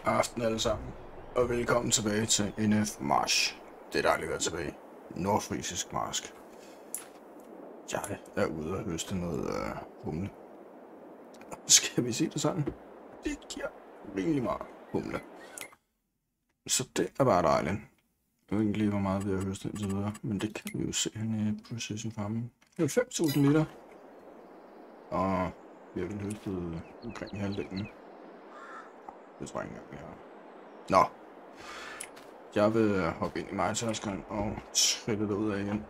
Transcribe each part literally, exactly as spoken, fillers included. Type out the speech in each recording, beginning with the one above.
Aften alle sammen, og velkommen tilbage til N F March. Det er dejligt at være tilbage. Nordfrisisk marsk. Jeg er ude og høste noget uh, humle. Skal vi sige det sådan? Det giver rimelig meget humle. Så det er bare dejligt. Jeg ved ikke lige, hvor meget vi har høstet indtil videre, men det kan vi jo se her i Precision Farming. halvfems tusind liter. Og vi har vel høstet omkring halvdelen. Det tror jeg ikke engang, vi har. Nå. Jeg vil hoppe ind i majtaskeren og trille derud af igen.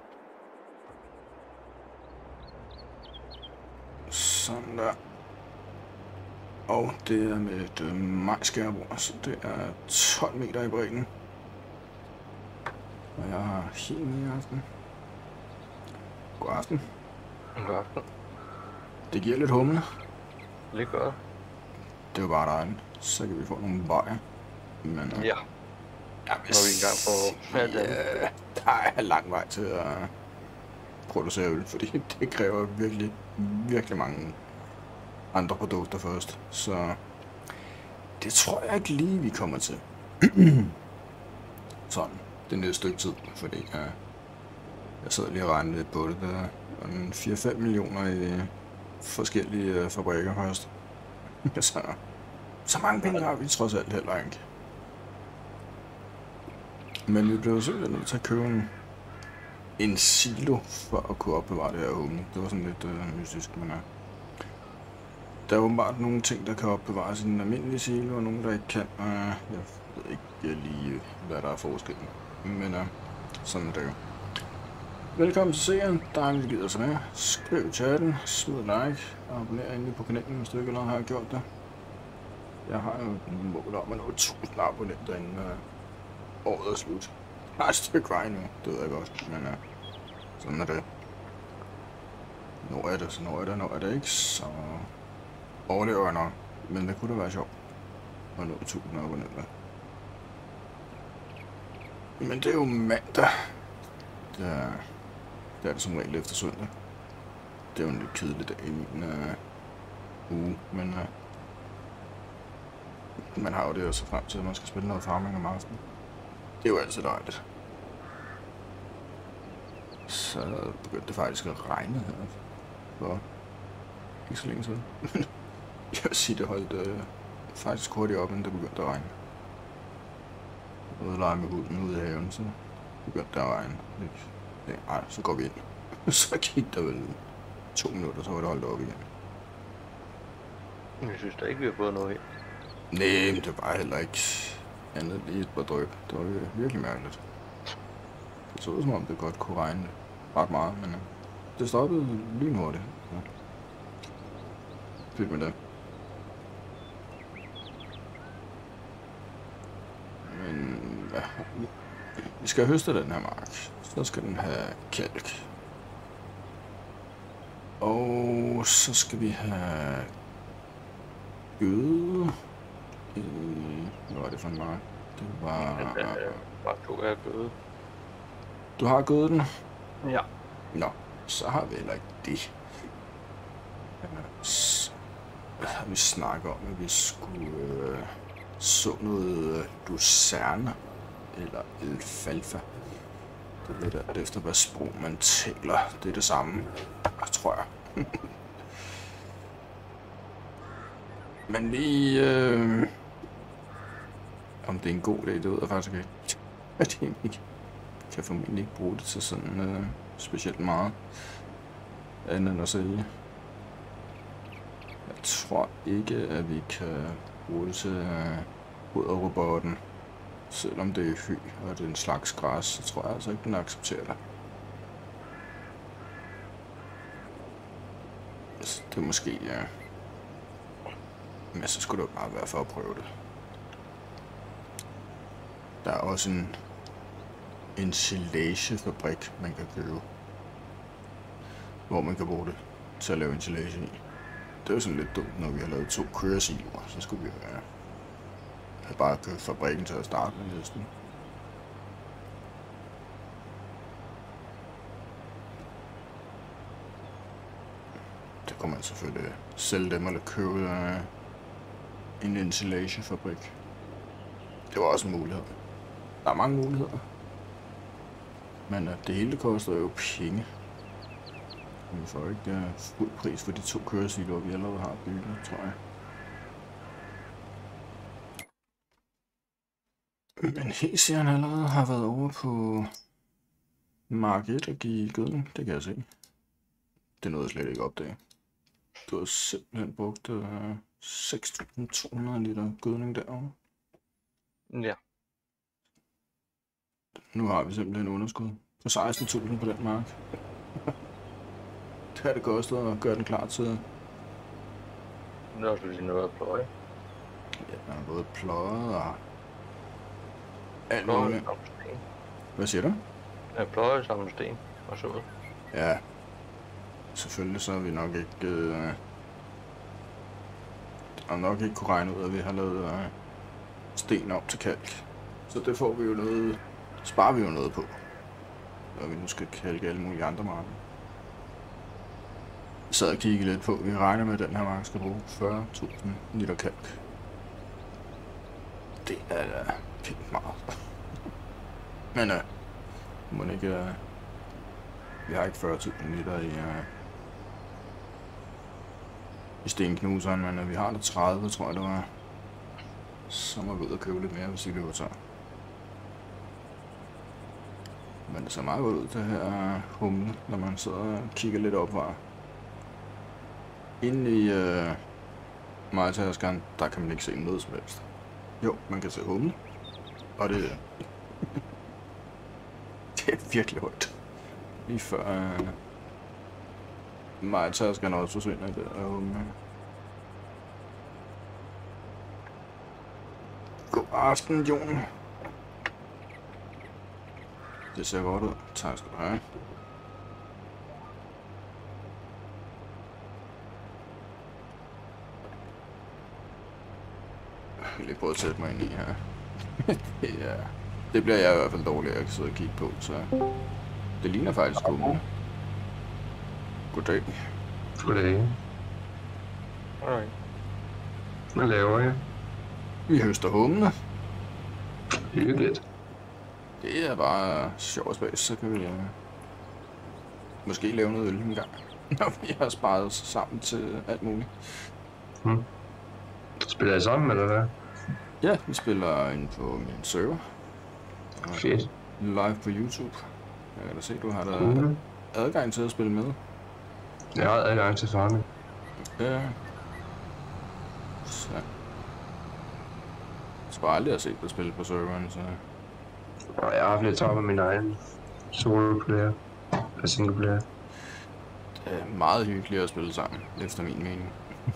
Sådan der. Og det er med et øh, majskærebord, så det er tolv meter i bredden. Og jeg har helt med i aften. God aften. God aften. Det giver lidt humle. Lidt godt. Det er jo bare dejligt. Så kan vi få nogle bajer. Men, øh, Ja. Ja, Når vi er i gang på alt andet. Ja, der er lang vej til at producere øl, fordi det kræver virkelig, virkelig mange andre produkter først. Så det tror jeg ikke lige, vi kommer til. Sådan, det næste stykke tid, fordi jeg, jeg sidder lige og regner lidt på det. Der er fire til fem millioner i forskellige fabrikker først. så, så mange penge har vi trods alt heller ikke. Men vi blev simpelthen nødt til at købe en, en silo for at kunne opbevare det her humle. Det var sådan lidt øh, mystisk, men øh, der er åbenbart nogle ting, der kan opbevares i en almindelig silo, og nogle, der ikke kan. Øh, jeg ved ikke lige, hvad der er forskellen. Men øh, sådan er det jo. Velkommen til serien. Dejligt, at du gider sig med. Skriv i chatten, smid like, og abonner endelig på kanalen, hvis du ikke allerede har gjort det. Jeg har jo en mål om at nå tusind abonnenter inden øh, året er slut. Der er et stykke vej nu, det ved jeg godt, men uh, sådan er det. Når er det, så når er det, når er det ikke, så overlever jeg nok. Men det kunne da være sjovt at nå tusind abonnenter. Men det er jo mandag. Det er det, er det som regel efter søndag. Det er jo en lidt kedelig dag i min uh, uge, men uh, man har jo det også frem til, at man skal spille noget farming om aftenen. Det er jo altid dejligt. Så begyndte det faktisk at regne her for ikke så længe siden. Jeg vil sige, det holdt øh, faktisk hurtigt op, inden det begyndte at regne. Jeg var ude og lege med hunden ude i haven, så begyndte det at regne. Nej, så går vi ind. Så gik der vel to minutter, så var det holdt op igen. Jeg synes da ikke, vi har fået noget ind. Nej, men det var heller ikke andet lige et par dryp. Det var virkelig mærkeligt. Det så ud som om det godt kunne regne ret meget, men det stoppede lynhurtigt. Ja. Fedt med det. Men ja, vi skal høste den her mark. Så skal den have kalk. Og så skal vi have gøde. Hvad var det for en mark? Det var... Bare to af gøde. Du har gået den? Ja. Nå, så har vi heller ikke det. Så har vi snakket om, at vi skulle øh, så noget øh, lucerne eller alfalfa. Det ved jeg, efter hvad sprog man taler. Det er det samme, tror jeg. Men lige... Øh, om det er en god idé, det ved jeg faktisk ikke. Jeg kan ikke. Kan formentlig ikke bruge det til sådan øh, specielt meget andet end at sælge. Jeg tror ikke, at vi kan bruge det til øh, foderrobotten. Selvom det er hø og det er en slags græs, så tror jeg altså ikke, den accepterer det. Så det er måske... Ja. Men så skulle det jo bare være for at prøve det. Der er også en ensilagefabrik, man kan købe, hvor man kan bruge det til at lave ensilage i. Det er jo sådan lidt dumt, når vi har lavet to køresiloer, så skulle vi ja, have bare købt fabrikken til at starte med næsten. Det kommer man selvfølgelig sælge dem eller købe uh, en ensilagefabrik. Det var også en mulighed. Der er mange muligheder. Men uh, det hele koster jo penge. Vi får ikke uh, fuld pris for de to køresiloer, vi allerede har bygget, tror jeg. Men Hesian allerede har været over på Mark et og give gødning, det kan jeg se. Det nåede jeg slet ikke opdage. Du har simpelthen brugt uh, seks tusind to hundrede liter gødning derovre. Ja. Nu har vi simpelthen underskud på seksten tusind på den mark. Det har det kostet at gøre den klar til. Nu er du lige noget at pløje. Ja, den er både pløjet og alt Pløje muligt. sammen sten. Hvad siger du? Ja, pløje sammen sten og så ud. Ja, selvfølgelig så har vi nok ikke øh, har nok ikke kunne regne ud, at vi har lavet øh, sten op til kalk. Så det får vi jo noget, sparer vi jo noget på, når vi nu skal kalke alle mulige andre marker. Jeg sad og kiggede lidt på, vi regner med, at den her mark skal bruge fyrre tusind liter kalk. Det er da pænt meget. Men øh, må ikke, øh, vi har ikke fyrre tusind liter i, øh, i stenknuseren, men øh, vi har der tredive, tror jeg det var. Så må vi ud og købe lidt mere, hvis vi løber tør. Men det ser meget godt ud, det her humle, når man sidder og kigger lidt op her. Inde i øh, majtaskeren, der kan man ikke se noget som helst. Jo, man kan se humle, og det, det er virkelig højt. Lige før øh, majtaskeren også forsvinder i det her humle. God aften, Jon. Det ser godt ud. Tak skal du have. Jeg vil lige prøve at sætte mig ind i her. Ja, det bliver jeg i hvert fald dårligt at sidde og kigge på, så det ligner faktisk humle. Goddag. Goddag. Okay. Hvad laver jeg? Vi høster humle. Hyggeligt. Det er bare sjov og spas, så kan vi uh, måske lave noget øl en gang, når vi har sparet os sammen til alt muligt. Hmm. Spiller I sammen, eller hvad? Ja, vi spiller ind på min server. Og Fedt. live på YouTube. Jeg kan da se, du har der Cool. adgang til at spille med. Jeg har adgang til farming. Ja. Så. Jeg tror aldrig, jeg har set dig spille på serveren, så... Og jeg har haft lidt travlt med min egen solo-player. Og single-player. Det er meget hyggeligt at spille sammen, efter min mening.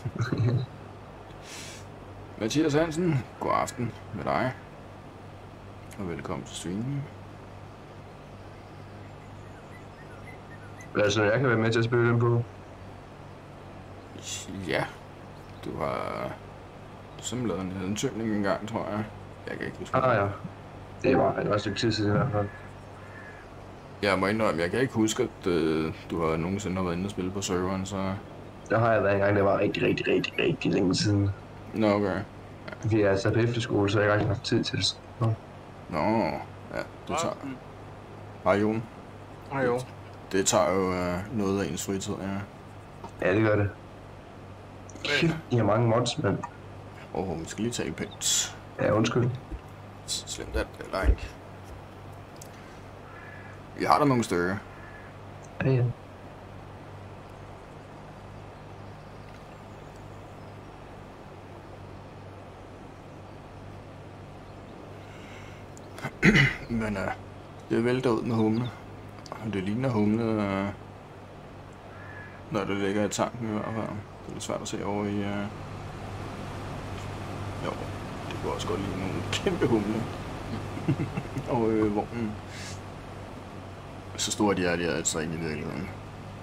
Mathias Hansen, god aften med dig. Og velkommen til streamen. Hvad er det sådan, jeg kan være med til at spille den på? Ja, du har simpelthen lavet en indtømning en gang, tror jeg. Jeg kan ikke huske. Ah ja. Det var et også stykke tid siden i hvert fald. Jeg må indrømme, jeg kan ikke huske, at øh, du har nogensinde har været inde og spille på serveren, så... Der har jeg været en gang, det var rigtig, rigtig, rigtig, rigtig længe siden. Nå, okay. Vi er altså på efterskole, så jeg har ikke haft tid til det. Nå. Nå, ja, det tager... Hej, Jon. Hej jo. Det tager jo øh, noget af ens fritid, ja. Ja, det gør det. I har mange mods, men... Åh, oh, vi skal lige tale pænt. Ja, undskyld. Slemt alt, det er ikke. Vi har der nogle stykker. Ja, ja. Men øh, det vælter ud med humle. Og det ligner humle, øh, når det ligger i tanken i hvert fald. Det er lidt svært at se over i... Øh... Jo, det kunne også godt ligne nogle kæmpe humle. Og øh, vognen. Så store de er, de er altså ikke i virkeligheden.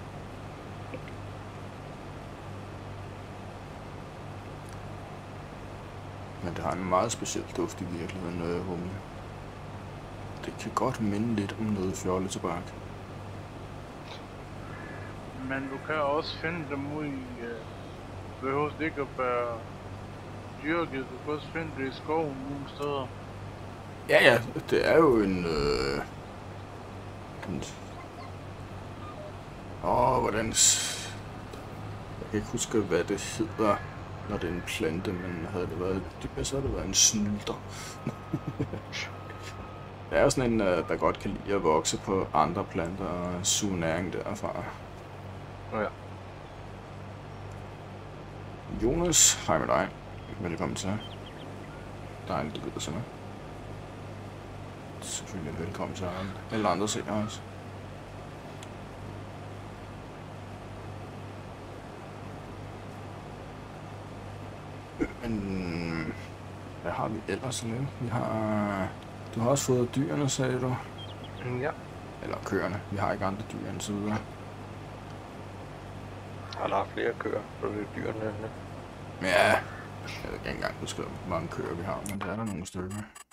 Men det har en meget speciel duft i virkeligheden, øh, humle. Det kan godt minde lidt om noget fjolletobak. Men du kan også finde dem ude i... Uh, behøver ikke at være dyrket. Du kan også finde det i skoven nogle steder. Ja, ja, det er jo en... Øh, en åh, hvordan... Jeg kan ikke huske, hvad det hedder, når det er en plante, men havde det været et dyr, så havde det været en snylter. Det er jo sådan en, der godt kan lide at vokse på andre planter og suge næring derfra. Ja. Jonas, hej med dig. Velkommen til. Dejligt, du gider sådan. Selvfølgelig velkommen til alle andre seere også. Men hvad har vi ellers at lave? Vi har... Du har også fået dyrene, sagde du? Ja. Eller køerne. Vi har ikke andre dyr end så videre. Og der er flere køer, så det er dyrene. Ja, jeg ved ikke engang huske, hvor mange køer vi har, men der er der nogle stykker.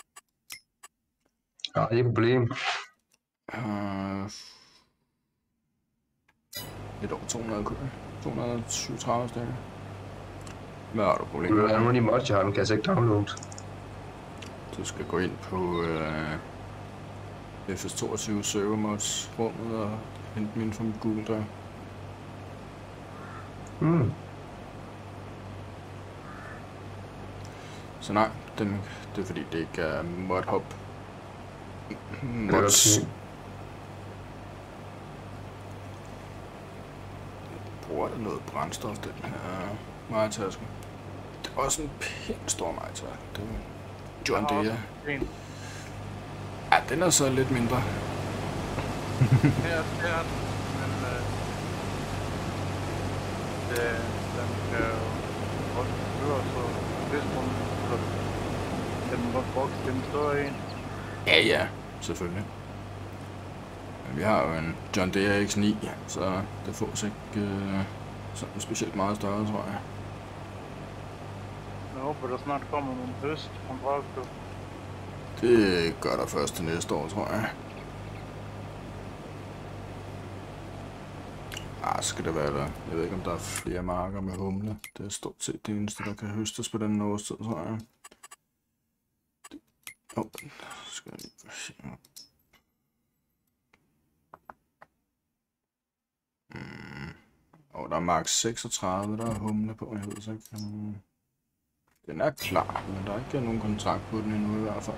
Ja, det er et problem. Uh, lidt over to hundrede køer. to hundrede og syvogtredive stykker. Hvad har du problemer Der er med? nogle af de mods, jeg har, dem kan jeg så ikke downloade. Du skal gå ind på uh, F S toogtyve server mods rummet og hente min fra mit Google Drive. Hmm. Så nej, den, det er fordi det ikke er modhop. Det er godt Mods. se. Bruger der noget brændstof, den her majtaske. Det er også en pænt stor majtaske. Det er John Jeg har Deere. også en. Ja, den er så lidt mindre. Her, her, men øh, det, den kan jo godt køre, så hvis man så kan den godt vokse til en større en. Ja, ja, selvfølgelig. Men vi har jo en John Deere X ni, så det får sig ikke øh, sådan specielt meget større, tror jeg. Jeg håber, der snart kommer nogle høstkontrakter. Det gør der først til næste år, tror jeg. Ah, skal det være der. Jeg ved ikke, om der er flere marker med humle. Det er stort set det eneste, der kan høstes på den årstid, tror jeg. Åh, oh, skal jeg lige se. Mm. Og der er max seksogtredive, der er humle på, jeg ved så ikke. Um, den er klar, men der er ikke nogen kontrakt på den endnu i hvert fald.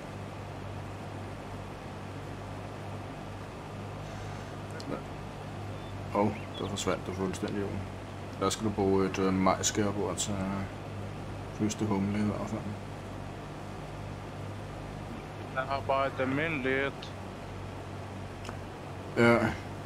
Åh, oh, der forsvandt det fuldstændig jo. Der skal du bruge et øh, majskærbord til at høste humle i hvert fald. Jeg har bare et almindeligt. Ja.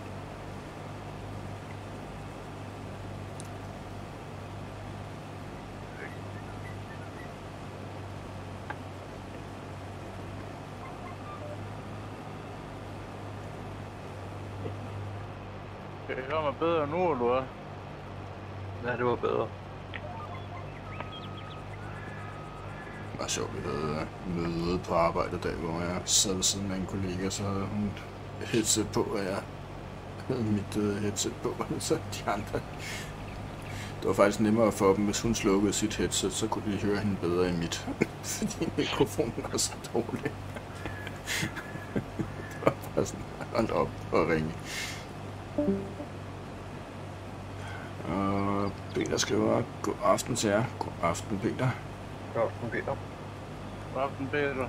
Kan I høre mig bedre nu, eller hvad? Ja, det var bedre. Det var sjovt, vi havde møde på arbejde der, hvor jeg sad ved siden af en kollega, så havde hun et headset på, og jeg havde mit uh, headset på, så de andre. Det var faktisk nemmere for dem, hvis hun slukkede sit headset, så kunne de høre hende bedre i mit, fordi mikrofonen var så dårlig. Det var bare sådan, hold op og ringe. Og Peter skriver, god aften til jer. God aften, Peter. God aften, Peter. God aften, Peter.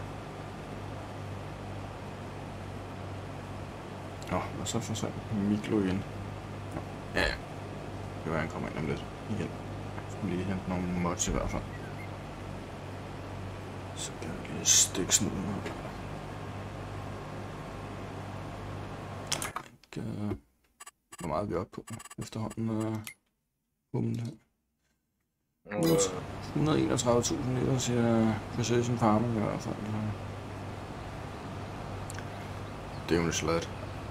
Nå, og så forsvandt Miklo igen. Nå, ja, ja. Det var, han kommer ind om lidt igen. Jeg skulle lige hente nogle mods i hvert fald. Så kan jeg lige stikke snuden ud. Ikke, hvor meget er vi oppe på efterhånden? Uh, humlen her. Nu, et hundrede og enogtredive tusind liter, siger Precision Farming i hvert fald. Det er jo en slat.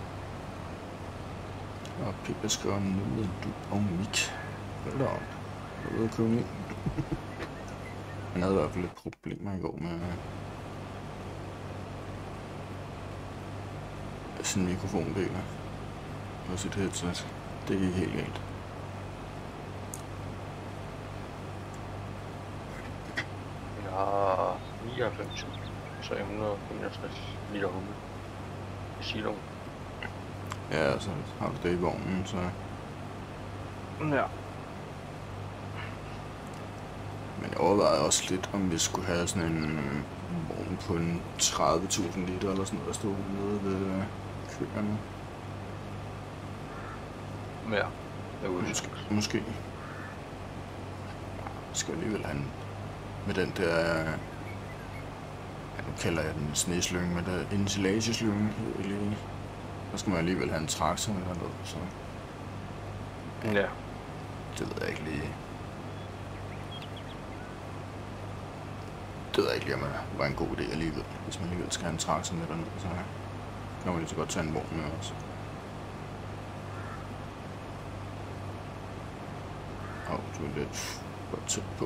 Og Peter skriver nu med du og Mik. Hold da op. Jeg er ude at købe en. Han havde i hvert fald lidt problemer i går med sin mikrofondeler og sit headset. Det gik helt galt. jeg har nioghalvfems tusind. tre hundrede og enogtres liter humle i siloen. Ja, så har du det i vognen, så... Ja. Men jeg overvejede også lidt, om vi skulle have sådan en vogn på en tredive tusind liter eller sådan noget, der stod nede ved køerne. Ja, det er Måske. Måske. Jeg skal alligevel have en med den der... Ja, nu kalder jeg den en sneslynge, men der ensilageslynge. Der skal man alligevel have en traktor med dernede, så... Ja. Det ved jeg ikke lige. Det ved jeg ikke lige, om det var en god idé alligevel. Hvis man alligevel skal have en traktor med dernede, så kan man lige så godt tage en vogn med også. Åh, oh, du er lidt godt tæt på.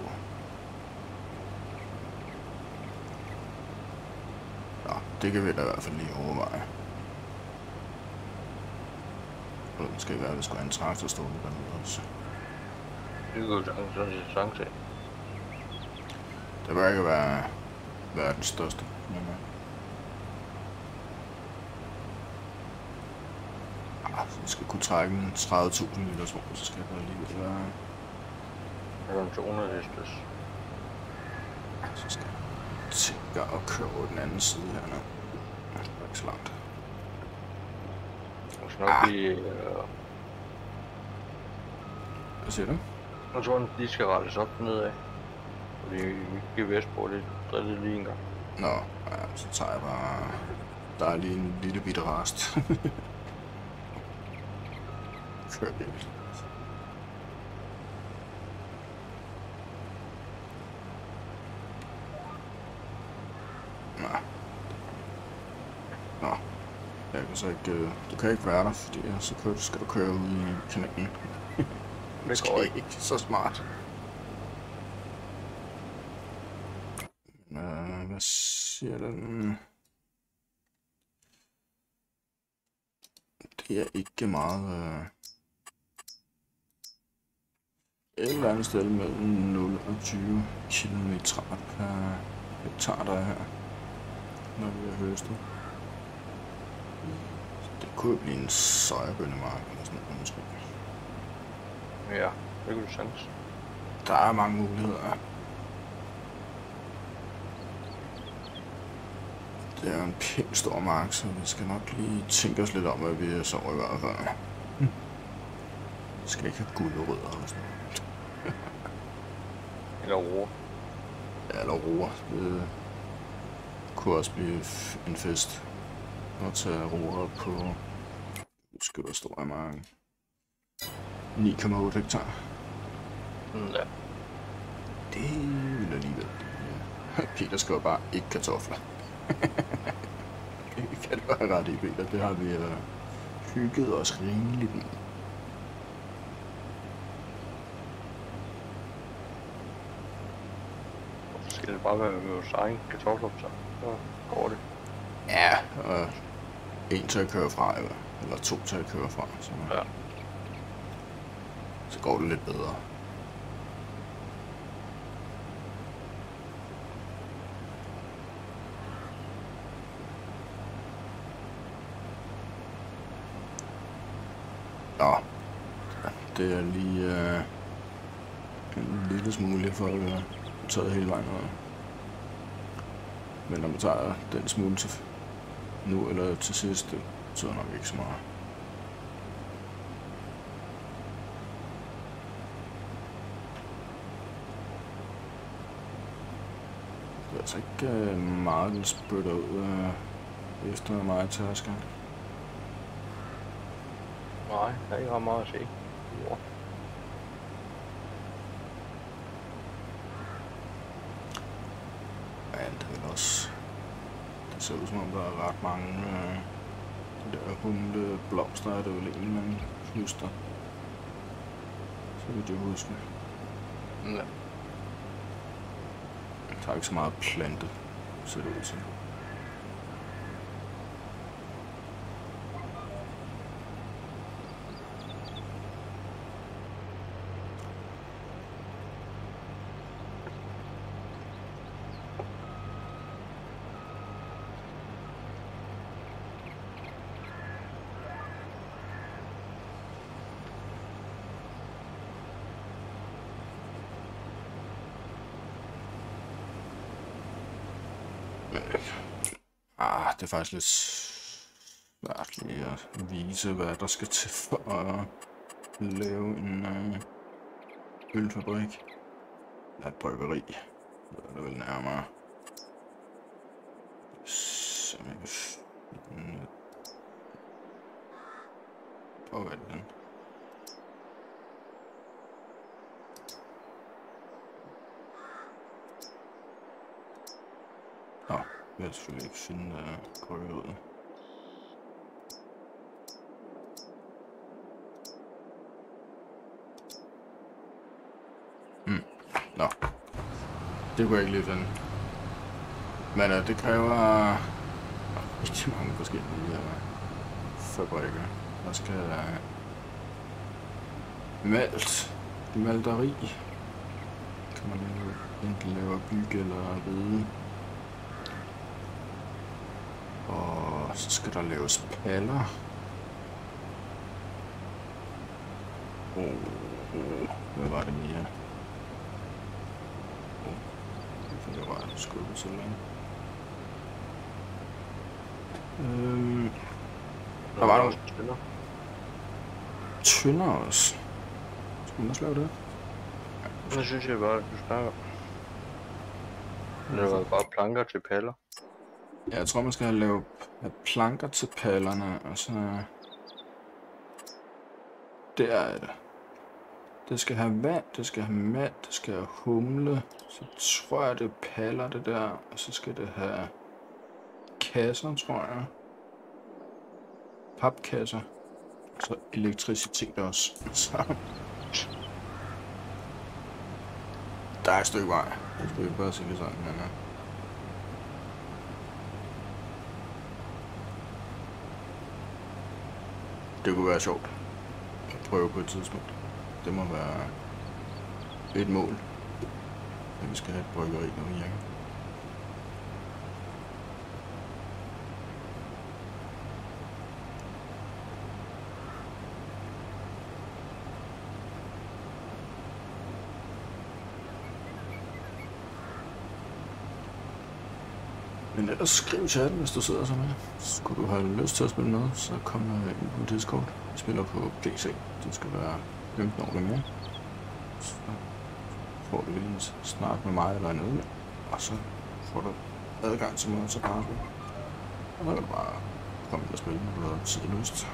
Ja, det kan vi da i hvert fald lige overveje. Og det skal være, at vi skulle have en traktor stående dernede også. Det kunne jo sådan en chance af. Det bør ikke være verdens største. Men, ah, så skal kunne trække en tredive tusind liters vogn, så skal der alligevel være... Det er en to hundrede hestes. Så skal jeg tænke at køre over den anden side her nu. Det er ikke så langt. Og så nok Ah. lige... Øh, Hvad siger du? jeg tror, den lige skal rettes op nedad. Fordi mit G P S-bord, det drillede lige en gang. Nå, ja, så tager jeg bare... Der er lige en lille bitte rest. Kør lidt. Nå. Nå. Jeg kan så ikke... øh, Du kan ikke være der, fordi så kører, skal du køre ud i kanalen. Det Det går er ikke. ikke så smart. Øh, hvad siger den? Det er ikke meget... Øh... Et eller andet sted mellem nul og tyve kilometer per hektar, der er her, når vi er høstet. Det kunne jo blive en sojabønnemark eller sådan noget, måske. Ja, det kunne du sagtens. Der er mange muligheder. Det er en pænt stor mark, så vi skal nok lige tænke os lidt om, hvad vi sover i hvert fald. Vi skal ikke have gulerødder og sådan noget. Eller roer. Ja, eller roer. Det kunne også blive en fest at tage roer på, nu skal der stå i marken, ni komma otte hektar. Mm, ja. Det vil alligevel. Ja. Peter skal jo bare ikke kartofler. Det kan du have ret i, Peter. Det har vi uh, hygget os rigeligt med. Så skal det bare være med vores egen kartofler, så så går det. Ja, og en til at køre fra, eller, eller to til at køre fra. Så, Ja. så går det lidt bedre. Nå, det er lige uh, en lille smule for at være taget hele vejen over. Men når man tager den smule til nu eller til sidst, det betyder nok ikke så meget. Det er altså ikke uh, meget, den spytter ud uh, efter mig til at skære. Nej, der er ikke ret meget at se. Jo. Ja, det er vel også... Det ser ud som om, der er ret mange... Øh, de der humle blomster, er det vel egentlig, man høster. Så vil jeg huske. Ja. Der er ikke så meget plante, ser det ud til. det er faktisk lidt svært lige at vise, hvad der skal til for at lave en øh, ølfabrik. Eller et bryggeri. Det er det vel nærmere. Så jeg kan finde på hvad den. Nå, jeg vil selvfølgelig ikke finde uh, bryggeriet. Hmm. Nå. Det kunne jeg ikke lige finde. Men uh, det kræver rigtig mange forskellige uh, fabrikker. Der skal uh, malt, malteri. Kan man lave, enten lave bygge eller ride. Og så skal der laves paller. Åh, oh, oh, hvad var det mere? Åh, oh, det var bare skubbet så langt. Øhm, der var nogle tønder. Tønder også. Skal man også lave det? Ja, det synes jeg bare, du snakker. Det var bare planker til paller. Ja, jeg tror man skal have lavet planker til pallerne, og så... Der er det. Det skal have vand, det skal have mad, det skal have humle. Så tror jeg, det er paller, det der. Og så skal det have kasser, tror jeg. Papkasser. Og så elektricitet også. Så... Der er et stykke vej. Det skal vi bare sige det sådan, men... Ja. Det kunne være sjovt at prøve på et tidspunkt. Det må være et mål, at vi skal have et bryggeri nu i Jakken. Men ellers skriv i chatten, hvis du sidder sådan her. Skulle du have lyst til at spille med, så kom ind på Discord. Vi spiller på P C. Du skal være femten år eller mere. Så får du lige en snak med mig eller en anden. Og så får du adgang til mig, så bare spille. Og så kan du bare komme ind og spille, når du har tid og lyst.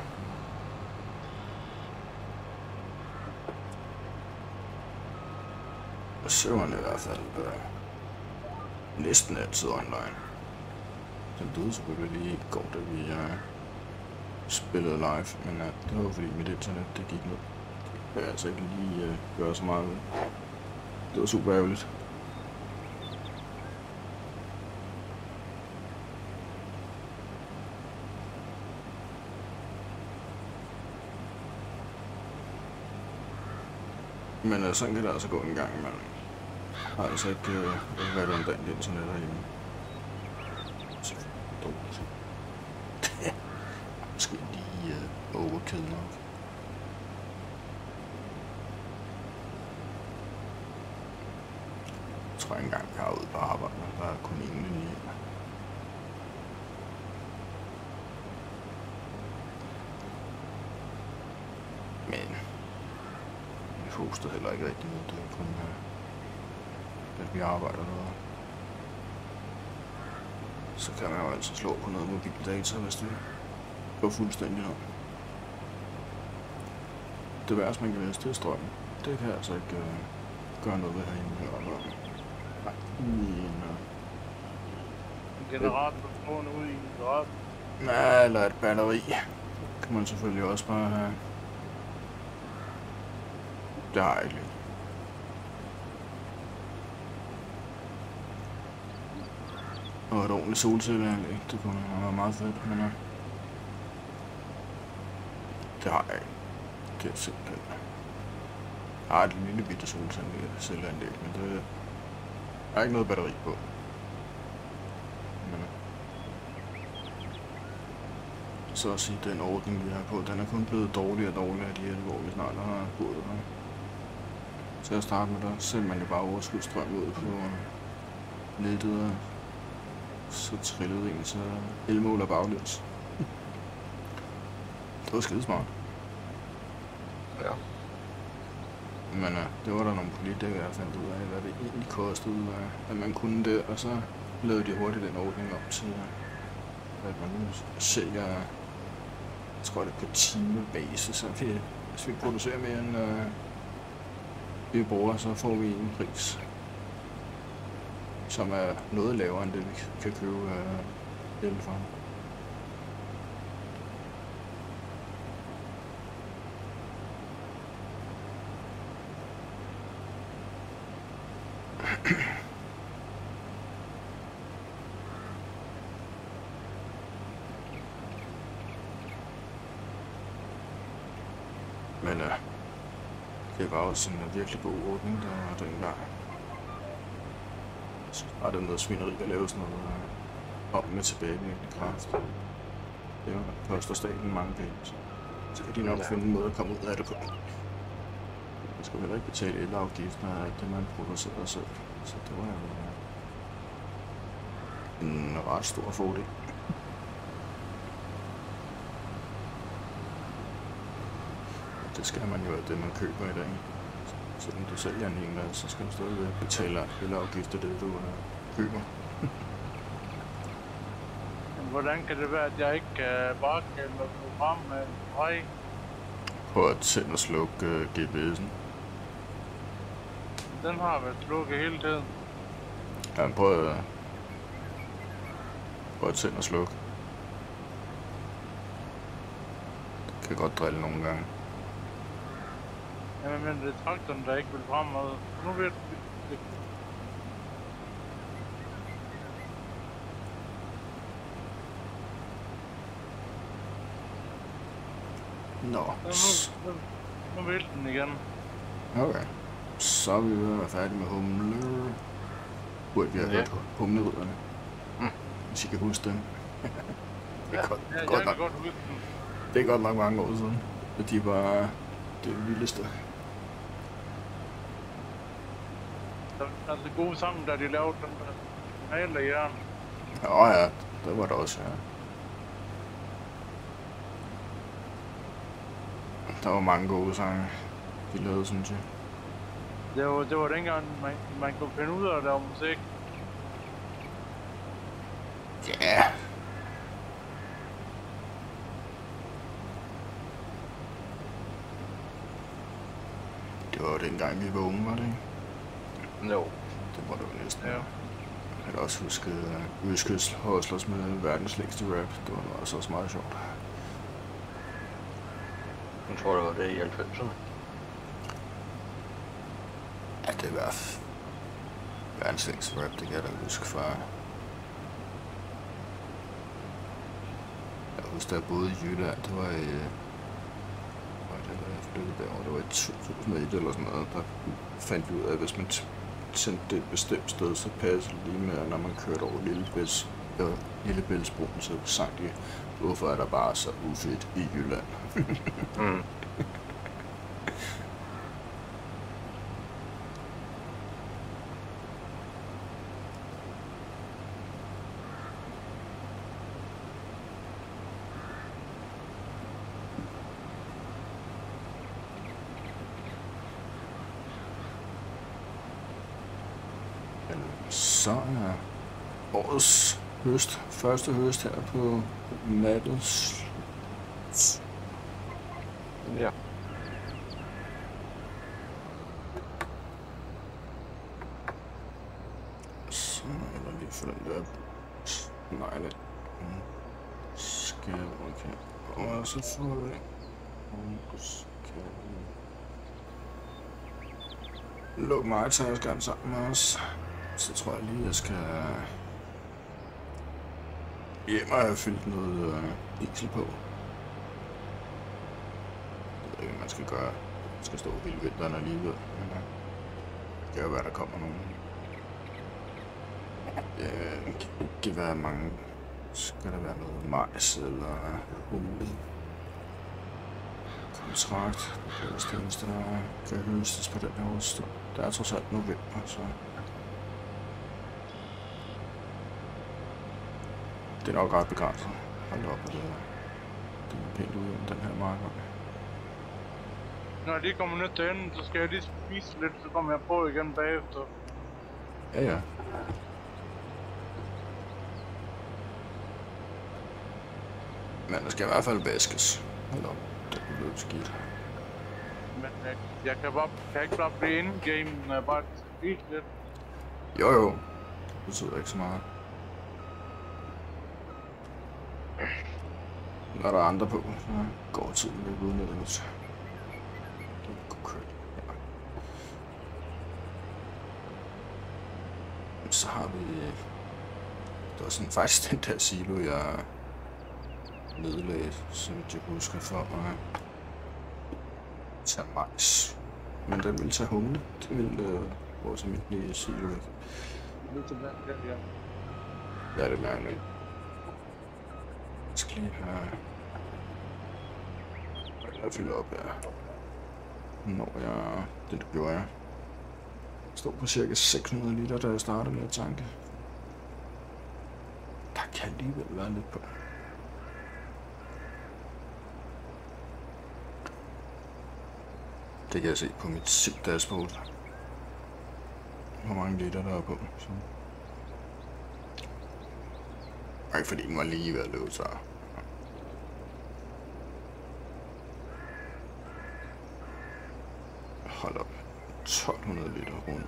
Og serveren er i hvert fald øh, næsten altid online. Den døde selvfølgelig lige i går, da vi uh, spillede live, men uh, det var jo fordi mit internet, det gik ned. Det kan jeg altså ikke lige uh, gøre så meget ved. Det var super ærgerligt. Men uh, sådan kan det altså gå en gang imellem. Jeg har altså ikke uh, været redundant internet herhjemme. Så dårligt. Måske lige uh, overkill nok. Jeg tror ikke engang, jeg har ude på arbejde, der er kun en linje. Men vi hoster heller ikke rigtig noget, det er kun uh, at vi arbejder noget. Så kan man jo altså slå på noget mobildata, hvis det går fuldstændig ned. Det værste, man kan læse, det er strømmen. Det kan jeg altså ikke øh, gøre noget ved herinde. Nej, ude i en... Øh, En generator stående ude i en generator. nej, eller et batteri. Kan man selvfølgelig også bare have. Det har jeg ikke lige. Og et ordentligt solcelleanlæg, det kunne være meget fedt, men uh, det har jeg ikke. Det er simpelthen. Jeg har et lille bitte solcelleanlæg, men det er ikke noget batteri på. Men, uh, så at sige, den ordning vi har på, den er kun blevet dårligere og dårligere af de her, hvor vi snart har boet her. Til at starte med, der sender man jo bare overskudsstrøm ud på nettet og så trillede en så elmåler baglæns. Det var skidesmart. Ja. Men uh, det var der nogle politikere, der fandt ud af, hvad det egentlig kostede, uh, at man kunne det, og så lavede de hurtigt den ordning op til, uh, at man nu sælger, jeg tror det er på timebasis, så vi, hvis vi producerer mere end uh, vi bruger, så får vi en pris, som er noget lavere end det, vi kan købe uh, el for. Men øh, det var også en virkelig god ordning, der var dengang. Så var det noget svineri, der lavede sådan noget øh, op med tilbagevirkende kraft. Det var, koster staten mange penge, så, så kan de nok finde en måde at komme ud af det på. Man skal heller ikke betale elafgift, når det man producerer selv. Så det var jo øh, en ret stor fordel. Det skal man jo af det, man køber i dag. Selvom du sælger en hel masse, så skal du stadig betale elafgift af det, du uh, køber. Hvordan kan det være, at jeg ikke uh, bare kan lukke frem med høj? Prøv at tænde og slukke uh, G P S'en. Den har været slukket hele tiden. Ja, men prøv at, prøv at tænde og slukke. Det kan godt drille nogle gange. Jamen, men det er traktoren, der ikke vil fremad. Nu ved det. Nå. Nu, nu, nu vil den igen. Okay. Så er vi ved at være færdige med humle. Burde vi have hørt humlerydderne. Mm. Hvis I kan huske dem. Det er ja, godt, ja, godt jeg nok. kan godt huske den. Det er godt nok mange år siden. De var det vildeste. Der er altså gode sammen, da de lavede den der maler i jern. Åh ja, det var det også, ja. Der var mange gode sange, de lavede, synes jeg. Det var, det var dengang, man, man kunne finde ud af at lave musik. Ja. Yeah. Det var dengang, vi var unge, var det ikke? Jo. Det var det jo næsten. Ja. Jeg kan også huske uh, Østkyst Hustlers med verdens længste rap. Det var også, også meget sjovt. Jeg tror, det var det i halvfemserne. Ja, det var verdens længste rap, det kan jeg da huske fra. Jeg husker, da jeg boede i Jylland, det var i... Hvad var det, da jeg flyttede derovre? Det var i to tusind og et eller sådan noget, der fandt vi ud af, at hvis man tændte det et bestemt sted, så passede det lige med, når man kørte over Lillebælts, øh, Lillebæltsbroen, så sang de, hvorfor er der bare så ufedt i Jylland? Mm. Så er årets høst, første høst her på Mattels. Ja. Så er der lige for den der snegle. Skal okay. Og så får vi skal lukke mig til at gerne sammen med os. Så tror jeg lige, jeg skal hjem og have fyldt noget øh, diesel på. Det ved jeg ikke, man skal gøre. Man skal stå hele vinteren alligevel. Men øh, det kan jo være, der kommer nogen. Det kan ikke være mange. Skal der være noget majs eller humle. Kontrakt. Det er det eneste, der kan høstes på den her årstid. Der er trods alt november, så... Det er nok ret begrænset. Hold op, det er, det er pænt ud af den her markvej. Når jeg lige kommer ned til enden, så skal jeg lige spise lidt, så kommer jeg på igen bagefter. Ja, ja. Men der skal i hvert fald vaskes. Hold op, det er blevet skidt. Men jeg, jeg kan, bare, kan ikke bare blive in-game, når jeg bare skal spise lidt. Jo jo, det betyder ikke så meget. Når der er andre på, så går tiden lidt uden lidt. Så har vi... Der var sådan faktisk den der silo, jeg nedlagde, som jeg husker for at tage majs. Men den ville tage humle. Det ville øh, vores almindelige silo. Nu til blandt den, ja. Ja, det er mærkeligt. Jeg skal lige have... Jeg fylder op her. Når jeg... Det, det gjorde jeg. Jeg stod på cirka seks hundrede liter, da jeg startede med at tanke. Der kan alligevel være lidt på. Det kan jeg se på mit SIP-dashboard. Hvor mange liter der er på. Så. Ikke fordi den var lige ved at løbe, så... Hold op. tolv hundrede liter rundt.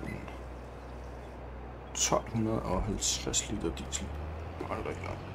tolv halvtreds liter diesel. Hold da ikke nok.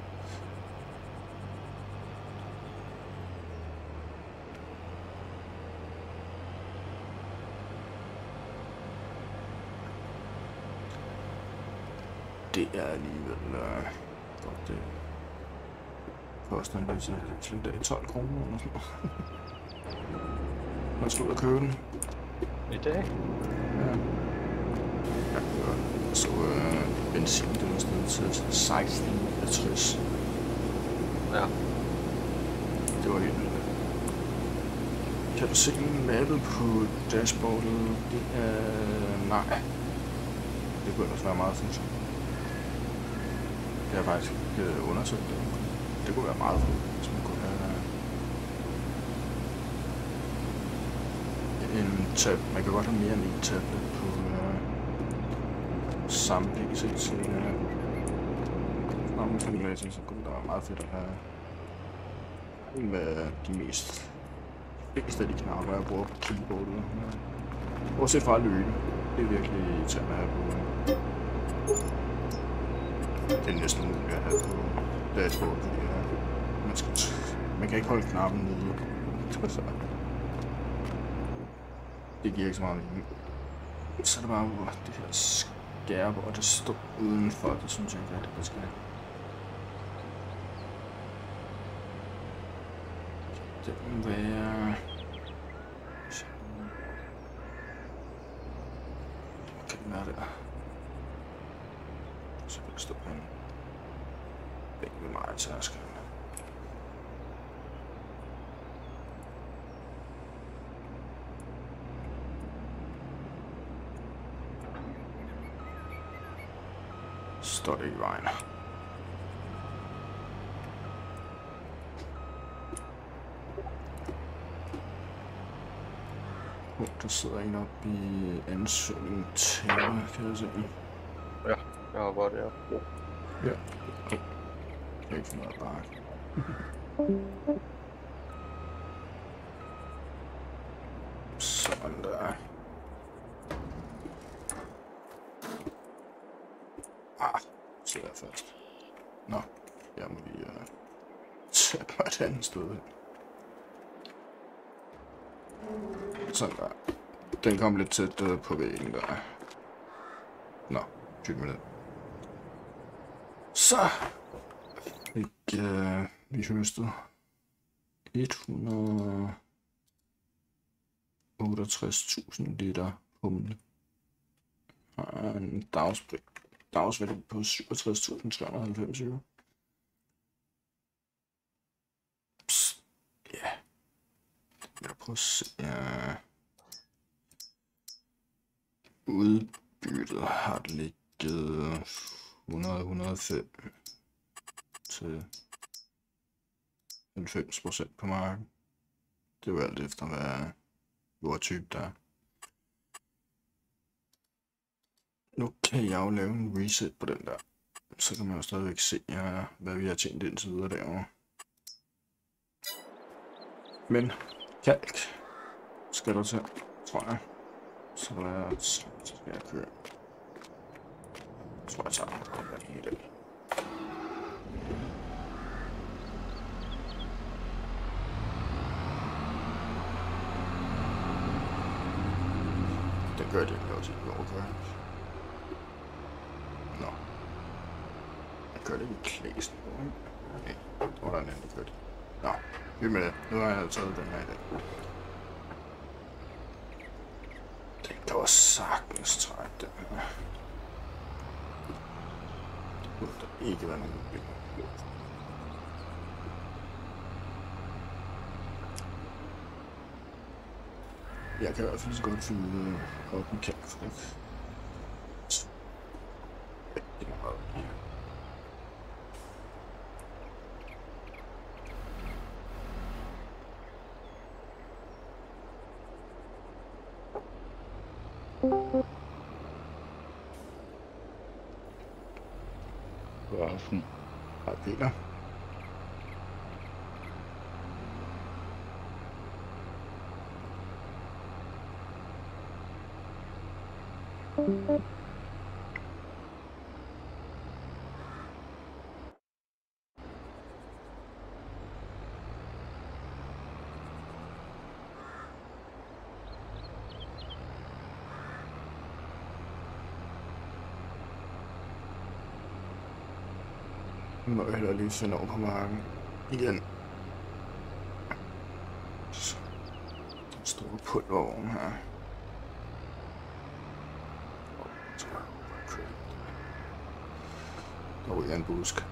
Det er alligevel øh, godt, det koster en liter til en dag tolv kroner eller sådan noget. Man skal ud og købe den. I dag? Ja. Ja, så øh, benzin, det var stedet til seksten halvtreds. Ja. Det var helt vildt. Kan du se mappet på dashboardet? Det er... nej. Det kunne ellers være meget, synes jeg. Det har jeg faktisk ikke undersøgt det. Det kunne være meget fedt, hvis man kunne have en tab. Man kan godt have mere end en tablet på øh, samme P C til øh, omkringlæsning, så kunne det være meget fedt at have en med de mest fleste af de knapper, jeg bruger på keyboardet. Bortset fra lyden. Det er virkelig irriterende at have på. Det er næsten umuligt at have på dashboard, fordi ja, man, skal man kan ikke holde knappen nede. Så det giver ikke så meget mening. Så er det bare, hvor det her skærp, og det står udenfor, det synes jeg ikke rigtig, det skal. Det må være... Kan den være der? Så kan det stå på en bænk med mig til at skrive. Står det i vejen. Oh, der sidder en oppe i ansøgningen til, kan jeg se. Ja, jeg har bare det her. Ja. Okay. Jeg ikke for noget bare. Sådan der. Ah, så er jeg først. Nå, jeg må lige uh, tage mig et andet sted hen. Sådan der. Den kom lidt tæt uh, på væggen der. Nå, tyk med det. Så fik uh, vi høstet et hundrede og otteogtres tusind liter humle. Og en dagsværdi dagsværdi på syvogtres tusind tre hundrede og halvfems euro. Ja. Jeg prøver at se. Ja. Udbyttet har ligget hundrede til hundrede og fem til halvfems procent på marken. Det er jo alt efter, hvad jordtype der er. Nu kan jeg jo lave en reset på den der. Så kan man jo stadigvæk se, hvad vi har tjent indtil videre derovre. Men kalk skal der til, tror jeg. Så lad os, så skal jeg køre. Jeg tror, jeg tager den der hele dag. Den gør det ikke også i overkøring. Nå. Jeg gør det ikke i klæsen. Okay, det var der en anden, der gør det. Nå, vi med det. Nu har jeg taget den her i dag. Den kan også sagtens trække den her. Det burde der ikke være nogen problemer. Jeg kan i hvert fald så godt fylde op en kalk for det. Rigtig meget her. God aften. Hej Peter. Nu må jeg hellere lige finde over på marken igen. Så. Den store pulvervogn her. Der ryger en busk.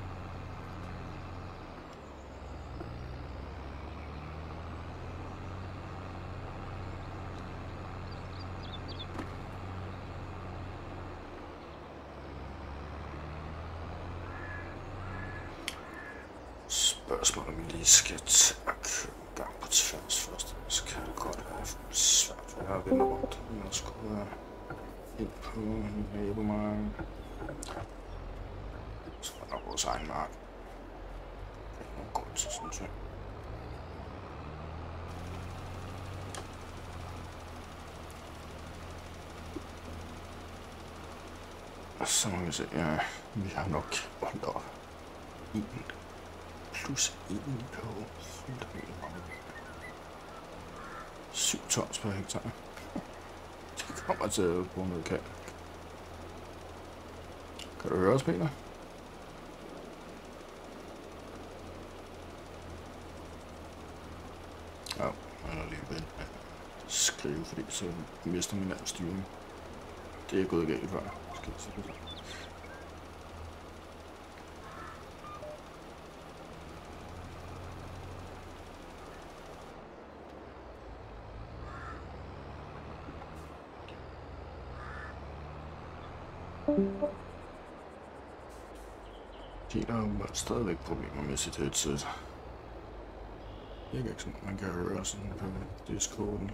Spørgsmålet om vi lige skal tage og køre en gang på tværs først. Så kan det godt være svært, for jeg har vendt rundt. Jeg skulle være ind på nabomarken. Så er der vores egen mark. Der er ikke nogen grund til, synes jeg. Og så må vi se, ja, vi har nok rundt op. En plus en på syv tons per hektar. Det kommer til at bruge noget kalk. Kan du høre os, Peter? Ja, jeg er lige ved at skrive, fordi så mister min anden styring. Det er gået galt før. Skal jeg se det. Peter har stadigvæk problemer med sit headset. Det er ikke sådan, man kan høre sådan på Discorden.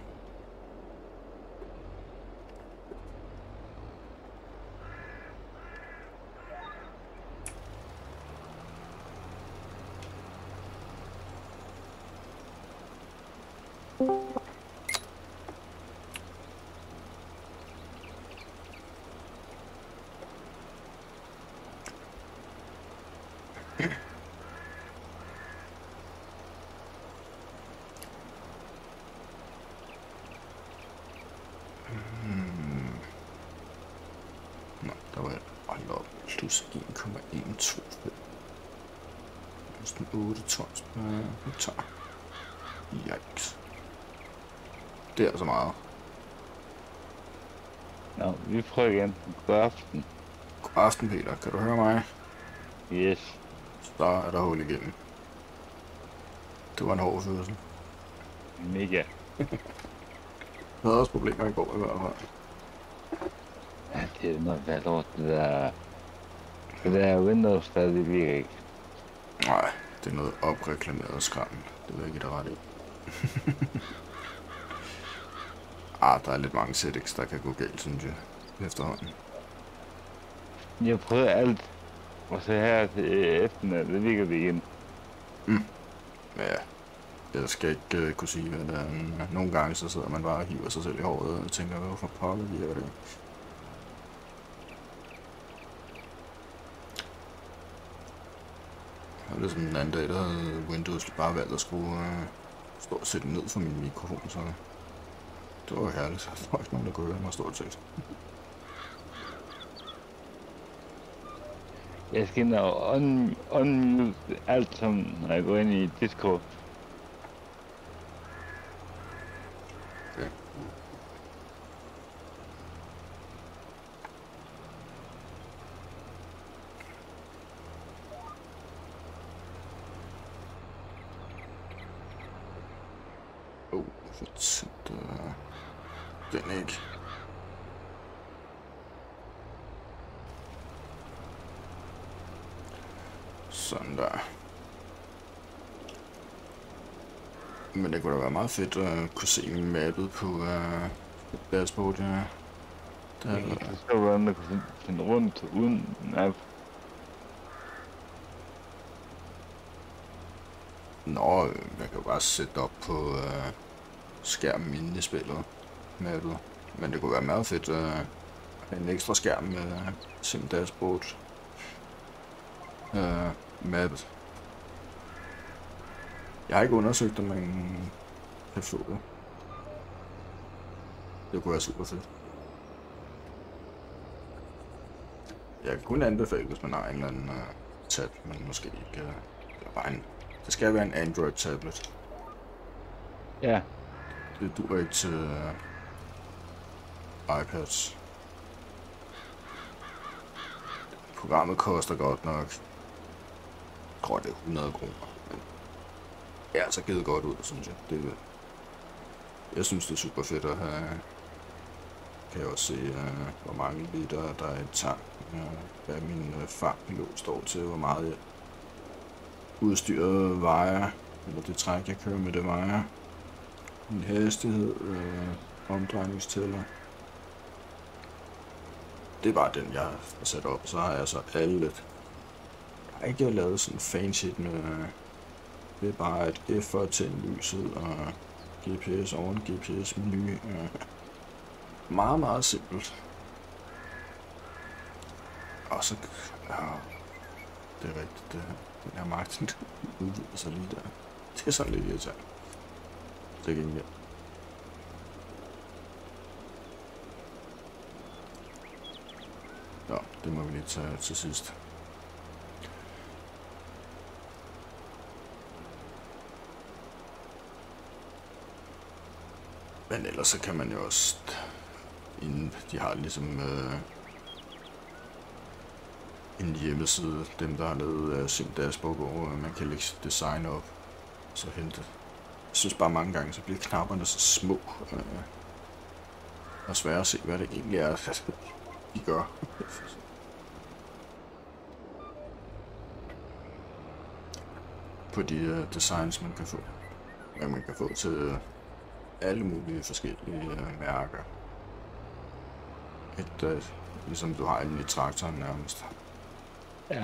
Plus en komma en to fem. Næsten otte tons per hektar. Yikes. Det er altså meget. Nå, vi prøver igen. God aften. God aften, Peter. Kan du høre mig? Yes. Så er der hul igennem. Det var en hård fødsel. Mega. Jeg havde også problemer i går i hvert fald. Ja, det er noget værd lort, det der... Det der Windows, der det virker ikke. Nej, det er noget opreklameret skram. Det vil jeg give dig ret i. Ah, der er lidt mange settings, der kan gå galt, synes jeg, efterhånden. Jeg prøvede alt. Og så her til eftermiddag, det virker det igen. Mm. Ja, jeg skal ikke uh, kunne sige, hvad det er. Men nogle gange så sidder man bare og hiver sig selv i håret og tænker, hvorfor pokker virker det? Det var som den anden dag, der havde Windows bare valgt at skrue uh, stort set ned for min mikrofon, så det var herligt. Der var ikke nogen, der kunne høre mig stort set. Jeg skal ind og un- unmute alt, som når jeg går ind i Discord. Okay. Oh, fedt. Den ikke. Sådan der. Men det kunne da være meget fedt at kunne se mappet på uh, dashboard, ja. Der Jeg kan ikke forstå, hvordan der kan finde rundt uden map. Nå, jeg kan jo bare sætte op på uh, skærmen inde i spillet, mappet. Men det kunne være meget fedt at uh, en ekstra skærm med uh, sim dashboard uh, mappet. Jeg har ikke undersøgt, om man kan få det. Det kunne være super fedt. Jeg kan kun anbefale, hvis man har en eller anden uh, tab, men måske ikke. Uh, eller bare en. Det skal være en Android tablet. Ja, Det duer ikke til uh, iPads. Programmet koster godt nok. Jeg tror, det er hundrede kroner. Men det er altså givet godt ud, synes jeg. Det, jeg synes, det er super fedt at have. Kan jeg også se, uh, hvor mange liter der er i tanken. Uh, hvad min uh, fartpilot står til, hvor meget jeg udstyret vejer. Eller det træk, jeg kører med, det vejer. Min hastighed, øh, omdrejningstæller. Det er bare den, jeg har sat op. Så har jeg så alle lidt. Jeg har ikke lavet sådan fancy med. Øh, det er bare et F for at tænde lyset og G P S over en G P S-menu. Øh, meget, meget simpelt. Og så. Ja, det er rigtigt. Det, den her Martin udvider sig lige der. Det er sådan lidt irriterende. Det gik mere. Ja, det må vi lige tage til sidst. Men ellers så kan man jo også, inden de har ligesom øh, en hjemmeside, dem der har lavet uh, Sim Dashboard, hvor man kan lægge sit design op, så hente. Jeg synes bare mange gange, så bliver knapperne så små øh, og svære at se, hvad det egentlig er, de gør. På de uh, designs, man kan få. Ja, man kan få til uh, alle mulige forskellige uh, mærker. Et, uh, ligesom du har inde i traktoren nærmest. ja.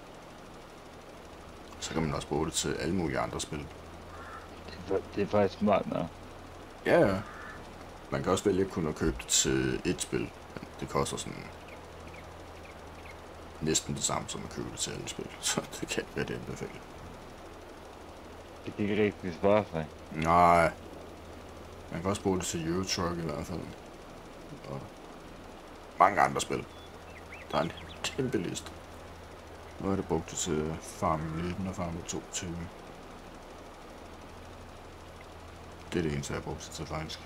Så kan man også bruge det til alle mulige andre spil. Det er, det er faktisk smart nok. Ja, ja. Man kan også vælge kun at købe det til et spil. Men det koster sådan næsten det samme som at købe det til alle spil. Så det kan ikke være det anbefale. Det kan ikke rigtig svare sig. Nej. Man kan også bruge det til Euro Truck i hvert fald. Og mange andre spil. Der er en kæmpe liste. Nu er det brugt det til Farming nitten og Farming toogtyve. Det er det eneste, jeg har brugt det til faktisk.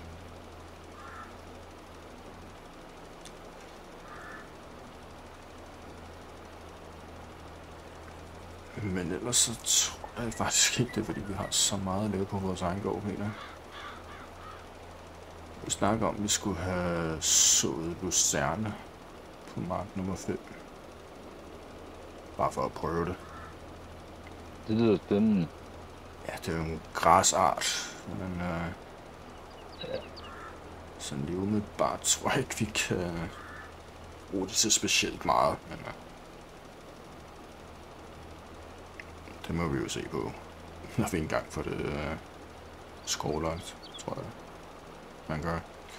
Men ellers så tror jeg faktisk ikke, det er fordi vi har så meget at lave på vores egen gård, Peter. Vi snakker om, at vi skulle have sået lucerne på mark nummer fem. Bare for at prøve det. Det lyder spændende. Ja, det er jo en græsart, men øh, Ja. sådan lige umiddelbart tror jeg ikke, vi kan bruge det til specielt meget, men øh, det må vi jo se på, når vi engang får det øh, skovlagt, tror jeg, man gør.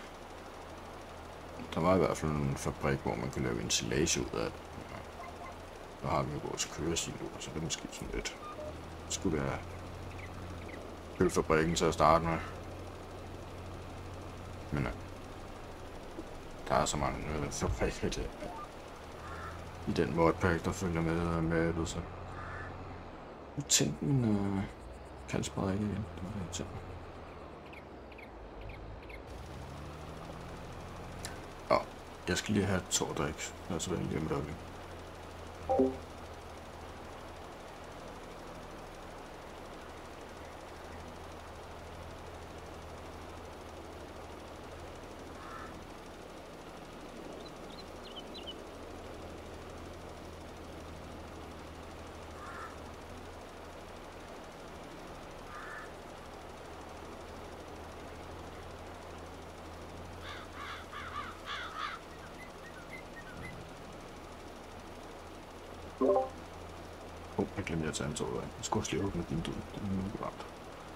Der var i hvert fald en fabrik, hvor man kunne lave ensilage ud af det. Der har vi jo vores køresilo, så det er måske sådan lidt. Skulle være kølfabrikken til at starte med. Men øh, der er så mange øh, fabrikker i, det, i den modpack, der følger med øh, med det, så nu tænkte min øh, kaldsbræd ikke igen. Det var det, jeg tænkte. Åh, jeg skal lige have et tårdrik. Lad os vende lige om et øjeblik. Åh, oh, jeg glemte at tage en tårdrik. Jeg skulle også lige åbne din død. Det er nu varmt.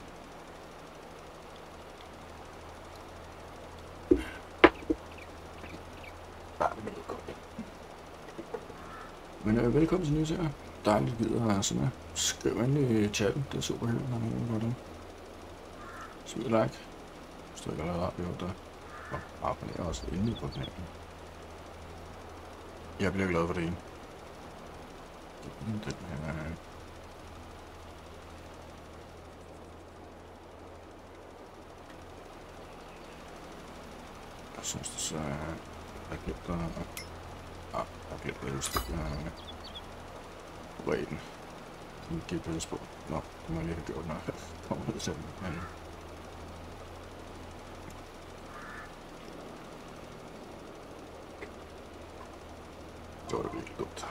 Men øh, velkommen til nye serier. Dejligt gider at sådan her. Skriv ind i chatten. Det er super hyggeligt, når nogen gør det. Smid like. Hvis du ikke allerede har gjort det. Og abonner også endelig på kanalen. Jeg bliver glad for det ene. Den her... Jeg synes det så... Jeg glemte at... Ah, jeg glemte at justere... Raten. Den G P S på. Nå, det må jeg lige have gjort, når jeg kommer ud til den. Men... Det var det virkelig dumt.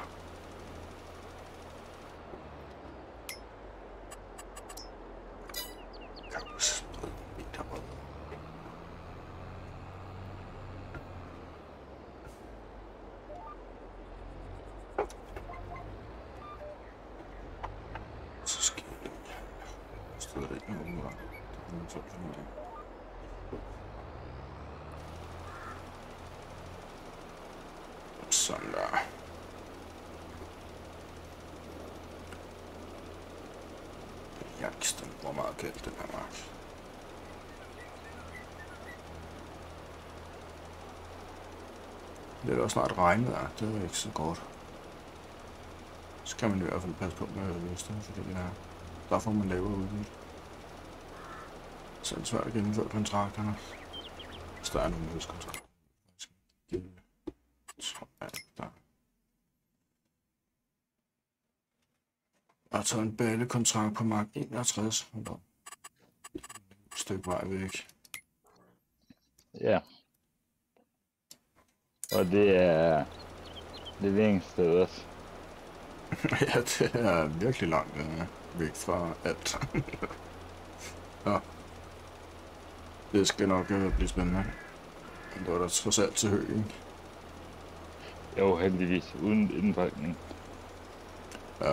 Så skal jeg stadig ikke nogen umiddelbart. Det er så fint. Sådan der. Jaksten, hvor meget kaldt den her mark. Det er også snart regnvejr, det er ikke så godt. Så kan man i hvert fald passe på med Vester, fordi det er, der får man lavere udbytte. Så er det svært at gennemføre kontrakterne, hvis der er nogle mødeskontrakter. Jeg har taget en ballekontrakt på mark enogtres. Et stykke vej væk. Ja. Og det er leveringssted også. Ja, det er virkelig langt øh, væk fra alt. Ja. Det skal nok øh, blive spændende. Men det var da trods alt til hø, ikke? Jo, heldigvis. Uden indpakning. Ja.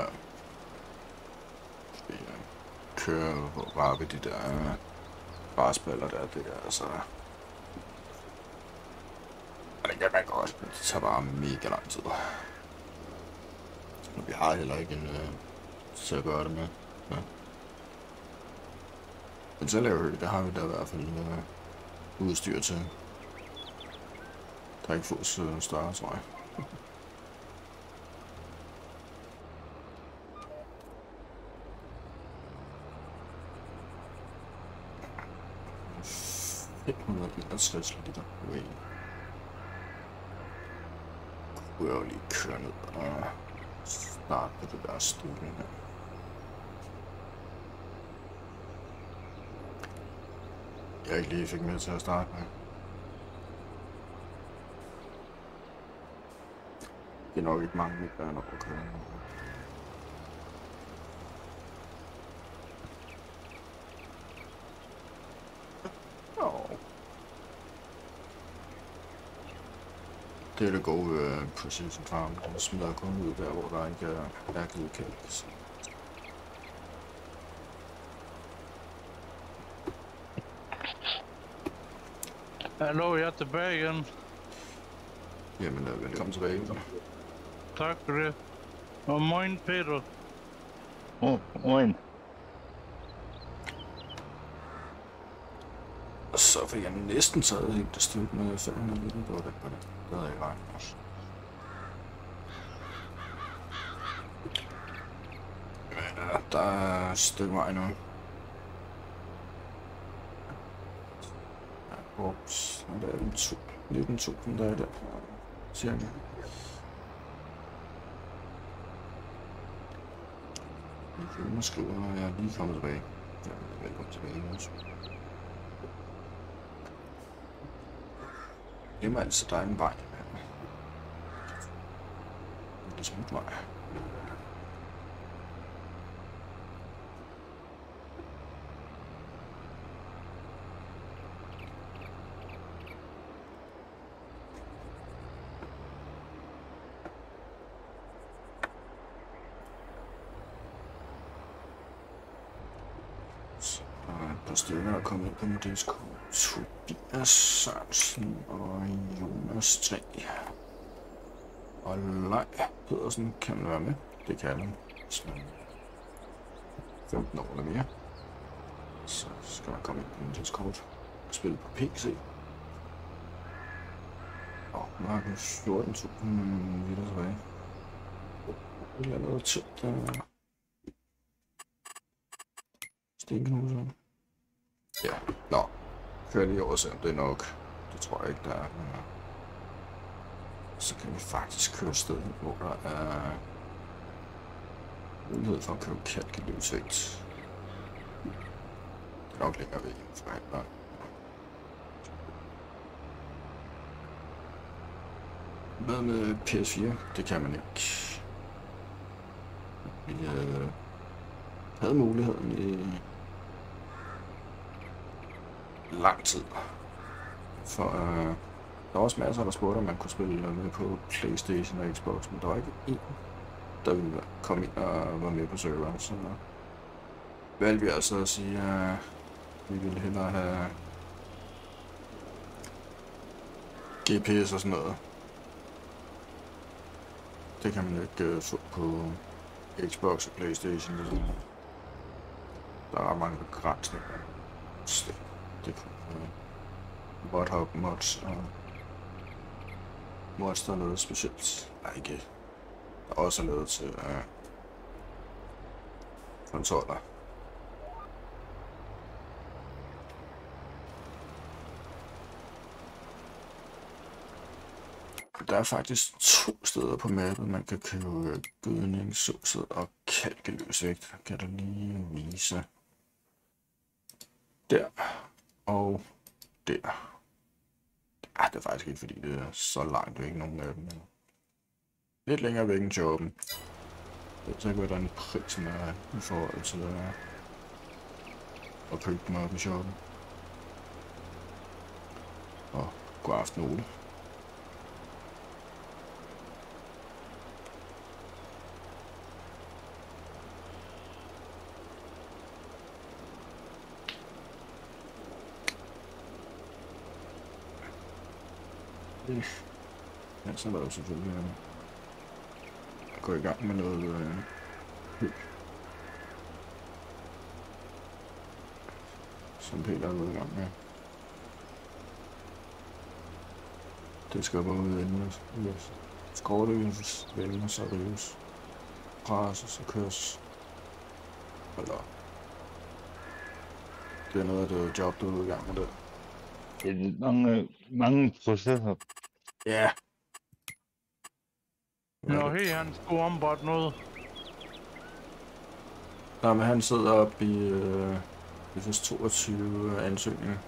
Det øh, kører på bare ved de der øh, græsballer der, det er altså... Og det kan man godt, men det tager bare mega lang tid. Vi har heller ikke en øh, til at gøre det med. Ja. Men så laver vi, der har vi da i hvert fald øh, udstyr til. Der er ikke fås øh, større, tror jeg. fem hundrede enogtres liter. Wait. Kunne jeg jo lige køre ned og starte på det der stykke her. Jeg ikke lige fik med til at starte med. Det er nok ikke mange, der er nok at køre. Det er det gode øh, Precision Farm. Den smider kun ud der, hvor der ikke er, er givet kælk. Hallo, jeg er tilbage igen. Jamen, øh, velkommen tilbage. Tak for det. Og moin, Peter. Åh, oh, moin. Og så fik jeg næsten taget helt det stykke med fem hundrede liter. Det var det på det. Det havde jeg ikke regnet også. Men ja, der er et stykke vej nu. Ja, ups. Og der er den nitten tusind, der er der. Cirka. Nu skriver jeg lige kommet tilbage. Ja, velkommen tilbage også. Det er altså, der er en vej. Det er smut vej. Stykker er kommet ind på modelsko. Tobias Sørensen og Jonas tre. Og Lej Pedersen kan man være med. Det kan man. Hvis man femten år eller mere. Så skal man komme ind på modelskort og spille på P C. Og Markus fjorten tusind liter tilbage. Det er noget tæt der. Stenknuser. Ja, nå. Kører lige over, selvom det er nok. Det tror jeg ikke, der er. Men så kan vi faktisk køre sted, hvor der er mulighed for at købe kalk i løbsvægt. Det er nok længere væk end forhandler. Hvad med P S fire? Det kan man ikke. Vi øh, havde muligheden i lang tid. For øh, der var også masser, der spurgte, om man kunne spille med på PlayStation og Xbox, men der var ikke en, der ville komme ind og være med på serveren, så valgte vi altså at sige, at vi ville hellere have G P S og sådan noget. Det kan man ikke uh, få på Xbox og PlayStation. Der er ret mange begrænsninger. Det kunne uh, modhop mods og mods, der er noget specielt. Nej, ikke. Der er også lavet til uh, konsoller. Der er faktisk to steder på mappet, man kan købe gødning, såsæd og kalkeløsvægt. Kan du lige vise. Der og der. Ah, det er faktisk ikke, fordi det er så langt væk, nogen af dem. Lidt længere væk end shoppen. Jeg ved ikke, hvordan prisen er i forhold til at, at købe dem op i shoppen. Og god aften, Ole. Ja, så er der jo selvfølgelig at gå i gang med noget øh, hyld. Som Peter er gået i gang med. Det skal bare ud vendes. Yes. Skråløs, vendes og rives. Presses og køres. Hold op. Det er noget af det job, du er ude i gang med det. Det er mange, mange processer. Ja. Nå, hey, han skulle ombart noget. Nej, men han sidder oppe i øh, toogtyve ansøgninger.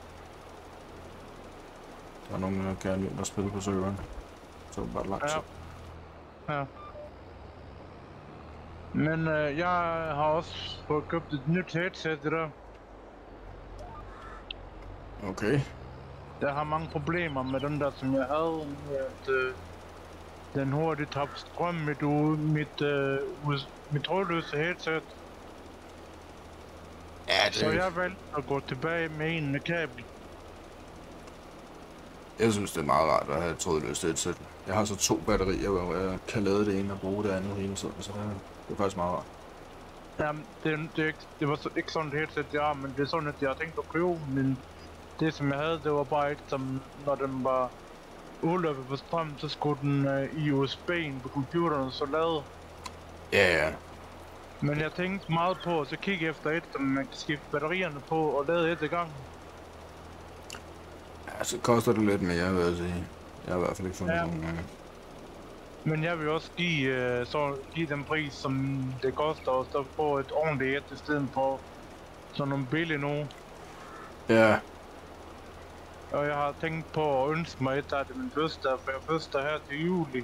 Der er nogen, der gerne vil spille på serveren. Så er det bare langt. Ja. Ja. Men øh, jeg har også fået købt et nyt headset i dag. Okay. Jeg har mange problemer med den der, som jeg havde, med at øh, den hurtigt tabt strøm mit, mit, øh, us- mit trådløse headset. Ja, det... Så jeg valgte at gå tilbage med en med kabel. Jeg synes, det er meget rart at have et trådløst headset. Jeg har så to batterier, hvor jeg kan lade det ene og bruge det andet hele tiden, så det er, det er faktisk meget rart. Jamen, det, det, er ikke, det var så, ikke sådan et headset, jeg har, men det er sådan, at jeg har tænkt at købe, men det som jeg havde, det var bare ikke som, når den var udløbet på strøm, så skulle den uh, i U S B'en på computeren så lade. Ja, ja. Men jeg tænkte meget på at så kigge efter et, som man kan skifte batterierne på og lade et i gang. Ja, så koster det lidt mere, vil jeg sige. Jeg har i hvert fald ikke fundet Ja. sådan noget. Men jeg vil også give, uh, så give den pris, som det koster, og så få et ordentligt et i stedet for sådan nogle billige nu. Ja, Og jeg har tænkt på at ønske mig et, der er det min fødselsdag, for jeg fødselsdag her til juli.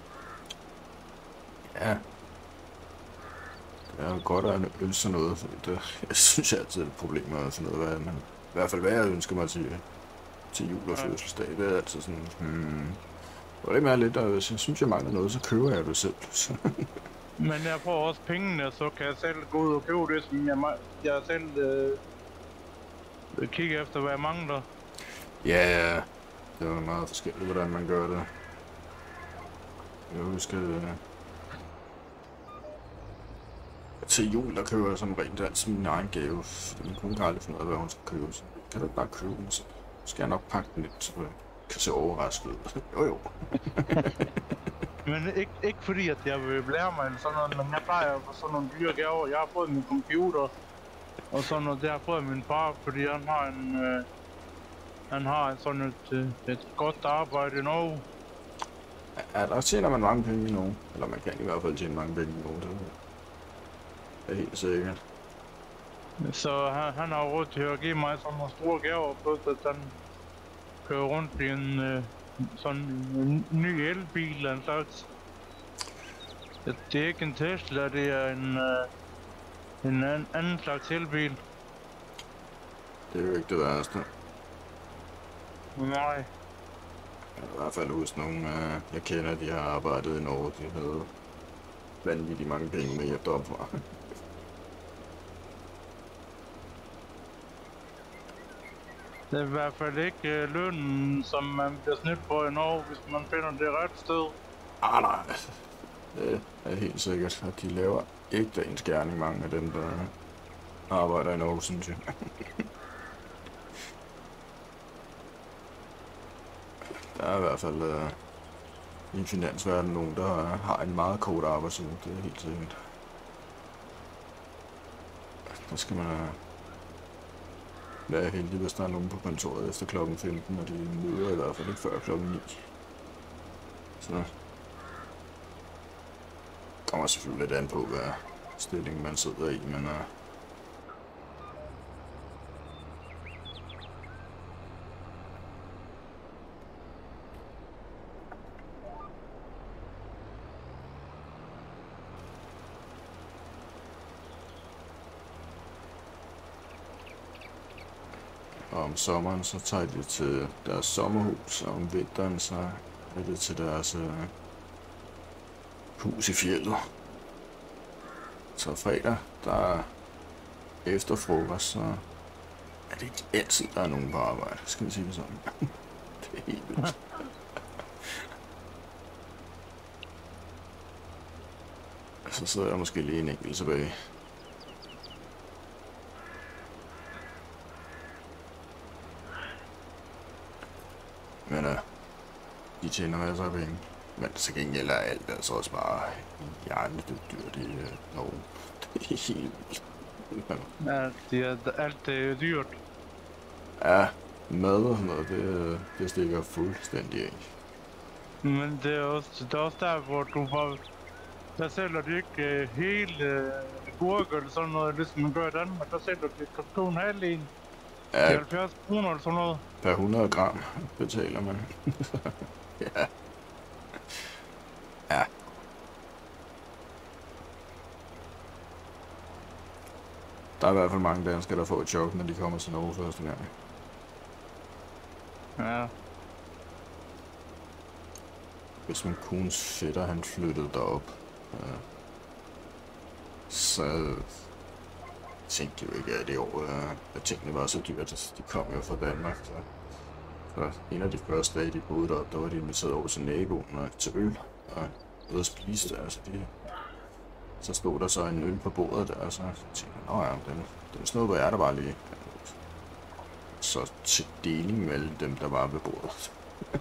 ja. Det er jo godt at ønske sig noget, for det, jeg synes jeg altid er et problem med at finde noget, hvad man, i hvert fald hvad jeg ønsker mig til, til jul og Ja. fødselsdag. Det er altid sådan, hmm, og det er mere lidt, og hvis jeg synes, jeg mangler noget, så køber jeg det selv. Men jeg får også pengene, så kan jeg selv gå ud og købe det, som jeg, ma- jeg selv øh, kigger efter, hvad jeg mangler. Ja, ja. Det er jo meget forskelligt, hvordan man gør det. Jeg husker, øh, til jul, der køber jeg som rent altid min egen gave. Min kone kan aldrig finde ud af, hvad hun skal købe. Så kan du ikke bare købe den, så skal jeg nok pakke den lidt, så jeg kan se overrasket ud. Jo, jo. Men ikke, ikke fordi, at jeg vil lære mig eller sådan noget, men jeg plejer at få sådan nogle dyre gaver. Jeg har fået min computer og sådan noget, det har jeg fået af min far, fordi han har en... Øh, han har sådan et, øh, et godt arbejde i Norge. Ja, der tjener man mange penge i nogen. Eller man kan i hvert fald tjene mange penge i nogen. Det er helt sikkert. Så han, han har råd til at give mig sådan nogle store gaver, plus at han kører rundt i en øh, sådan en ny elbil eller en slags. Det, det er ikke en Tesla, det er en, øh, en anden, anden slags elbil. Det er jo ikke det værste. Nej. Jeg har i hvert fald huske nogen, øh, jeg kender, de har arbejdet i Norge. De havde vanvittigt mange penge med hjem deroppe fra. Det er i hvert fald ikke øh, lønnen, som man bliver snydt på i Norge, hvis man finder det ret sted. Ah, nej. Det er helt sikkert, at de laver ikke ens gerning, mange af dem, der arbejder i Norge, synes jeg. Der er i hvert fald øh, i finansverdenen nogen, der har en meget kort arbejdsuge, det er helt sikkert. Der skal man øh, være heldig, hvis der er nogen på kontoret efter klokken femten, og de møder i hvert fald ikke før klokken ni. Så kommer selvfølgelig lidt an på, hvad stilling man sidder i, men øh, og om sommeren så tager de til deres sommerhus, og om vinteren så er det til deres øh, hus i fjeldet. Så fredag, der er efter frokost, så er det ikke altid, der er nogen på arbejde, skal vi sige det sådan. Det er helt vildt. Så sidder jeg måske lige en enkelt tilbage. Men øh, de tjener masser af penge. Men til gengæld er alt altså også bare hjernedødt dyrt i øh, Norge. Det er helt vildt. Ja, det er, alt det er dyrt. Ja, mad og sådan noget, det, det stikker fuldstændig af. Men det er også, det er også der, hvor du får... Der sælger de ikke uh, hele uh, gurke eller sådan noget, ligesom man gør i Danmark. Der sælger de kun halv en. Ja, halvfjerds kroner eller sådan noget. per hundrede gram betaler man. Ja. Ja. Der er i hvert fald mange danskere, der får et chok, når de kommer til Norge første gang. Ja. hvis min kones fætter han flyttede derop, øh, så tænkte jeg jo ikke, at det år, øh, at tingene var så dyrt, at de kom jo fra Danmark. Så, så en af de første dage, de boede deroppe, der var de inviteret over til naboen og til øl og ude at spise der. Altså de, så stod der så en øl på bordet der, og så tænkte jeg, nå ja, den, den snød, jeg der bare lige. Så til deling med alle dem, der var ved bordet.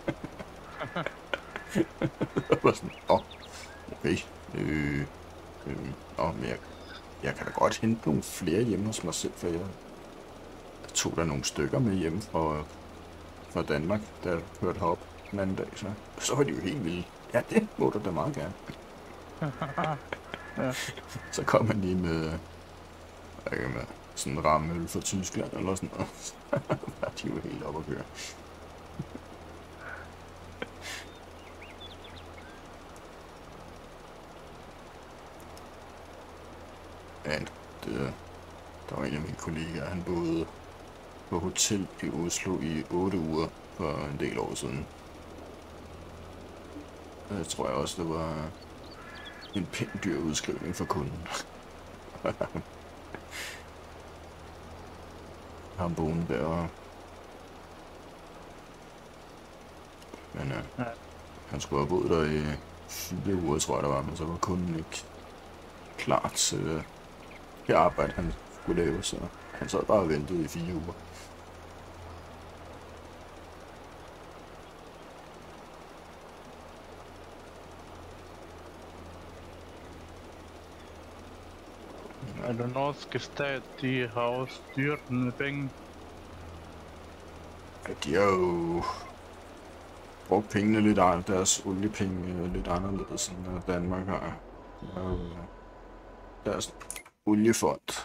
Jeg var sådan, åh, okay, øh, øh, åh, men jeg, jeg kan da godt hente nogle flere hjemme hos mig selv, for jeg, jeg tog der nogle stykker med hjemme fra, fra Danmark, da jeg hørte herop den anden dag, så, så var de jo helt vilde. Ja, det må du da meget gerne. Ja. Så kom man lige med, ikke, med sådan en rammeøl fra Tyskland eller sådan noget. Så var de jo helt op at køre. Men det, der var en af mine kollegaer, han boede på hotel i Oslo i otte uger for en del år siden. Jeg tror jeg også, det var en pænt dyr udskrivning for kunden. Ham boende der. Men øh, Ja. han skulle have boet der i fire uger, tror jeg det var, men så var kunden ikke klar til øh, det arbejde, han skulle lave, så han sad bare og ventede i fire uger. Og den norske stat, de har også styrt den med penge. Ja, de har jo brugt pengene lidt af deres oliepenge lidt anderledes end Danmark har. De har jo deres oliefond.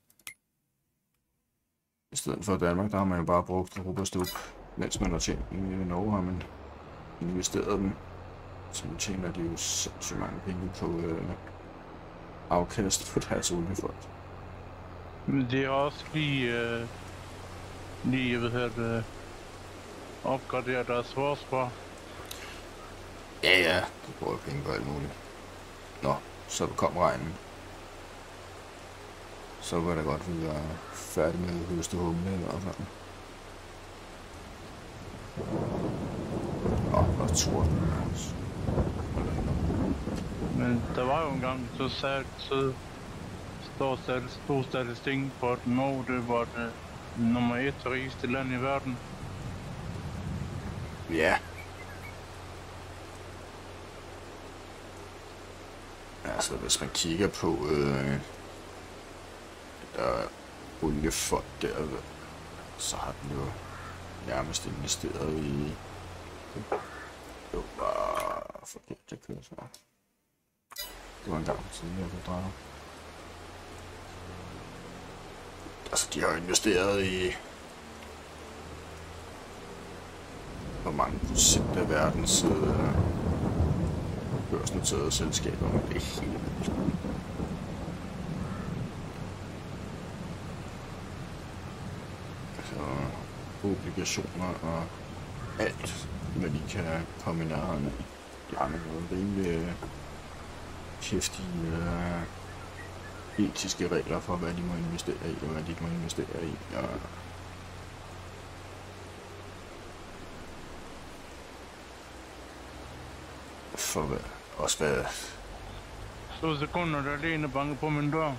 I stedet for Danmark, der har man jo bare brugt Europa Stup, mens man har tjent dem. I Norge har man investeret dem. Så nu tjener de jo sindssygt mange penge på øh, afkast på deres oliefond. Men de har også lige, øh, lige, hvad hedder det, opgraderet deres forsvar. Ja, ja, de bruger penge på alt muligt. Nå, så kom regnen. Så var det godt, at vi var færdige med at høste humle i hvert fald. Nå, og torden også. Men der var jo engang, så sagde så står stor statistikken på, at Norge det var det nummer et rigeste land i verden. Ja. Altså, hvis man kigger på øh, der oliefond der, så har den jo nærmest investeret i... Det var bare forkert, jeg kører så. Det var en gang siden, jeg kunne dreje. Altså, de har investeret i... Hvor mange procent af verdens øh, børsnoterede selskaber, men det er helt vildt. Altså, obligationer og alt, hvad de kan komme i nærheden af. De har nogle rimelig hæftige øh, etiske regler for, hvad de må investere i, og hvad de ikke må investere i. Og for hvad, også hvad... Så sekunder, der alene banker på min dør.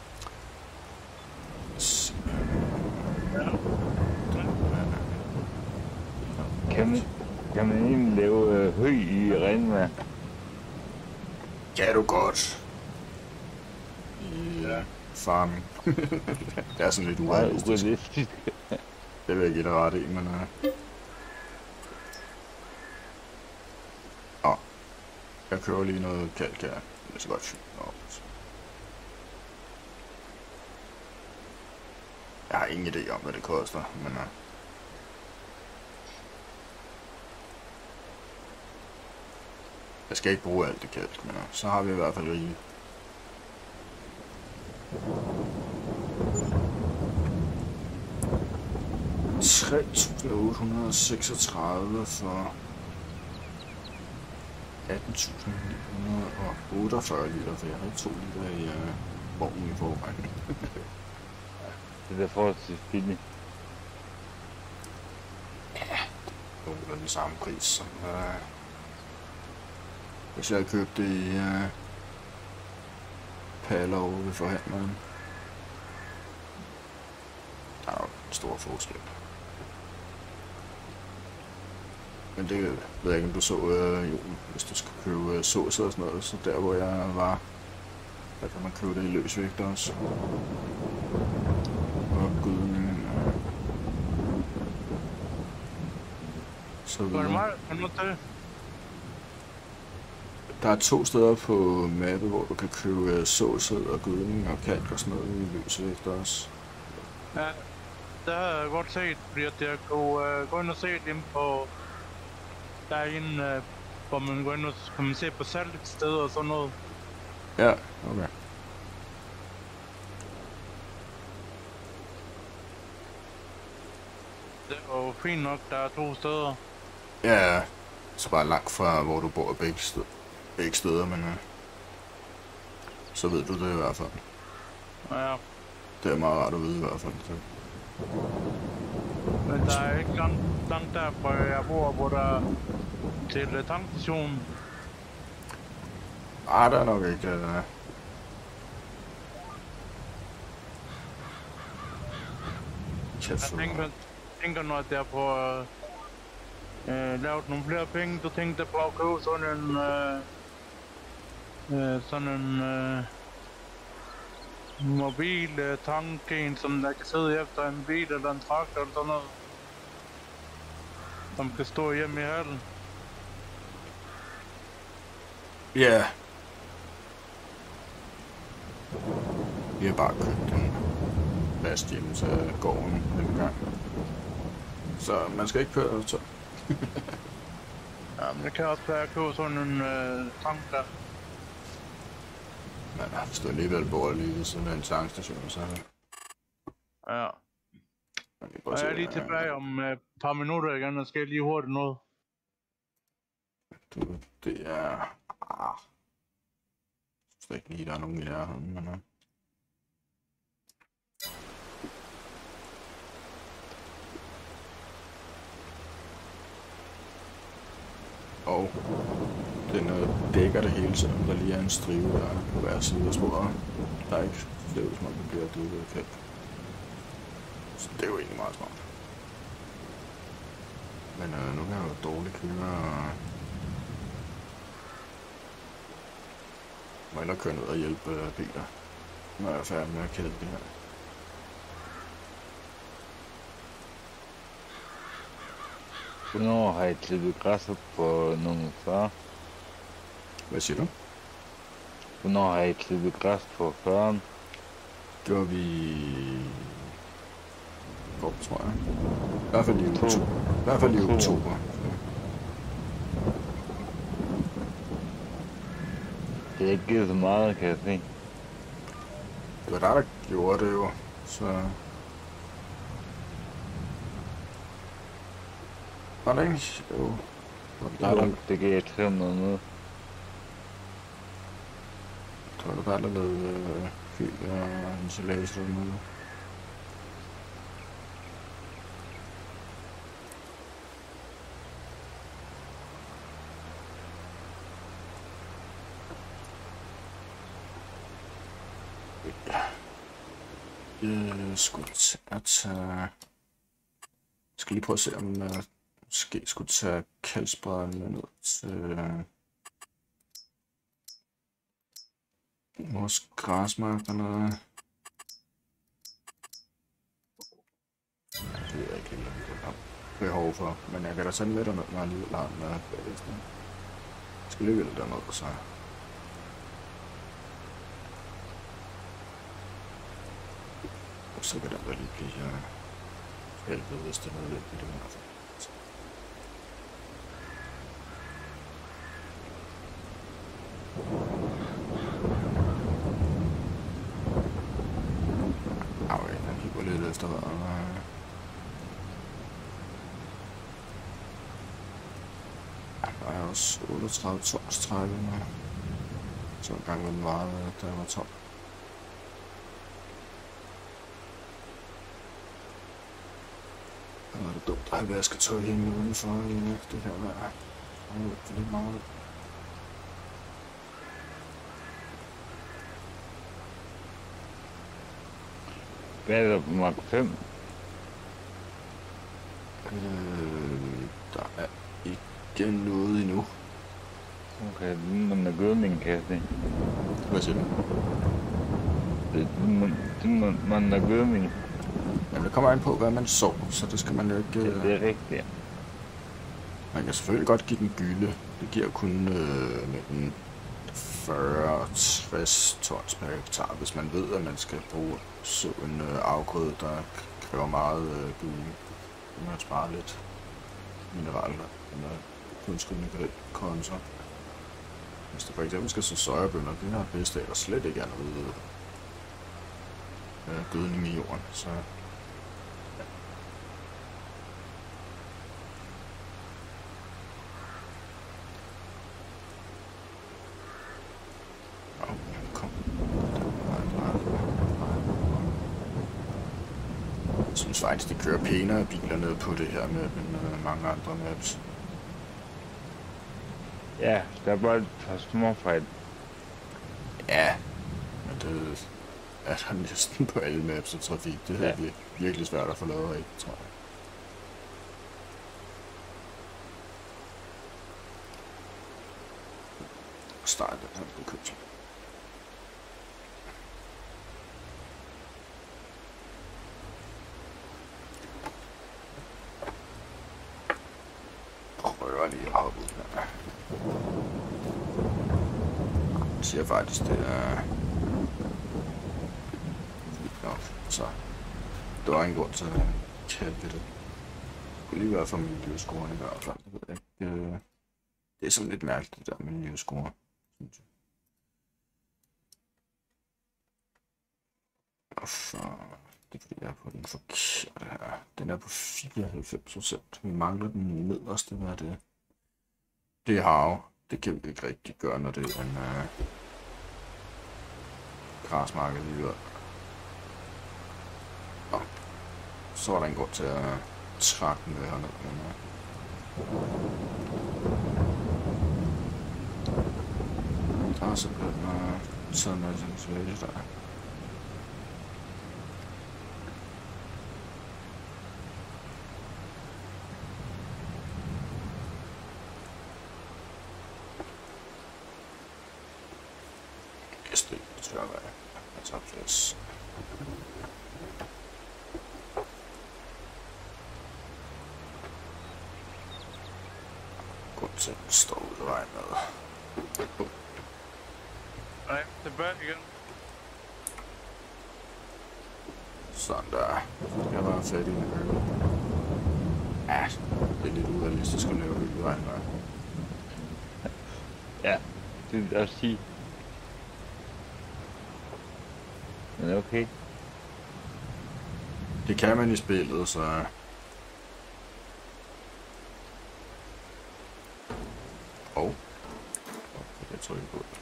Ja. Kan man, kan man egentlig lave øh, hø i regnvejr? Kan du godt. I ja. Farming. Det er sådan lidt Meget urealistisk. urealistisk. Det vil jeg give dig ret i, men... Uh... Åh. Jeg kører lige noget kalk her. Det er så godt fint. Nå. Jeg har ingen idé om, hvad det koster, men... Uh... Jeg skal ikke bruge alt det kalk, men uh, så har vi i hvert fald rigeligt. tre tusind otte hundrede og seksogtredive for atten tusind ni hundrede og otteogfyrre liter, for jeg havde to liter i øh, vognen i forvejen. Det er da forholdsvis billigt. Nogenlunde den samme pris som øh, hvis jeg havde købt det i øh, Paller over ved forhandleren. Der er jo en stor forskel. Men det ved jeg ikke, om du så, øh, jo, hvis du skal købe øh, sås og sådan noget, så der hvor jeg var, der kan man købe det i løsvægt også. Og gydning, øh, så Var det videre. meget? Kan du til? Der er to steder på mappet, hvor du kan købe øh, såsæd og gydning og kalk og sådan noget i løsvægt også. Ja, det har jeg godt set, fordi at jeg kunne uh, gå ind og se dem på derinde, uh, hvor man går ind og kan man se på salgssteder og sådan noget. Ja, okay. Det er jo fint nok, der er to steder. Ja, så bare langt fra hvor du bor begge steder, begge steder men øh, så ved du det i hvert fald. Ja, Det er meget rart at vide i hvert fald. Så. men der er ikke langt, langt der, hvor jeg bor, hvor der er til uh, tankstationen. Ej, der er nok ikke. Øh... Kæft, Jeg for tænker, tænker når jeg får uh, uh, lavet nogle flere penge, du tænkte på at købe sådan en uh, uh, sådan en uh, mobil uh, tank, en som der kan sidde efter en bil eller en traktor eller sådan noget, som kan stå hjemme i hallen. Ja. Vi har bare købt en last hjemme til gården den gang. Så man skal ikke køre så. Ja, men det kan også være at købe sådan en uh, tank der. Men hvis du alligevel bor lige ved siden af en tankstation, så er det... Ja. Man kan Og godt jeg er se, lige at- tilbage om et uh, par minutter igen, og skal jeg lige hurtigt noget. Du, det er... Ah. Jeg synes ikke lige, der er nogen i nærheden, men... Uh... Og den øh, dækker det hele, selvom der lige er en strive der på hver side af sporet. Der er ikke det er jo som om det bliver dækket af kalk. Så det er jo egentlig meget smart. Men øh, nu kan jeg jo dårligt køre og... må hellere køre ned og hjælpe øh, biler, når jeg er færdig med at kælde det her. Hvornår har I klippet græs op på nummer fyrre? Hvad siger du? Hvornår har I klippet græs på fyrren? Det var vi... Hvor, tror jeg. I hvert fald i oktober. I hvert fald i oktober. Det er ikke givet så meget, kan jeg se. Det var der, der gjorde det jo. Så... Var det ikke? Jo. Der er der, Det gav jeg tre hundrede med. der var der bare der lavede øh, fyld og ensilage og noget. Jeg skulle til at tage... Jeg skal lige prøve at se, om jeg måske skulle tage kalksprederen med ned til vores græsmark dernede. Det ved jeg ikke helt, om det er behov for, men jeg kan da tage den med derned, når jeg alligevel har den der baglæst. Jeg skal alligevel derned, så... Så kan der vel lige blive uh, hjælpet, hvis det er nødvendigt i hvert fald. Au, ja, den hiver lidt efter vejret. Ja, der er jo også otteogtredive tons trække nu. Så en gang med den var, da jeg var tom. Nu er det dumt at have vasketøj hængende udenfor i det her vejr. Det er for lidt meget. Hvad er der på mark fem? Øh, der er ikke noget endnu. Okay, den er gødning, kan jeg se. Hvad siger du? Det er man er gødning. Jamen, det kommer an på, hvad man så, så det skal man jo ikke... Ja, det er rigtigt, ja. Man kan selvfølgelig godt give den gylde. Det giver kun øh, mellem fyrre til tres tons per hektar, hvis man ved, at man skal bruge så en øh, afgrøde, der kræver meget øh, gylde. Så man sparer lidt mineraler eller kunstgødning på den konto. Hvis der for eksempel skal så sojabønner, det har bedst af, der slet ikke er noget øh, gødning i jorden, så... Jeg synes faktisk, de kører pænere bilerne på det her map end øh, mange andre maps. Ja, der er bare et par småfejl. Ja, men det er der næsten på alle maps og trafik. Det her ja. er virkelig svært at få lavet af, tror jeg. Start den her bekymring. Prøver lige at hoppe ud her. Jeg siger faktisk, det er fint nok. Så der var ingen grund til at kalde det. Det skulle lige være for miljøscoren i hvert fald. Det ved jeg ikke. Det er sådan lidt mærkeligt, det der miljøscore, synes jeg. Og så... Det er fordi, jeg er på den forkerte her. Den er på fireoghalvfems procent. Vi mangler den nederste, hvad er det? Det er hav. Det kan vi ikke rigtig gøre, når det er en øh, græsmark alligevel. Og så er der en grund til at trække den ved herned. Men, øh. Der er simpelthen øh, taget en masse tilbage der. Det tror jeg, jeg tager plads. Godt til at stå ud af vejen med. Nej, tilbage igen. Sådan der. Så skal jeg bare fat i en øl. Ja, det er lidt urealistisk at lave øl i vejen med. Ja, det vil jeg sige. Men okay. Det kan man i spillet, så... Åh. Oh. Jeg tror ikke på det.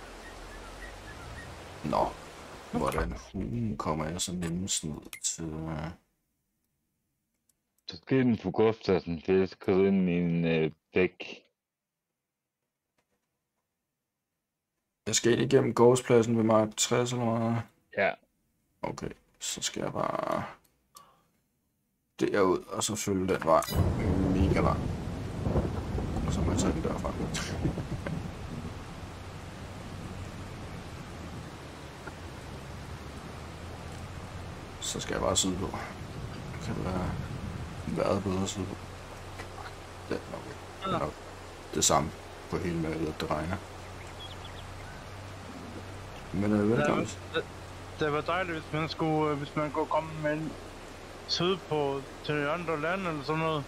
Nå. Hvordan hulen kommer jeg så nemmest ned til... Så skal den på godspladsen, for jeg skal ind i en øh, dæk. Jeg skal ind igennem gårdspladsen ved mark tres eller noget. Ja. Okay, så skal jeg bare derud, og så følge den vej mega lang. Og så må jeg tage den derfra. Så skal jeg bare sydpå. Kan det være vejret bedre sydpå? Det er nok, det er nok det samme på hele malet, det regner. Men øh, velkommen. Det, det var dejligt, hvis man skulle, hvis man kunne komme med en syd på til andre lande eller sådan noget.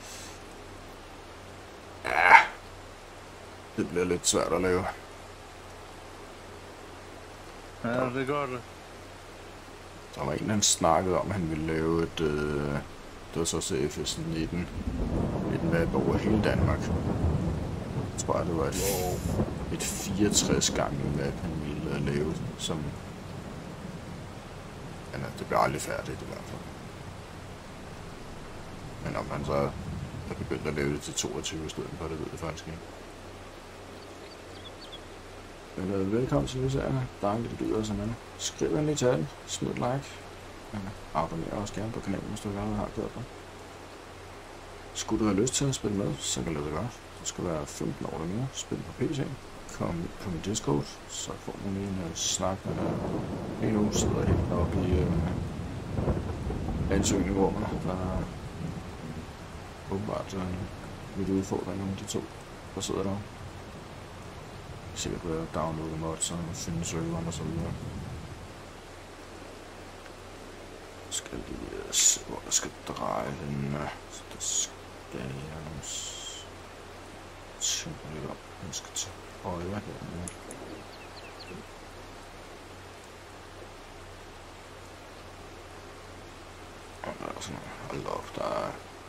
Ja, det bliver lidt svært at lave. Ja, det gør det. Der var en, han snakkede om, at han ville lave et, øh, det var så C F S nitten, et map over hele Danmark. tror jeg, det var et, et fireogtres gange map, han ville lave, som... Men det bliver aldrig færdigt i hvert fald. Men om han så er begyndt at lave det til toogtyve i stedet for, det ved jeg faktisk ikke. Men øh, velkommen til Lyserne. Dejligt, at du gider som man. Skriv endelig til den. Smid et like. Ja, abonner også gerne på kanalen, hvis du allerede har gjort det. Skulle du have lyst til at spille med, så kan du det godt. Du skal være femten år eller mere. Spil på P C. Kom på min Discord, så får du lige en uh, snak med dig. Lige nu sidder jeg helt oppe i uh, ansøgningrummet, der er åbenbart uh, lidt udfordringer med de to, der sidder der. Sikkert ved at downloade mods og finde serveren og så videre. Skal lige uh, se, hvor der skal dreje den. Uh, så der skal jeg tænke lidt om. Jeg skal til højre hernede. Og der er sådan noget. Hold op, der er...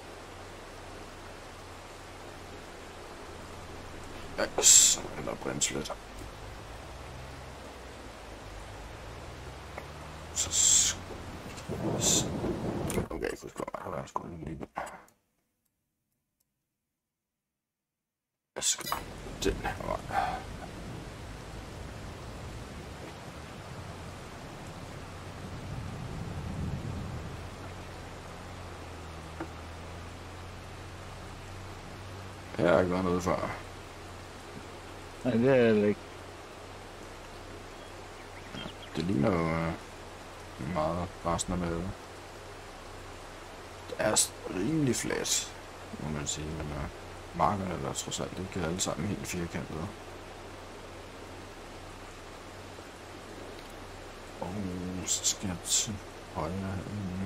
Yes, eller bremse lidt. Så... Okay, jeg kunne spørge mig, der er sgu lige lidt. Jeg skal den her vej. Jeg har ikke været noget før. Nej, det er det ikke. Det ligner jo øh, meget resten af maden. Det er rimelig flat, må man sige, men øh, markerne der trods alt ikke alle sammen helt firkantede. Og så skal jeg til højre herinde.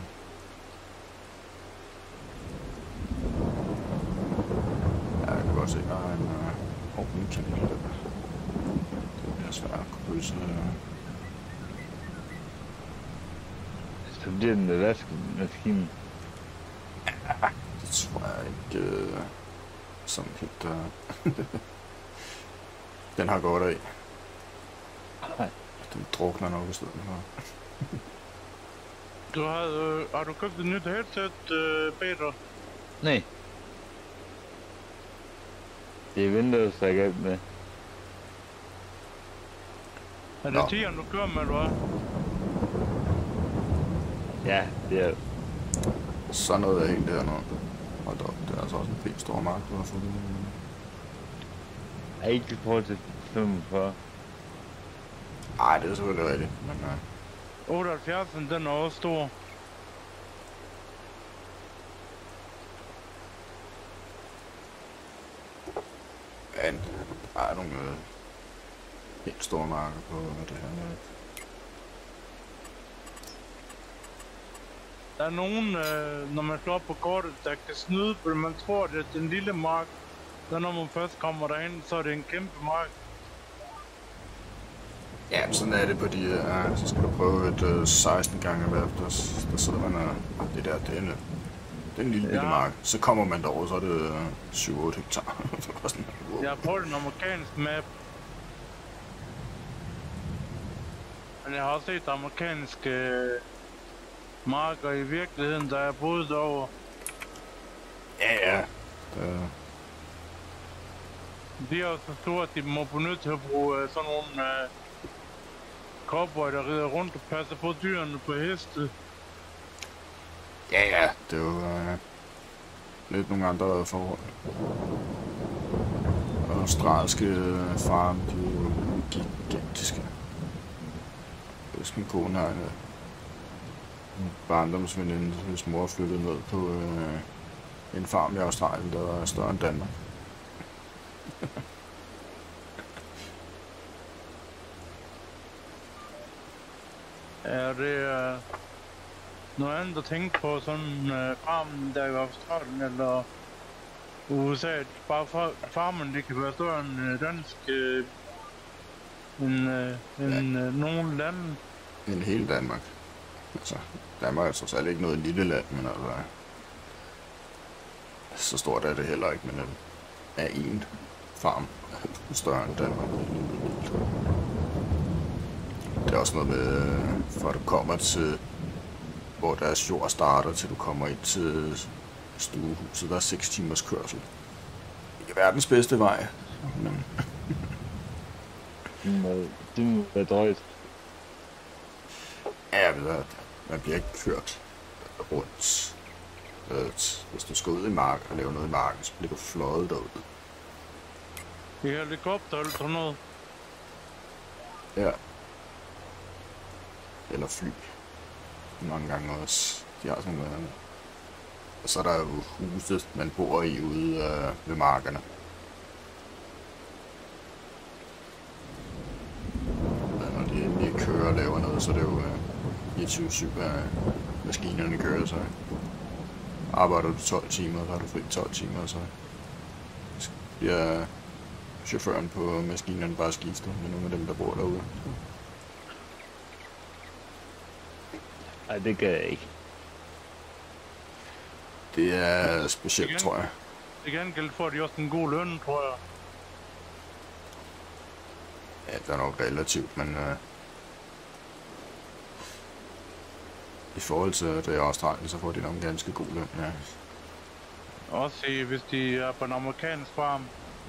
Ja, jeg kan godt se, at der er en øh, ordentlig kanal der. Det bliver svært at krydse. Så bliver den der vaskemaskine. Ja, det tror jeg ikke øh, sådan helt... Øh, den har godt af. Nej. Den drukner nok i stedet for. Du har, øh, har du købt et nyt headset, øh, Peter? Nej. Det er Windows, der er galt med. Er Nå. det tieren, du kører med, eller hvad? Ja, det er Så noget af helt dernede. Hold op, det er altså også en pænt stor mark, du har fået det. er ikke i forhold til femogfyrre. Ej, det er selvfølgelig rigtigt, men øh, otteoghalvfjerdsen, den er også stor. men der er nogle øh, helt store marker på det her. Der er nogen, øh, når man slår op på kortet, der kan snyde, fordi man tror, det er den lille mark. Så når man først kommer derhen, så er det en kæmpe mark. Ja, sådan er det på de her. Øh, så skal du prøve et øh, seksten gange hver, der, der sidder man og det der, det er en, det er en lille, ja. lille mark. Så kommer man derover, så er det øh, syv otte hektar. Sådan, wow. Jeg har prøvet en amerikansk map. Men jeg har også set amerikanske øh, marker i virkeligheden, der er boet derovre. Ja, ja. Det, De er også så store, at de må på nødt til at bruge øh, sådan nogle øh, cowboy, der rider rundt og passer på dyrene på heste. ja, ja. Det er jo øh, lidt nogle andre forhold. Australske øh, farme, de er jo gigantiske. Hvis min kone har en, en barndomsveninde, hvis mor flyttede ned på øh, en farm i Australien, der er større end Danmark. Er det øh, noget andet at tænke på, sådan øh, farmen der i Australien eller U S A? Bare for, farmen, det kan være større end øh, dansk, øh, end, øh, end øh, nogle lande. End hele Danmark. Altså, Danmark er trods alt ikke noget lille land, men altså... Så stort er det heller ikke, men øh, er en farm større end Danmark. Det er også noget med, for du kommer til, hvor deres jord starter, til du kommer ind til stuehuset. Der er seks timers kørsel. Ikke verdens bedste vej, men... Det må være drøjt. Ja, jeg ved at man bliver ikke kørt rundt. Hvis du skal ud i marken og lave noget i marken, så bliver du fløjet derud. Det er helikopter eller sådan noget. Ja. Eller fly. Mange gange også. De har sådan noget. Og så er der jo huset, man bor i ude øh, ved markerne. Og når de endelig kører og laver noget, så er det jo øh, fireogtyve syv af maskinerne kører, så arbejder du tolv timer, så har du fri tolv timer, så bliver chaufføren på maskinerne bare skiftet med nogle af dem, der bor derude. Ej, det gør jeg ikke. Det er specielt, Igen. tror jeg. Det gengæld får de også en god løn, tror jeg. Ja, det er nok relativt, men øh, i forhold til det i Australien, så får de nok en ganske god løn, ja. Også i, hvis de er på en amerikansk farm.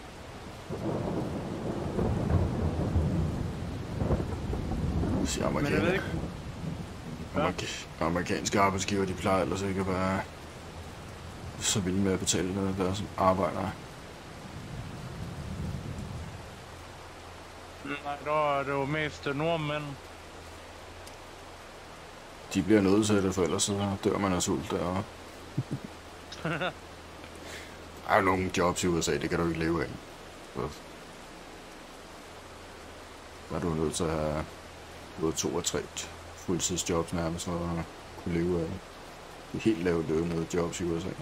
Så Men jeg ved amerikaner, ikke, amerika- amerikanske arbejdsgiver, de plejer ellers ikke at være så vilde med at betale deres arbejdere. nej, der er det jo mest nordmænd. De bliver nødt til det, for ellers så dør man af sult derovre. Der er jo nogle jobs i U S A, det kan du ikke leve af. Så der er du nødt til at have både to og tre fuldtidsjobs nærmest for at kunne leve af. Det er helt lavt lønnede jobs i U S A.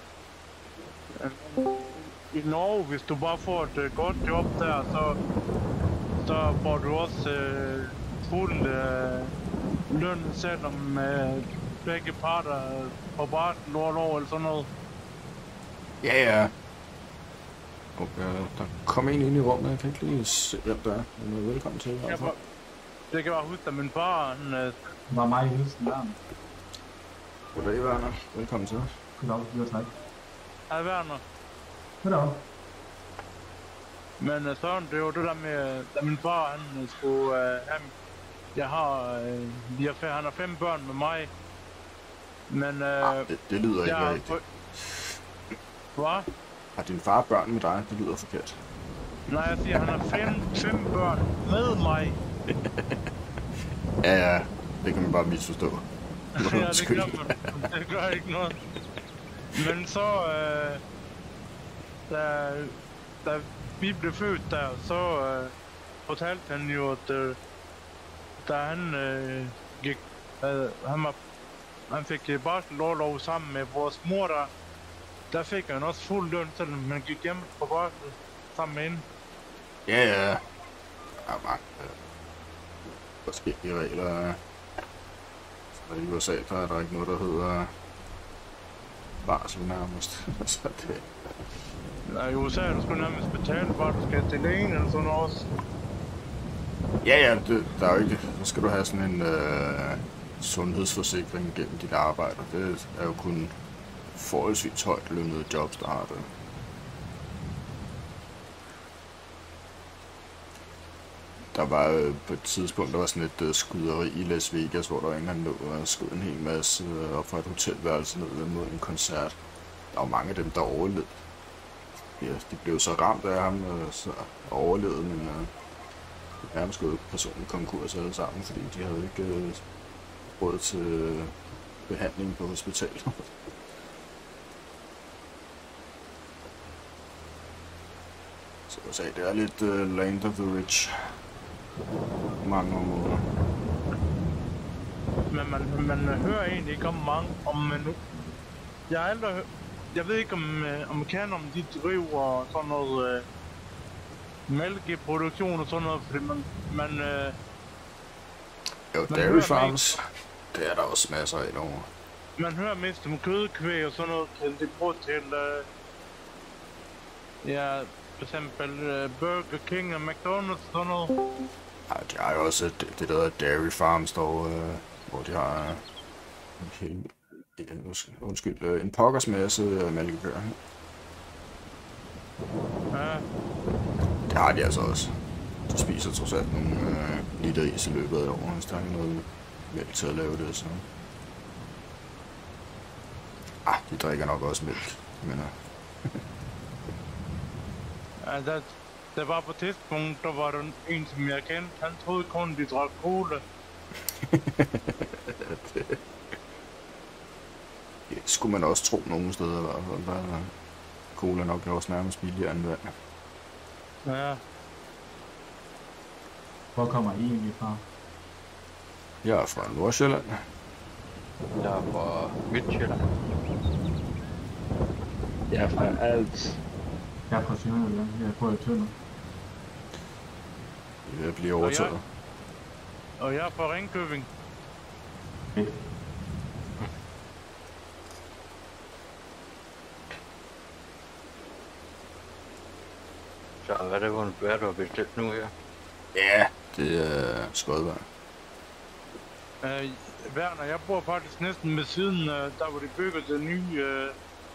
I Norge, hvis du bare får et uh, godt job der, så, så får du også uh, fuld uh, løn, selvom uh, begge parter er på barsel år eller sådan noget. Ja, ja. Oh, ja, der kom en ind i rummet, jeg kan ikke lige se, hvem der er. Men velkommen til i hvert Jeg fald. bare, det kan bare huske, at min far, han, uh, Det var mig i husen der. Goddag, Werner. Velkommen til. Goddag, det var tak. er Werner. Goddag. Men uh, sådan, det er jo det der med, da min far, han uh, skulle, uh, han, jeg har, uh, de har, han har fem børn med mig. Men, uh, Ah, det, det lyder ikke jeg, rigtigt. hvad? Har din far børn med dig? Det lyder forkert. Nej, jeg siger, han har fem, fem børn med mig. Ja, ja. Det kan man bare misforstå. Ja, det gør man. Det gør ikke noget. Men så, øh, da, da vi blev født der, så øh, fortalte han jo, at øh, da han øh, gik, øh, han, var, han fik barselorlov sammen med vores mor der, der fik han også fuld løn, selvom han gik hjem på barsel sammen med hende. Ja, ja. Der er mange øh, forskellige regler. Så i U S A, der er der ikke noget, der hedder barsel nærmest. Så det... Nej, i U S A, du skulle nærmest betale, bare du skal til lægen eller sådan noget også. Ja, ja, det, der er jo ikke... Så skal du have sådan en øh, sundhedsforsikring gennem dit arbejde. Det er jo kun forholdsvis højt lønnede jobs, der har det. Der var øh, på et tidspunkt, der var sådan et øh, skyderi i Las Vegas, hvor der var en, der skød en hel masse øh, op fra et hotelværelse ned mod en koncert. Der var mange af dem, der overlevede. Ja, de blev så ramt af ham og så overlevede, men øh, det er nærmest gået personligt konkurs alle sammen, fordi de havde ikke øh, råd til øh, behandling på hospitalet. Så U S A, det er lidt uh, land of the rich. Mange områder. Men man, man hører egentlig ikke om mange, om man nu... Jeg har aldrig hørt... Jeg ved ikke om, øh, om man kan, om de driver sådan noget... Øh, mælkeproduktion og sådan noget, fordi man... man øh, Jo, Man dairy hører farms, det er der også masser af derovre. man hører mest om kødkvæg og sådan noget, til de bruger til... Øh, ja, For eksempel uh, Burger King og McDonald's og sådan noget. Ja, de har jo også det, det der hedder Dairy Farms derovre, øh, hvor de har øh, en hel, en, undskyld, øh, en pokkers masse øh, mælkekøer. Ja, Det har de altså også. De spiser trods alt nogle øh, liter is i løbet af året, hvis der er noget mælk til at lave det. Så. Ah, de drikker nok også mælk, men øh, ja der, der var på et tidspunkt, der var der en, som jeg kendte. Han troede kun, de drak cola. det, det skulle man også tro nogle steder i hvert fald. Der er cola nok også nærmest billigere end vand. Ja, Hvor kommer I egentlig fra? Jeg er fra Nordsjælland. Jeg er fra Midtjylland. Jeg er fra alt. Jeg er fra Sønderjylland. Jeg bor i Tønder. Jeg bliver overtaget. og jeg er fra Ringkøbing. Fedt. Så hvad er det for en bær, du har bestilt nu her? Ja, det er skodvær. Uh, Werner, jeg bor faktisk næsten ved siden, uh, der hvor de bygger det nye, uh,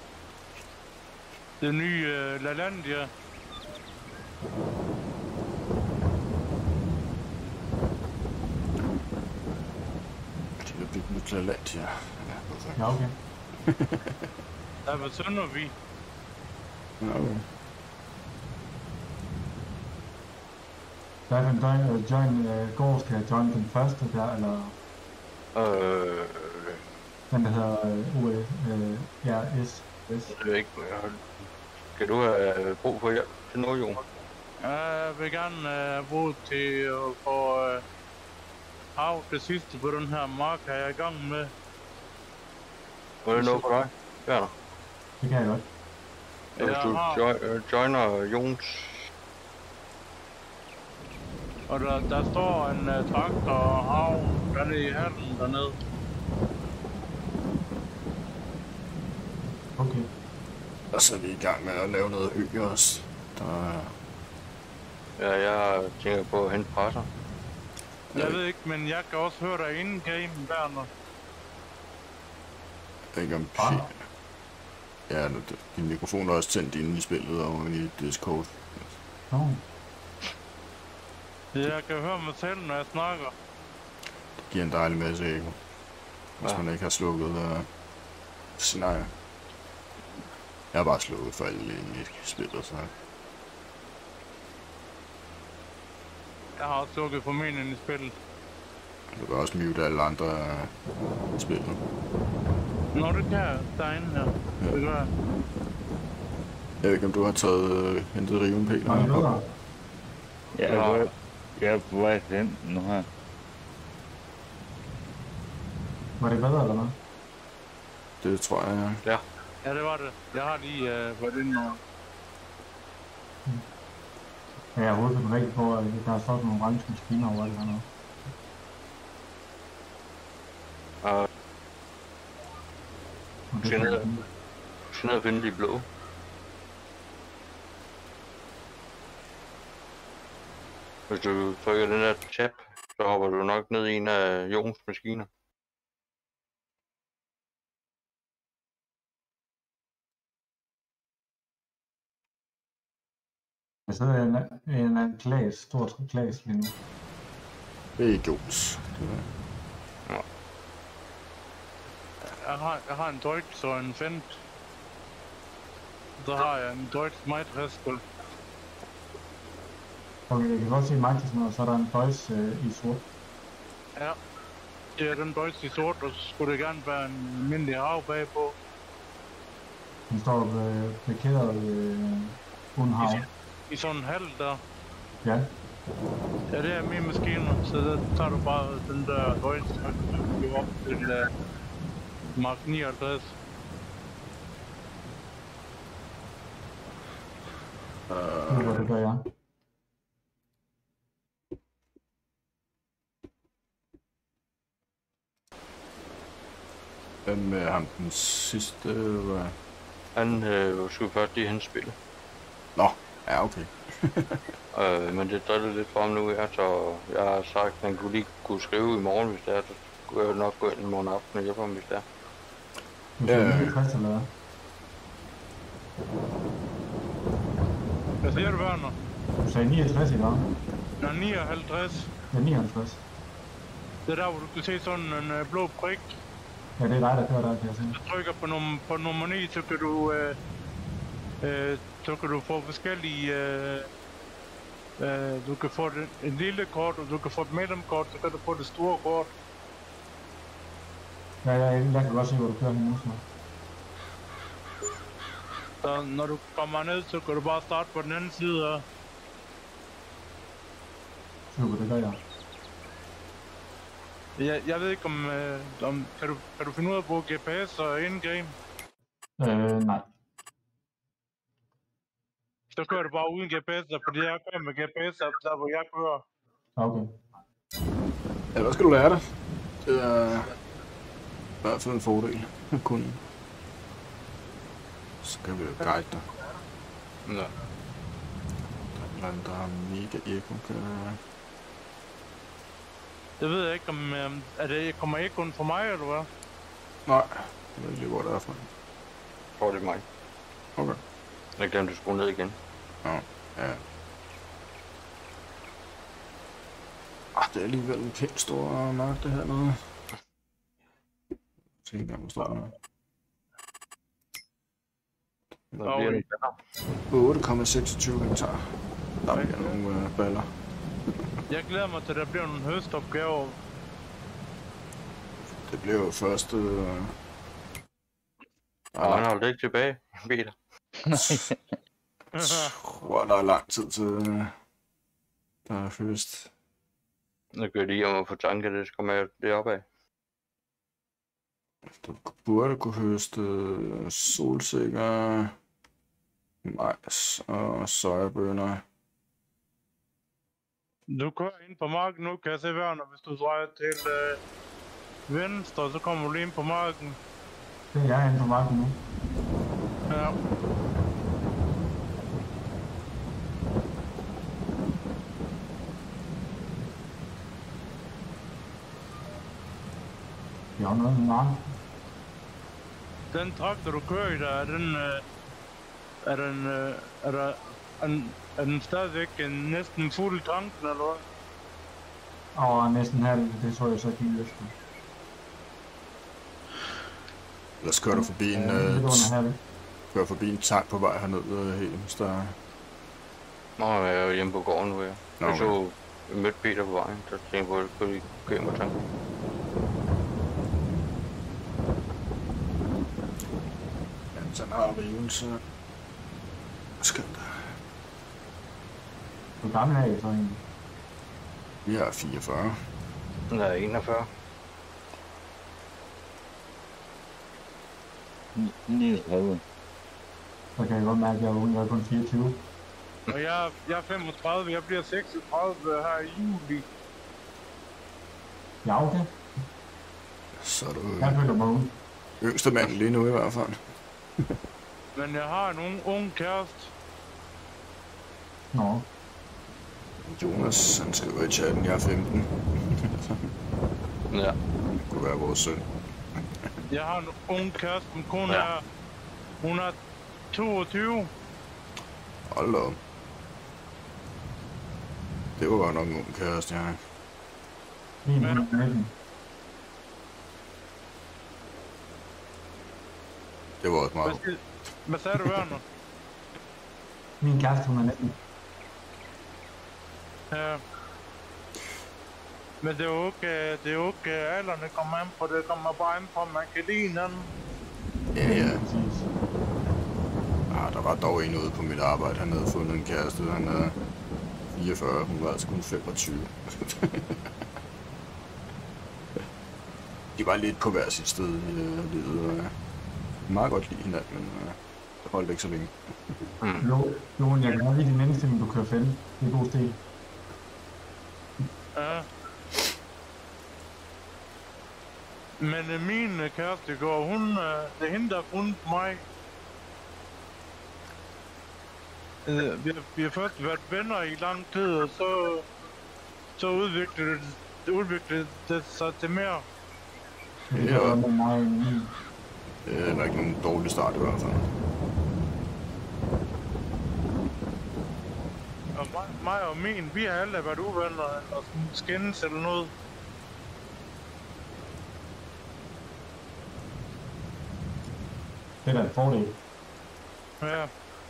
det nye uh, LaLandia. De har bygget nyt land, ja. Ja, okay. Der var Søndervig. Ja, okay. Der er en join, uh, join uh, går, skal jeg join den første der, eller Øh, den der hedder uh, O uh, ja, S. S. jeg ved ikke, jeg- skal du have brug for hjælp til noget, Jon? Jeg vil gerne uh, bruge til at få uh, hav det sidste på den her mark, er jeg i gang med. Hvad er det noget for dig? Werner? Det kan jeg godt. Så hvis Jeg du har, jo- øh, joiner Jons, og der, der står en uh, traktor og hav dernede i hallen dernede. Okay. Og så er vi i gang med at lave noget hø også. Der er... ja, jeg tænker på at hente presser. Jeg ved ikke, men jeg kan også høre dig inden game, Werner. Jeg ved ikke om... Ah. Ja, det- din mikrofon er også tændt inde i spillet og i Discord. Nå, Jeg kan høre mig selv, når jeg snakker. Det giver en dejlig masse ego. Hvis Ja. man ikke har slukket uh, scenarie. Jeg har bare slukket for alle inde i spillet, så... Jeg har også lukket for min ind i spillet. Du kan også mute alle andre uh, i spillet. Nå, det kan jeg derinde her. Det gør jeg. Jeg ved ikke, om du har taget uh, hentet riven, Peter? var det bedre? Jeg er, Ja. på, jeg er på vej til henten nu her. Var det bedre, eller hvad? Det tror jeg, ja. Ja, det var det. Jeg har lige uh, været inde og... Ja, jeg håber den rigtig på, at der er sådan nogle orange maskiner over alt hernede. Og Og det Skal kan ned. jeg sige. du skal ned og finde de blå. Hvis du trykker den der tab, så hopper du nok ned i en af Jons maskiner. Jeg sidder i en, i en eller anden klasse, stort klasse lige nu. Det er ikke Jons. Det er... Jeg har, jeg har en Deutsch og en Fendt. Så har jeg en Deutsch Maitreskel. Okay, jeg kan godt se mig til sådan noget, så er der en Deutsch øh, i sort. Ja. Det er den Deutsch i sort, og så skulle det gerne være en almindelig hav bagpå. Den står øh, parkeret øh, uden hav. I sådan en halv der. Ja, Ja, det er min maskine, så der tager du bare den der Deutsch, og du op til uh, Mark nioghalvtreds. det er hvad det gør jeg. Hvem med ham den sidste var... Han øh, skulle først lige henspille. Nå, Ja, okay. Øh, men det driller lidt for ham nu her, så jeg har sagt, at han kunne lige kunne skrive i morgen, hvis det er. Så skulle jeg nok gå ind i morgen aften og hjælpe ham, hvis det er. Du siger Ja. niogtres eller hvad? Hvad siger du, Werner? Du sagde niogtres, ikke? Nå, nioghalvtreds. Ja, nioghalvtreds. Det er der, hvor du kan se sådan en øh, blå prik. Ja, det er dig, der kører der, kan jeg se. Du trykker på, num på nummer ni, så kan du, øh, øh, så kan du få forskellige... Øh, øh, du kan få det, en lille kort, og du kan få et mellemkort, så kan du få det store kort. Ja, ja, jeg kan godt se, hvor du kører hen nu, så. Så når du kommer ned, så kan du bare starte på den anden side her. Super, det gør jeg. Jeg, jeg ved ikke om, øh, om kan, du, kan du finde ud af at bruge G P S og in-game? Øh, nej. Så kører du bare uden G P S, fordi jeg kører med G P S, der hvor jeg kører. Okay. Ja, hvad skal du lære dig? Det er i hvert fald en fordel at kunne. Så kan vi jo guide dig. Ja. Der er et eller andet, der har mega ekko, kan det være. Det ved jeg ikke, om øh, er det kommer ikke kun for mig, eller hvad? Nej, jeg ved ikke lige, hvor det er fra. Jeg tror, det er mig. Okay. Jeg glemte at skrue ned igen. Ja, ja. Ah, det er alligevel en pænt stor mark, det her noget. Se ikke engang, hvor stor den er. Hvad Okay. bliver det? otte komma seksogtyve hektar. Der bliver nogle øh, baller. Jeg glæder mig til, at der bliver nogle høstopgaver. Det bliver jo først... Øh... Og han holdt ikke tilbage, Peter. Jeg tror, der er lang tid til... Øh... Der er først... Nu gør lige om at få tanke, det kommer jeg deroppe af. Du burde kunne høste øh, solsikker, majs og sojabønner. Du kører ind på marken nu, kan jeg se Werner, hvis du drejer til øh, venstre, så kommer du lige ind på marken. Det er jeg inde på marken nu. Ja. Jeg har noget med marken. Den traktor, du kører i der, er den, øh, er den, øh, er der, er den, er den stadigvæk en, næsten fuld i tanken, eller hvad? Og næsten halv, det tror jeg så ikke lige efter. Ellers kører du forbi en, Ja, øh, lidt under halv. kører forbi en tank på vej herned øh, helt der. Nå, jeg er jo hjemme på gården nu, ja. Nå, Jeg okay. så jeg mødte Peter på vejen, så tænkte jeg på, at jeg kunne lige gå hjem og tanke. Ja, så har vi en så... Skal der... Hvor gammel er I så egentlig? Vi har fireogfyrre. Den er enogfyrre. niogtredive. Så kan jeg godt mærke, at jeg er ung, jeg er kun fireogtyve. Og jeg, jeg er femogtredive, jeg bliver seksogtredive her i juli. Ja, okay. Så er du Jeg føler mig ung. yngste mand lige nu i hvert fald. Men jeg har en ung, ung kæreste. Nå. Jonas, han skriver i chatten, jeg er femten. Ja. Det kunne være vores søn. Jeg har en ung kæreste, min kone Ja. er, hun er toogtyve. Hold da op. Det var godt nok en ung kæreste, jeg har. Min Men- hun er nitten. Det var også Hvad, meget. siger- hvad sagde du, Werner? Min kæreste, hun er nitten. Ja. Men det er jo ikke, det er jo ikke alderen, det kommer an på. Det kommer bare an på, om man kan lide hinanden. Ja, ja. Præcis. Ah, der var dog en ude på mit arbejde, han havde fundet en kæreste, han er fireogfyrre, hun var altså kun femogtyve. De var lidt på hver sit sted i øh, livet, og uh, meget godt lide hinanden, men uh, det holdt ikke så længe. Jo, jo, jeg kan godt lide din indstilling, du kører fælde. Det er god stil. Ja. Men øh, min øh, kæreste går, hun, øh, det er hende, der har fundet mig. Øh, vi, har, vi har først været venner i lang tid, og så, så udviklede det, det, udviklede det sig til mere. Det Ja. gør med mig og min. Det er heller ikke nogen dårlig start i hvert fald. Og mig, mig og min, vi har alle været uvenner og sådan skændes eller noget. Det er da en fordel. Ja,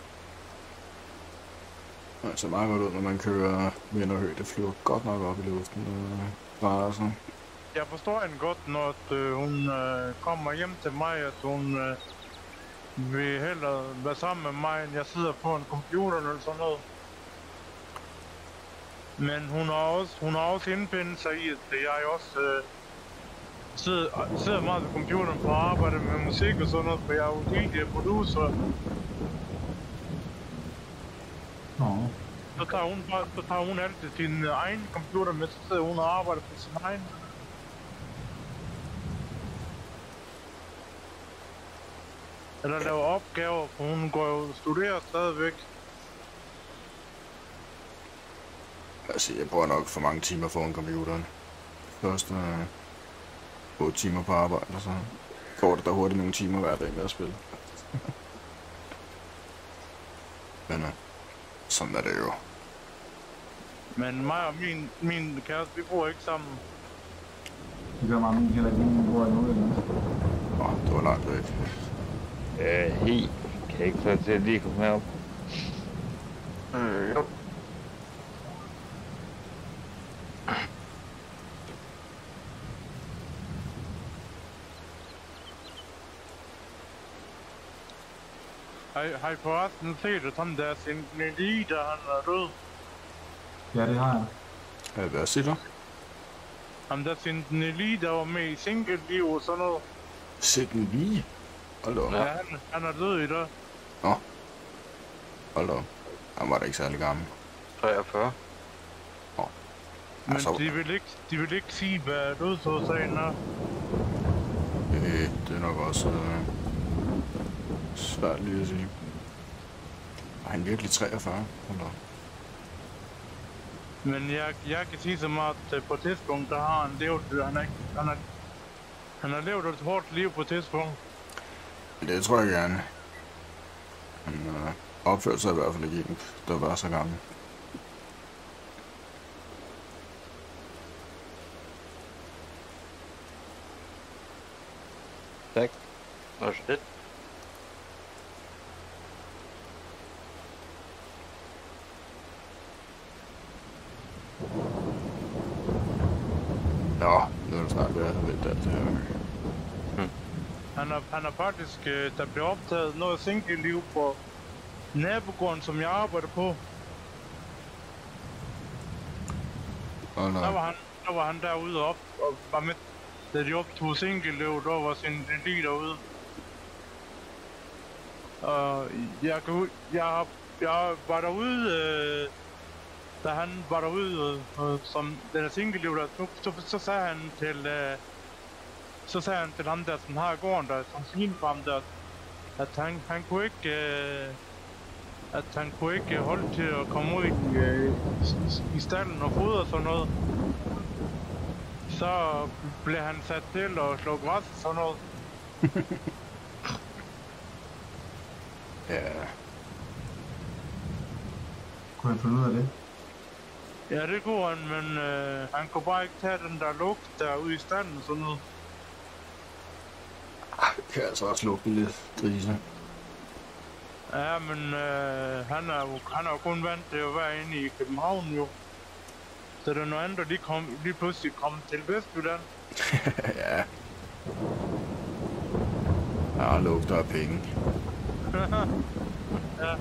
Det ser meget godt ud, når man kører vind og hø. Det flyver godt nok op i luften. Bare sådan. jeg forstår hende godt, når øh, hun øh, kommer hjem til mig, at hun øh, vil hellere være sammen med mig, end jeg sidder på en computer eller sådan noget. Men hun har også, hun har også indpindet sig i, at jeg også øh, sidder, sidder meget ved computeren for at arbejde med musik og sådan noget, for jeg er jo D J producer. Nå. Så tager hun, bare, så tager hun altid sin øh, egen computer med, så sidder hun og arbejder på sin egen. Eller laver opgaver, for hun går jo og studerer stadigvæk. Altså, jeg bruger nok for mange timer foran computeren. Først øh, otte timer på arbejde, og så går det der hurtigt nogle timer hver dag med at spille. Men øh, sådan er det jo. Men mig og min, min kæreste, vi bor ikke sammen. Det gør mig og min heller ikke, min bor i Nordjylland. Åh, det var langt væk. Øh, helt. Kan jeg ikke få til at lige komme herop? Øh, jo. Har, har I forresten set, at ham der sin elite, han er død? Ja, det har jeg. Ja, hvad siger du? Ham der sin elite, der var med i single-liv og sådan noget. Sæt den lige. Hold da op. Ja, han, han er død i dag. Hold da op. Han var da ikke særlig gammel. treogfyrre. Men Altså, de vil ikke, de vil ikke sige, hvad dødsårsagen er. øh, det er nok også øh, svært lige at sige. Er han virkelig treogfyrre? Hold da op. Men jeg, jeg kan sige så meget, at på et tidspunkt, der har han levet, han er, han er, han har levet et hårdt liv på et tidspunkt. Det tror jeg gerne. Han øh, opførte sig i hvert fald ikke, der var så gammel. Tak. Og så det. Nå, nu er det snart ved at have vendt alt det her. Han har, han har faktisk, øh, der blev optaget noget single-liv på nabogården, som jeg arbejder på. Hold Der da. var han, der var han derude op, og var med, da de optog single-liv, der var sin lige derude. Og jeg kan hu- jeg, har- jeg var derude, øh, da han var derude, øh, som den er single-liv der, så, så, så sagde han til, øh, så sagde han til ham der, som har gården der, som svin frem der, at han, han kunne ikke, øh, at han kunne ikke holde til at komme ud i, øh, i, i stallen og fodre og sådan noget. Så blev han sat til at slå græs og sådan noget. Ja, Kunne jeg finde ud af det? Ja, det kunne han, men øh, han kunne bare ikke tage den der lugt der ude i stallen og sådan noget. det kan altså også lugte lidt grise. Ja, men øh, han, er jo, han er jo kun vant til at være inde i København jo. Så det er noget andet, der lige, kom, lige pludselig kom til Vestjylland. Ja. Ja, lugter af penge. Ja,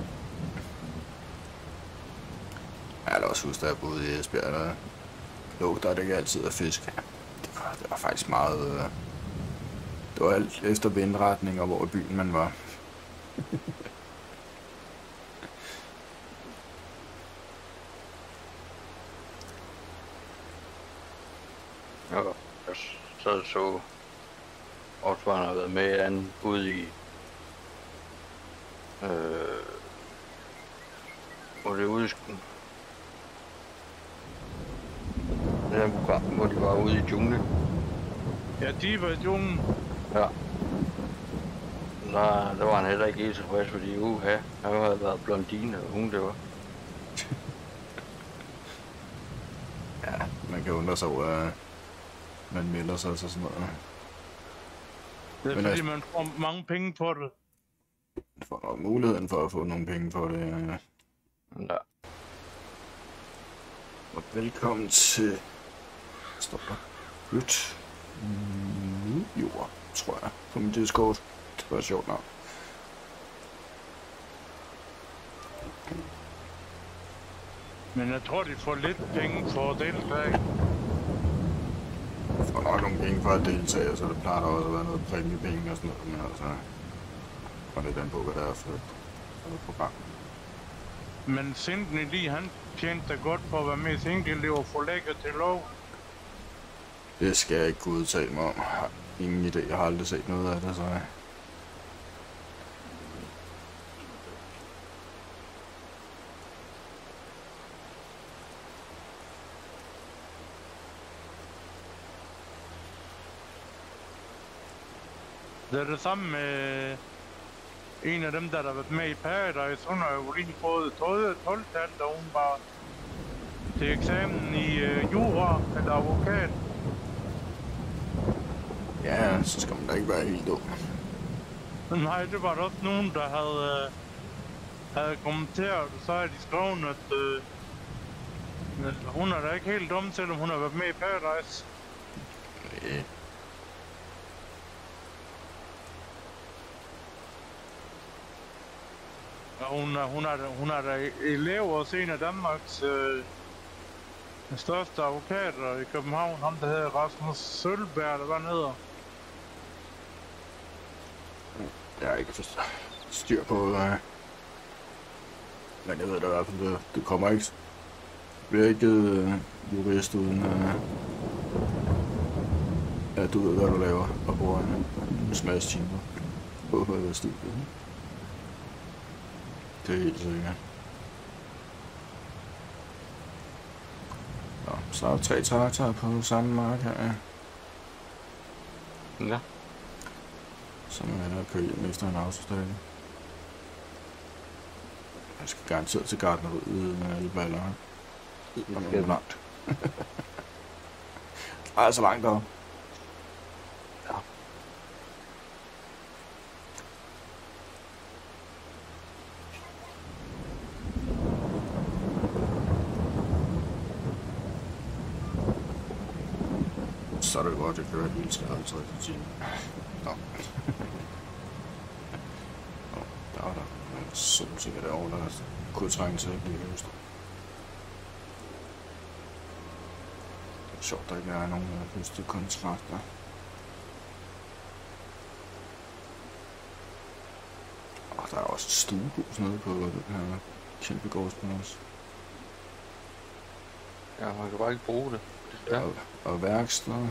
Jeg kan også huske, da jeg boede i Esbjerg, der lugter det ikke altid af fisk. Det var, det var faktisk meget... Øh, det var alt efter vindretning og hvor i byen man var. Ja, jeg så så også, hvor han har været med an ude i øh, ude i skoven. Det her program, hvor de var ude i junglen. Ja, de var i junglen. Ja. Der, der var han heller ikke helt tilfreds, fordi uha, han havde været blondine, og hun det var. Ja, man kan undre sig over, at man melder sig til sådan noget. Det er Men fordi, altså- man får mange penge på det. Man får nok muligheden for at få nogle penge for det. Ja. Ja. Og velkommen til... Stop der. Lyt. Mm, jord, tror jeg. På min Discord. Det var et sjovt navn. Men jeg tror, de får lidt penge for at deltage. Jeg får nok nogle penge for at deltage, så det plejer der også at være noget præmiepenge og sådan noget. Men altså... Og det er den på, hvad det er for et, for et program. Men Sindene lige, han tjente da godt for at være med i single og få lækker til lov. Det skal jeg ikke kunne udtale mig om. Jeg har ingen idé. Jeg har aldrig set noget af det, så... Det er det samme med en af dem, der har været med i Paradise. Hun har jo lige fået tolv-tal, da hun var til eksamen i uh, jura eller advokat. Ja, så skal man da ikke være helt dum. Nej, det var der også nogen, der havde, uh, havde kommenteret, og så har de skrevet, at uh, hun er da ikke helt dum, selvom hun har været med i Paradise. Nej. Og hun er, hun er, hun er der elev hos en af Danmarks øh, største advokater i København. Ham, der hedder Rasmus Sølberg, eller hvad han hedder. Jeg har ikke forstået styr på, øh... men jeg ved da i hvert fald, det, det kommer ikke. Det bliver ikke øh, jurist uden øh, at du ved, hvad du laver og bruger en smash timer på øh, studiet. Det er helt sikkert. Nå, så er der tre traktorer på samme mark her. Ja. Så må jeg køre hjem efter en autostrække. Jeg skal garanteret til gartneriet med alle ballerne. Det er langt. Ej, så langt deroppe. Ja. Så er det godt, at jeg kører hele treoghalvtreds i timen. Nå. Nå, der var der solsikker derovre, der kunne trænge til at blive høst. Det er sjovt, der ikke er nogen høste kontrakter. Og der er også et stuehus nede på den her kæmpe gårdsplads. Ja, man kan bare ikke bruge det. Ja. Og, og værksteder.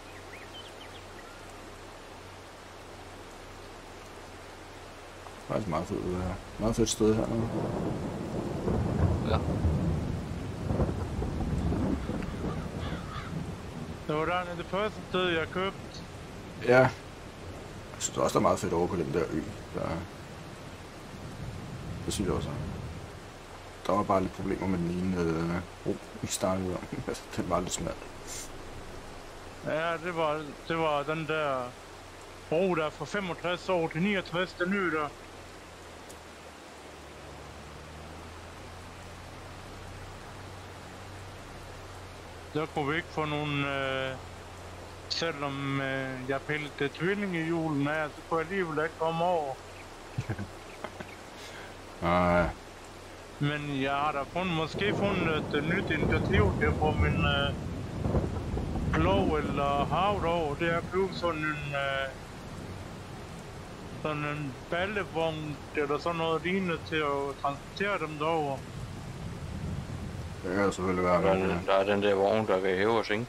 Faktisk meget fedt, uh, meget fedt sted her nu. Ja. Det var der det første sted, jeg købte. Ja. Jeg synes også, der er meget fedt over på den der ø. Der... Det synes jeg også. Der var bare lidt problemer med den ene øh, bro, vi startede om. Den var lidt smalt. Ja, det var, det var den der bro der fra femogtres år til niogtres, den nye der. Der kunne vi ikke få nogen, øh, selvom øh, jeg pillede tvillingehjulen af, så kunne jeg alligevel ikke komme over. Nej. Men jeg har da fundet, måske fundet et uh, nyt initiativ til at få min uh, plov eller havd over. Det er at købe sådan en, uh, sådan en ballevogn eller sådan noget lignende til at transportere dem derover. Det kan jo selvfølgelig være. Der er, Men, den, der er den der vogn, der kan hæve og sænke.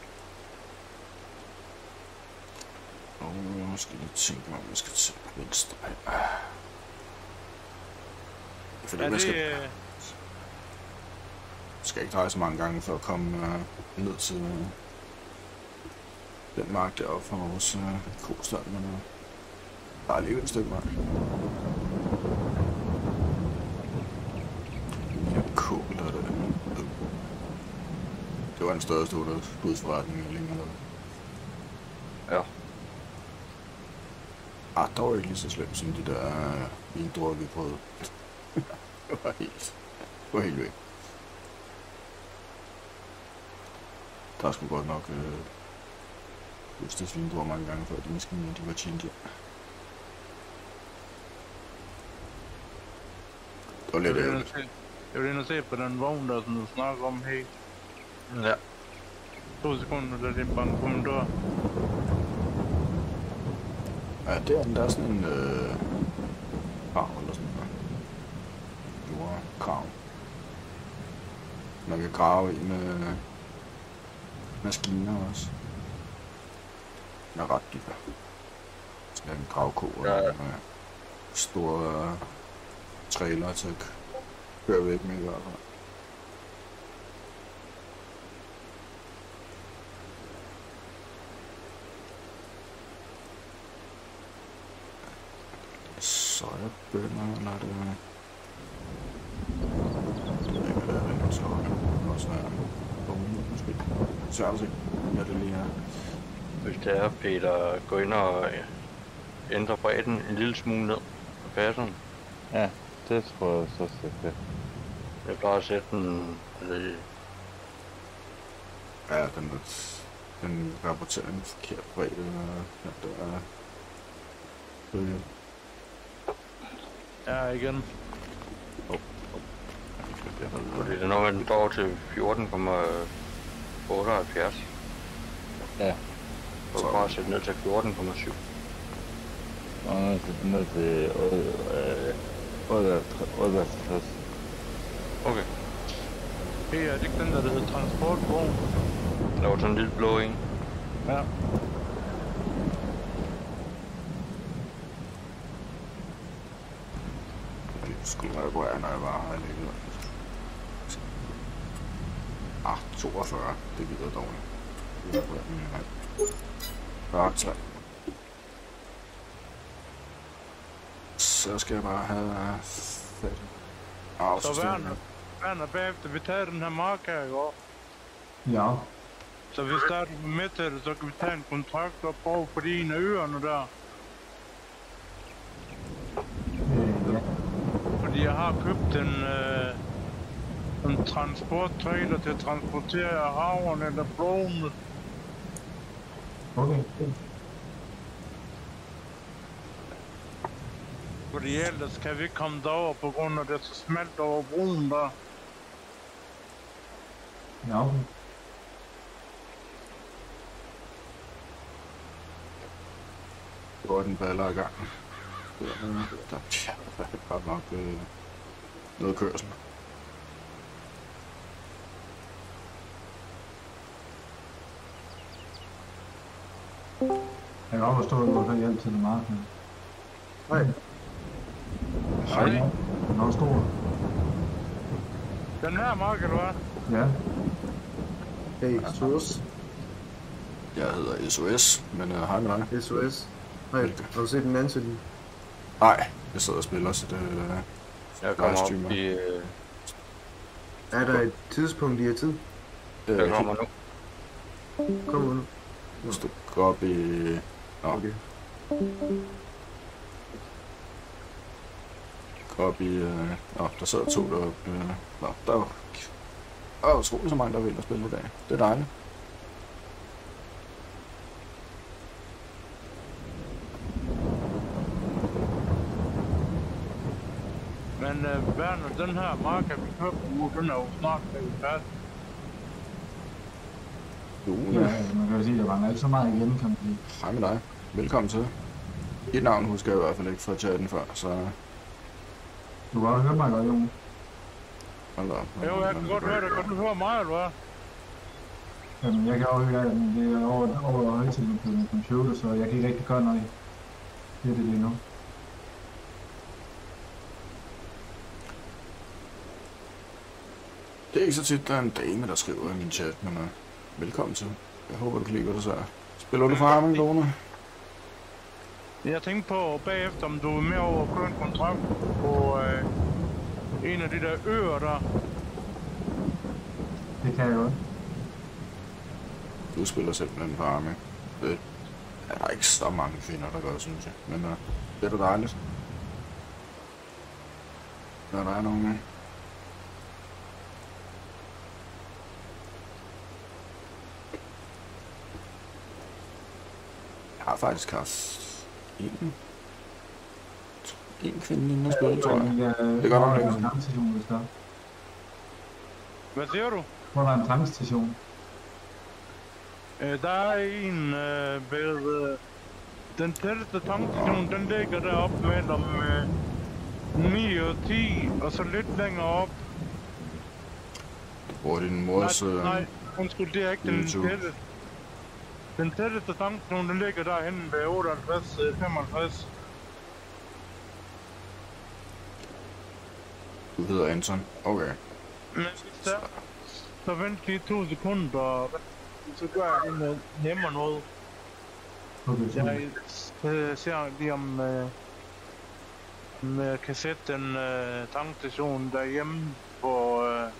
og nu skal jeg tænke mig, om jeg skal til venstre her. Fordi Er man det, skal... uh, skal ikke dreje så mange gange for at komme uh, ned til uh, den mark deroppe fra vores uh, kostald, men uh, der er alligevel et stykke mark. Ja, kål er det. Det var en større studsforretning længere ned. Ja. Ah, der var ikke lige så slemt som de der uh, vindruer, vi prøvede. Det var helt, det var helt væk. Der skulle godt nok øh, Østers vindruer mange gange før de maskiner, de var tjent hjem. Det var lidt ærgerligt. Jeg vil ind og se på den vogn der, som du snakker om her. Ja. To sekunder, der er det bare en kommentar. Ja, det er den, der er sådan en øh, krav eller sådan noget. Jordkrav. Man kan grave i med maskiner også. Den er ret dyr. Sådan en gravko Ja, ja. med store øh, trailer til at køre væk med i hvert fald. Sojabønner, eller er det... Det ved jeg ikke, hvad det er, så det også være bunge, måske. Svært at se, hvad det lige er. Hvis det er, Peter, gå ind og øh, ændre bredden en lille smule ned på passeren. Ja, det tror jeg så det. Jeg plejer at sætte den lidt... Ja, den, den rapporterer en forkert bredde, ja, det er... Det er Ja, igen. Fordi det er når den står til fjorten komma otteoghalvfjerds. Ja. Så kan bare sætte ned til fjorten komma syv. Og ned til, ned til otteoghalvtreds. Okay. Hey, er det ikke den der, der hedder transportvogn? Der var sådan en lille blå en. Ja. Det skulle jeg reparere, når jeg var her alene. Ah, toogfyrre. Det gider dårligt. Det er reparere den her. fyrre tre. Så skal jeg bare have fat. Ah, Så Werner, Werner, bagefter vi tager den her mark her i år. Ja. Så hvis der er du med til det, så kan vi tage en kontrakt op over på de ene af øerne der. Øh, ja. Fordi jeg har købt en, øh, en transporttrailer til at transportere havren eller broen. Okay. Fordi ellers kan vi ikke komme derover på grund af det er så smalt over broen der. Ja, okay. Det var den baller i gang. Der, der, tja, der er godt nok øh, noget kørsel. Jeg kan også forstå, at du har hjælp til det marked. Nej. Nej. Den er også stor. Den her mark, eller hvad? Ja. Hey, S O S. Jeg hedder S O S, men øh, hej med dig. S O S. Hej, har du set den ansøgning? Nej, jeg sidder og spiller, så det øh, Jeg kommer op livestreamer. i... Øh, Er der et tidspunkt, I har tid? øh, jeg kommer nu. Kom nu. Hvis du går op i... Nå, Okay. går op i... Øh, nå, der sidder to deroppe. Øh, nå, der er jo... Der er utroligt så mange, der vil at spille i dag. Det er dejligt. Men øh, Werner, den her mark, vi køber nu, den er jo snart færdig. Jo, Ja, ja. man kan jo sige, at der var ikke så meget igen, kan man sige. Hej med dig. Velkommen til. Et navn husker jeg i hvert fald ikke fra chatten før, så... Du kan også høre mig godt, Jon. Hold op. Jo, jeg kan godt høre dig. Kan du høre mig, eller hvad? Jamen, jeg kan også høre, at det er over, over højtiden på min computer, så jeg kan ikke rigtig gøre noget. Det er det lige nu. Det er ikke så tit, der er en dame, der skriver i min chat, men uh, velkommen til. Jeg håber, du kan lide, hvad du siger. Spiller du farming, Lone? Jeg tænkte på bagefter, om du er med over at køre en kontrakt på øh, en af de der øer der. Det kan jeg godt. Du spiller simpelthen farming. Det er der ikke så mange kvinder, der gør, synes jeg. Men uh, det er da dejligt. Når der er nogen. Jeg har faktisk haft en, en kvinde inden at spille, tror jeg. Det gør nok ikke. Der er en tankstation, hvis der. Hvad siger du? Hvor der er en tankstation. Øh, der er en øh, ved... Øh, den tætteste tankstation, den ligger deroppe mellem øh, ni og ti, og så lidt længere op. Hvor din mors... Nej, nej, undskyld, det er ikke den YouTube. tætteste. Den tætteste tankstation, den ligger derhenne ved otteoghalvtreds femoghalvtreds. Du hedder Anton. Okay. Men så, så vent lige to sekunder, så gør jeg det med nemmere noget. Okay, så. Jeg øh, ser lige om, øh, om jeg kan sætte den øh, tankstation derhjemme på, øh,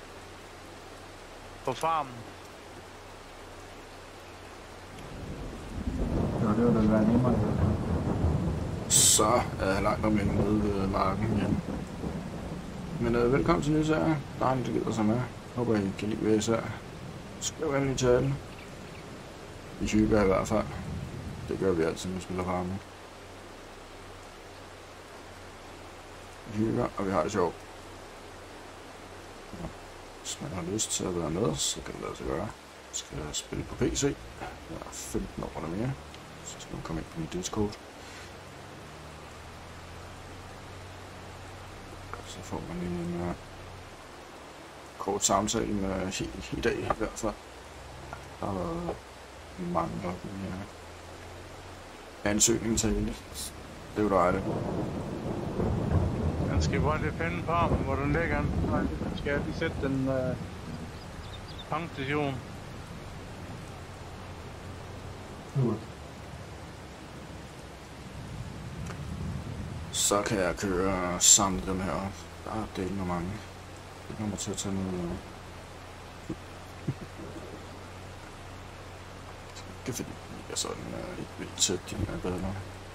på farmen. Ja, det vil da være nemmere. Så er jeg langt om længe nede ved marken igen. Men øh, velkommen til nye serier. Dejligt, du gider sig med. Håber, I kan lide, hvad I ser. Skriv endelig i chatten. Vi hygger i hvert fald. Det gør vi altid, når vi spiller farming. Vi hygger, og vi har det sjovt. Hvis man har lyst til at være med, så kan det lade sig gøre. Skal jeg spille på P C. Jeg er femten år eller mere. Så skal man komme ind på min Discord. Så får man lige en uh, kort samtale med i, i dag i hvert fald. Der har været mange op i uh, ansøgningen til det. Det er jo dejligt. Man skal bare lige finde farmen, hvor den ligger. Nej, skal jeg lige sætte den øh, tankstation. Super. Så kan jeg køre og samle dem her op. Der er delt med mange. Det kommer til at tage noget. Det er fordi, jeg er sådan uh, ikke vildt tæt de her baller.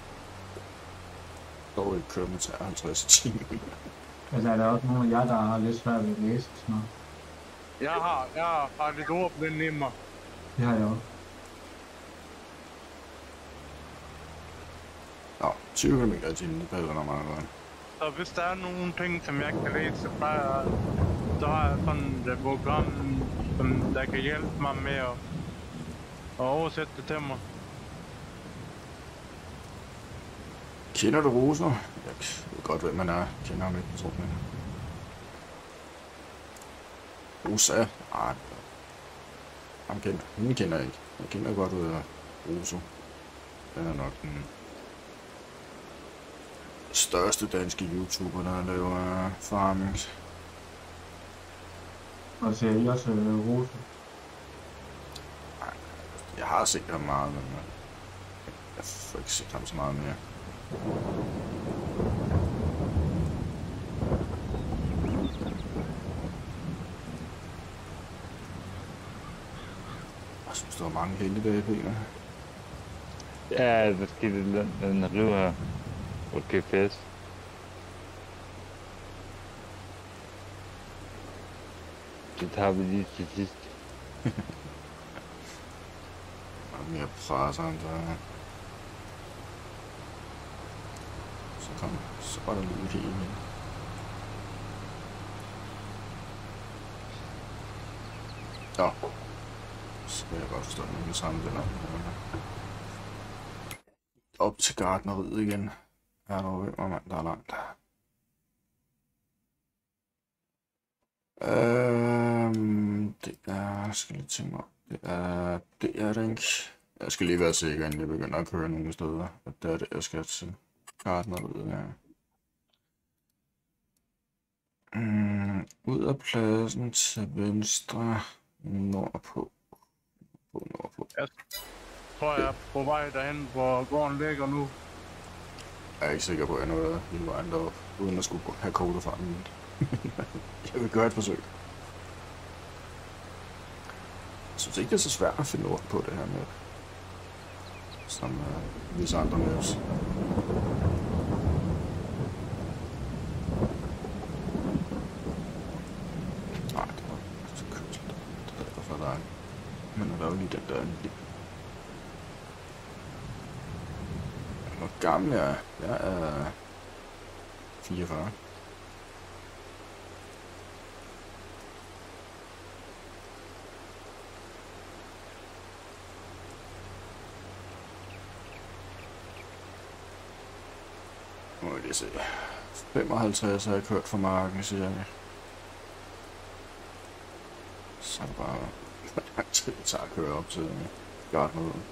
Dog ikke kørt med treoghalvtreds timer. Altså er der også nogle af jer, der har lidt svært ved at læse og sådan noget? Jeg har, jeg har lidt ordblind i mig. Det har jeg også. Nå, tyve kilometer i timen, det passer nok meget godt. Så hvis der er nogle ting, som jeg kan læse, så, bare, så har jeg sådan et program, som der kan hjælpe mig med at, at oversætte det til mig. Kender du Rosa? Jeg ved godt, hvem man er. Jeg kender ham ikke, tror jeg. Rosa? Nej, han kender. Hende kender jeg ikke. Jeg kender godt ud af Rosa. Den er nok den største danske YouTuber, der laver uh, farming. Og ser I også øh, Rose? Nej, jeg har set ham meget, men uh, jeg får ikke set ham så meget mere. Jeg synes, der var mange heldigdage, Peter. Ja, der skete den, den river her på G P S. Det tager vi lige til sidst. Der er mere presser end der. Så kom, så var der lige helt igen. Nå. Så kan jeg godt forstå, at man kan samle den op. Op til gartneriet igen. Her er der jo hvem, mand, der er langt. Øhm, det er, skal lige tænke mig, det er, det er Rink. Jeg skal lige være sikker, inden jeg begynder at køre nogle steder, at det er det, jeg skal til gartneriet, ja. Mm, Ud af pladsen til venstre, nordpå. På nordpå. Jeg tror, jeg er på vej derhen, hvor gården ligger nu. Jeg er ikke sikker på, at jeg nåede hele vejen derop, uden at skulle have kodet fra den. Jeg vil gøre et forsøg. Jeg synes ikke, det er så svært at finde ord på det her med, som uh, visse andre maps. Nej, det var så købt. Det er for dig. Men der er jo lige den der lige. Hvor gammel jeg er? Jeg er fireogfyrre. Nu må vi lige se. femoghalvtreds har jeg kørt fra marken, siger jeg. Så er det bare hvor lang tid det tager at køre op til Gartnerøden.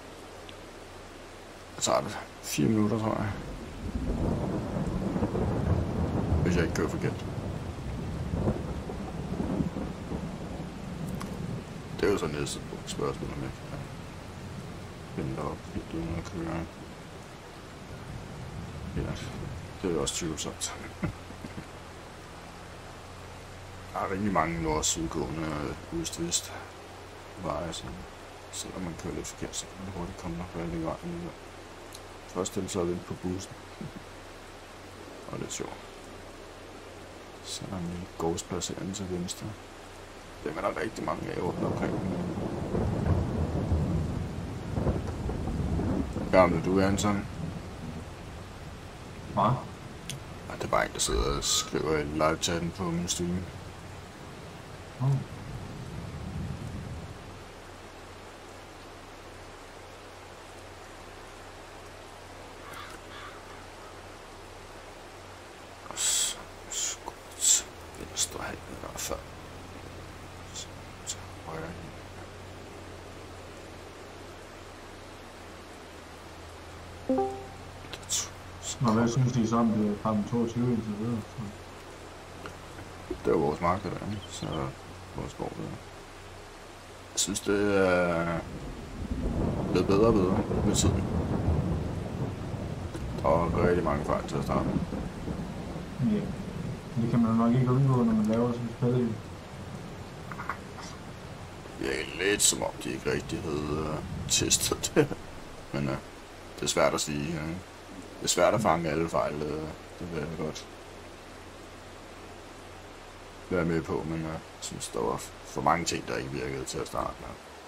Så tager det fire minutter, tror jeg. Hvis jeg ikke kører forkert. Det er jo så næste spørgsmål, om jeg kan finde op helt uden at køre. Ja, det er jo også tvivlsomt. Der er rigtig mange nord- og sydgående og øst-vest veje, så selvom man kører lidt forkert, så kan man hurtigt komme nok rigtig i vejen. Først dem så er vente på bussen. Og lidt sjovt. Så er der en lille gårdsplads herinde til venstre. Dem er der rigtig mange af rundt omkring. Gammel du er, Anton? Hvad? Og det er bare en, der sidder og skriver i live-chatten på min stream. Oh. Og så skulle vi til venstre her i hvert fald. Så til højre her. Nå, hvad synes de så om det fra den toogtyve indtil videre? Så. Det er jo vores mark, det der, så vores gård der. Jeg synes, det er blevet bedre og bedre med tiden. Der var rigtig mange fejl til at starte. Ja, det kan man jo nok ikke undgå, når man laver sådan et spil. Det er lidt som om, de ikke rigtig havde uh, testet det. Men uh, det er svært at sige. Uh, det er svært at fange alle fejl. Uh, det vil jeg godt være med på, men uh, jeg synes, der var for mange ting, der ikke virkede til at starte med.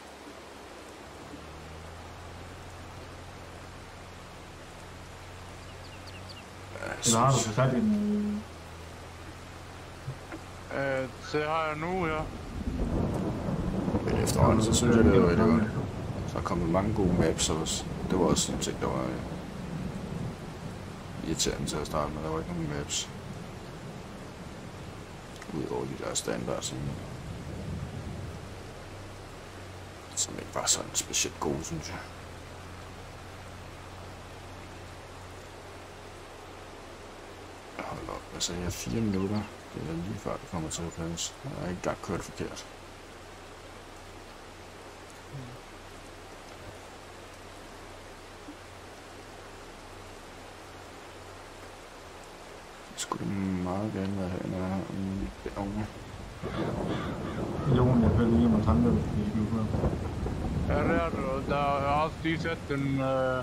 Eller har du så sat en... Øh, det har jeg nu, ja. Men efterhånden, så synes jeg, det var rigtig godt. Så er kommet mange gode maps også. Det var også en ting, der var irriterende til at starte med. Der var ikke nogen maps. Udover de der standard, som, som ikke var sådan specielt gode, synes jeg. Hold op, altså jeg har fire minutter. Det er lige før det kommer til at passe. Jeg har ikke engang kørt forkert. Det skulle meget gerne være herinde og derovre. Jon, jeg føler lige, at man tanker, hvis vi ikke er ude. Ja, det er det. Der er også lige sat den... Øh...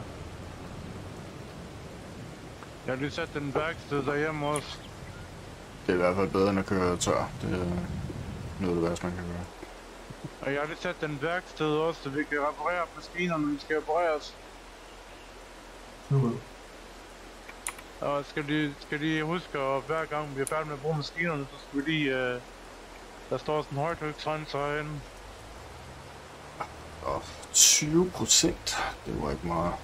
Jeg har lige sat den værksted derhjemme også. Det er i hvert fald bedre end at køre tør. Det er noget af det værste, man kan gøre. Og jeg har lige sat den værksted også, så vi kan reparere maskinerne, når de skal repareres. Super. Og skal de, skal de huske, at hver gang vi er færdige med at bruge maskinerne, så skal vi lige... Øh... Der står sådan en højtryksrenser herinde. Og tyve procent, det var ikke meget.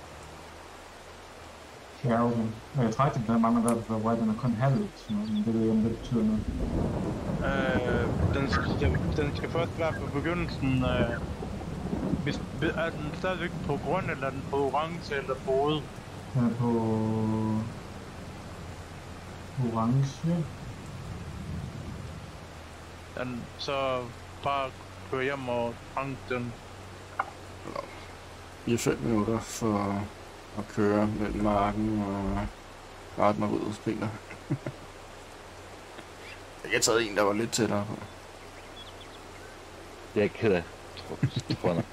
Ja, okay. Jeg trækker den der mange der, hvor den er kun halvt, så det ved jeg, om det betyder noget. Øh, den, skal, den skal først være på begyndelsen. Øh, hvis, er den stadigvæk på grøn, eller er den på orange, eller på rød? Den er på... orange. Den, så bare køre hjem og tanke den. fire til fem minutter for at køre mellem marken og rette mig ud, Peter. Jeg har taget en, der var lidt tættere på. Jeg er ked af, tror tror jeg.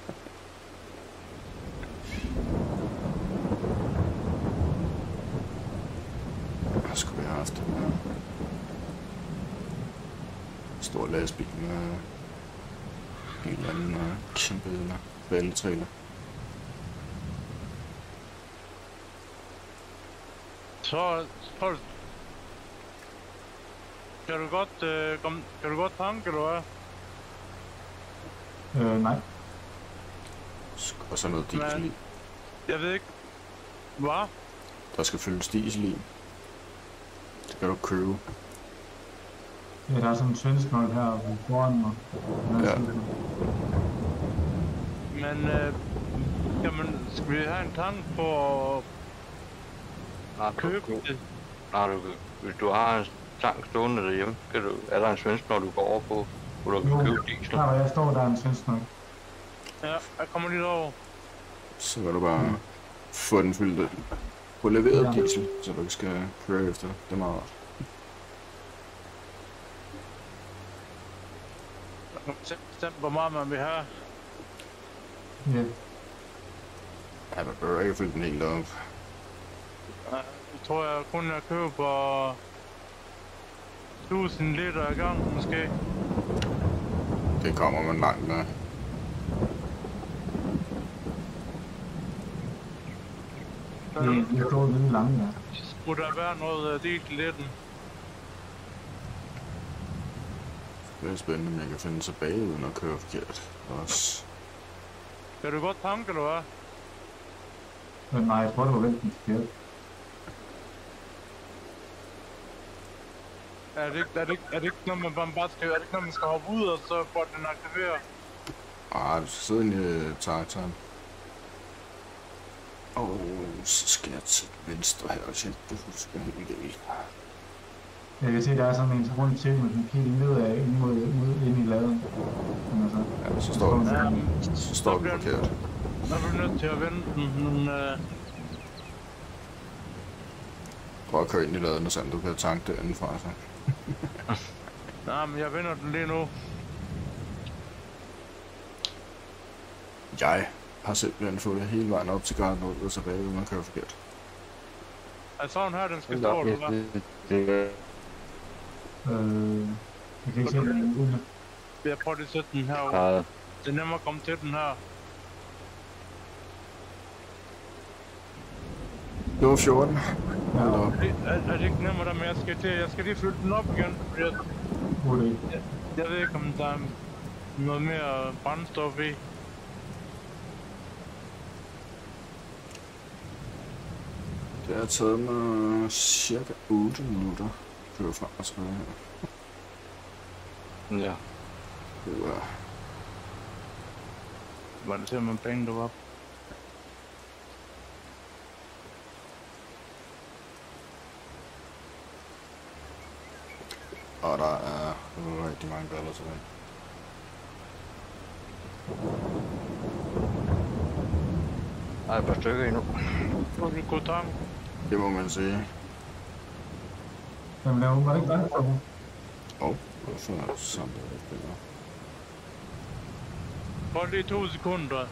Jeg skulle have haft en stor lastbil med en eller anden uh, kæmpe valgetræler. Så, så kan du godt, øh, kom, kan du godt tanke, eller hvad? Øh, nej. Og så noget diesel i. Jeg ved ikke. Hvad? Der skal fyldes diesel i. Det kan du købe. Ja, der er sådan en svensk hold her foran mig. Ja. Men, øh, jamen, skal vi have en tank på Nej, at købe du, det? nej, du, hvis du har en tank stående derhjemme, kan du, er der en svensk, når du går over på, hvor du kan købe diesel. Der hvor jeg står, der er en svensk nok. Ja, jeg kommer lige over. Så kan du bare få den fyldt. Få leveret Ja. diesel, så du ikke skal køre efter. Det er meget rart. Stem, hvor meget man vil have. Ja. Ja, man behøver ikke fylde den helt op. Jeg tror, jeg kun jeg køber tusind liter ad gang, måske. Det kommer man langt med. Så Det jeg står lidt langt, ja. skulle der være noget uh, diesel i den. Det er spændende, om jeg kan finde tilbage uden at køre forkert. Også. Kan du godt tanke, eller hvad? Men nej, jeg tror, det var vendt den forkert. Er det, ikke, er, det ikke, er det ikke noget, man bare skal, er det ikke noget, man skal hoppe ud, og så får den aktiveret? Ah, du skal sidde inde i traktoren. Og så skal jeg til venstre her, hvis jeg ikke husker helt galt. Jeg kan se, der er sådan en rundt til med den pil nedad ind mod, mod ind i laden. Altså. Ja, så står den, Ja, så står den forkert. så er du nødt til at vente den, men uh, Prøv at køre ind i laden, så du kan tanke det indenfra. Så. nej, men jeg vender den lige nu. Jeg har simpelthen fået hele vejen op til Garden og tilbage, uden at køre forkert. Er sådan her, den skal stå, eller hvad? Det, det, Øh, jeg kan ikke se den uden. Jeg prøver lige at sætte den herovre. ja, Det er nemmere at komme til den her. Det var fjorten. Ja, Hold da op. Er, det- er, er det ikke nemmere der, men jeg skal til, jeg skal lige fylde den op igen, fordi jeg, burde ikke. jeg, jeg ved ikke, om der er noget mere brændstof i. Det har taget mig cirka otte minutter at køre frem og tilbage her. Ja. Det var... Var det simpelthen penge, der var? Og der er rigtig mange baller tilbage. Der er et par stykker endnu. Nu er det god tank. Det må man sige. Jamen, der var ikke langt for mig. Åh, oh, hvorfor er det sådan, det er lidt bedre? Hold lige to sekunder.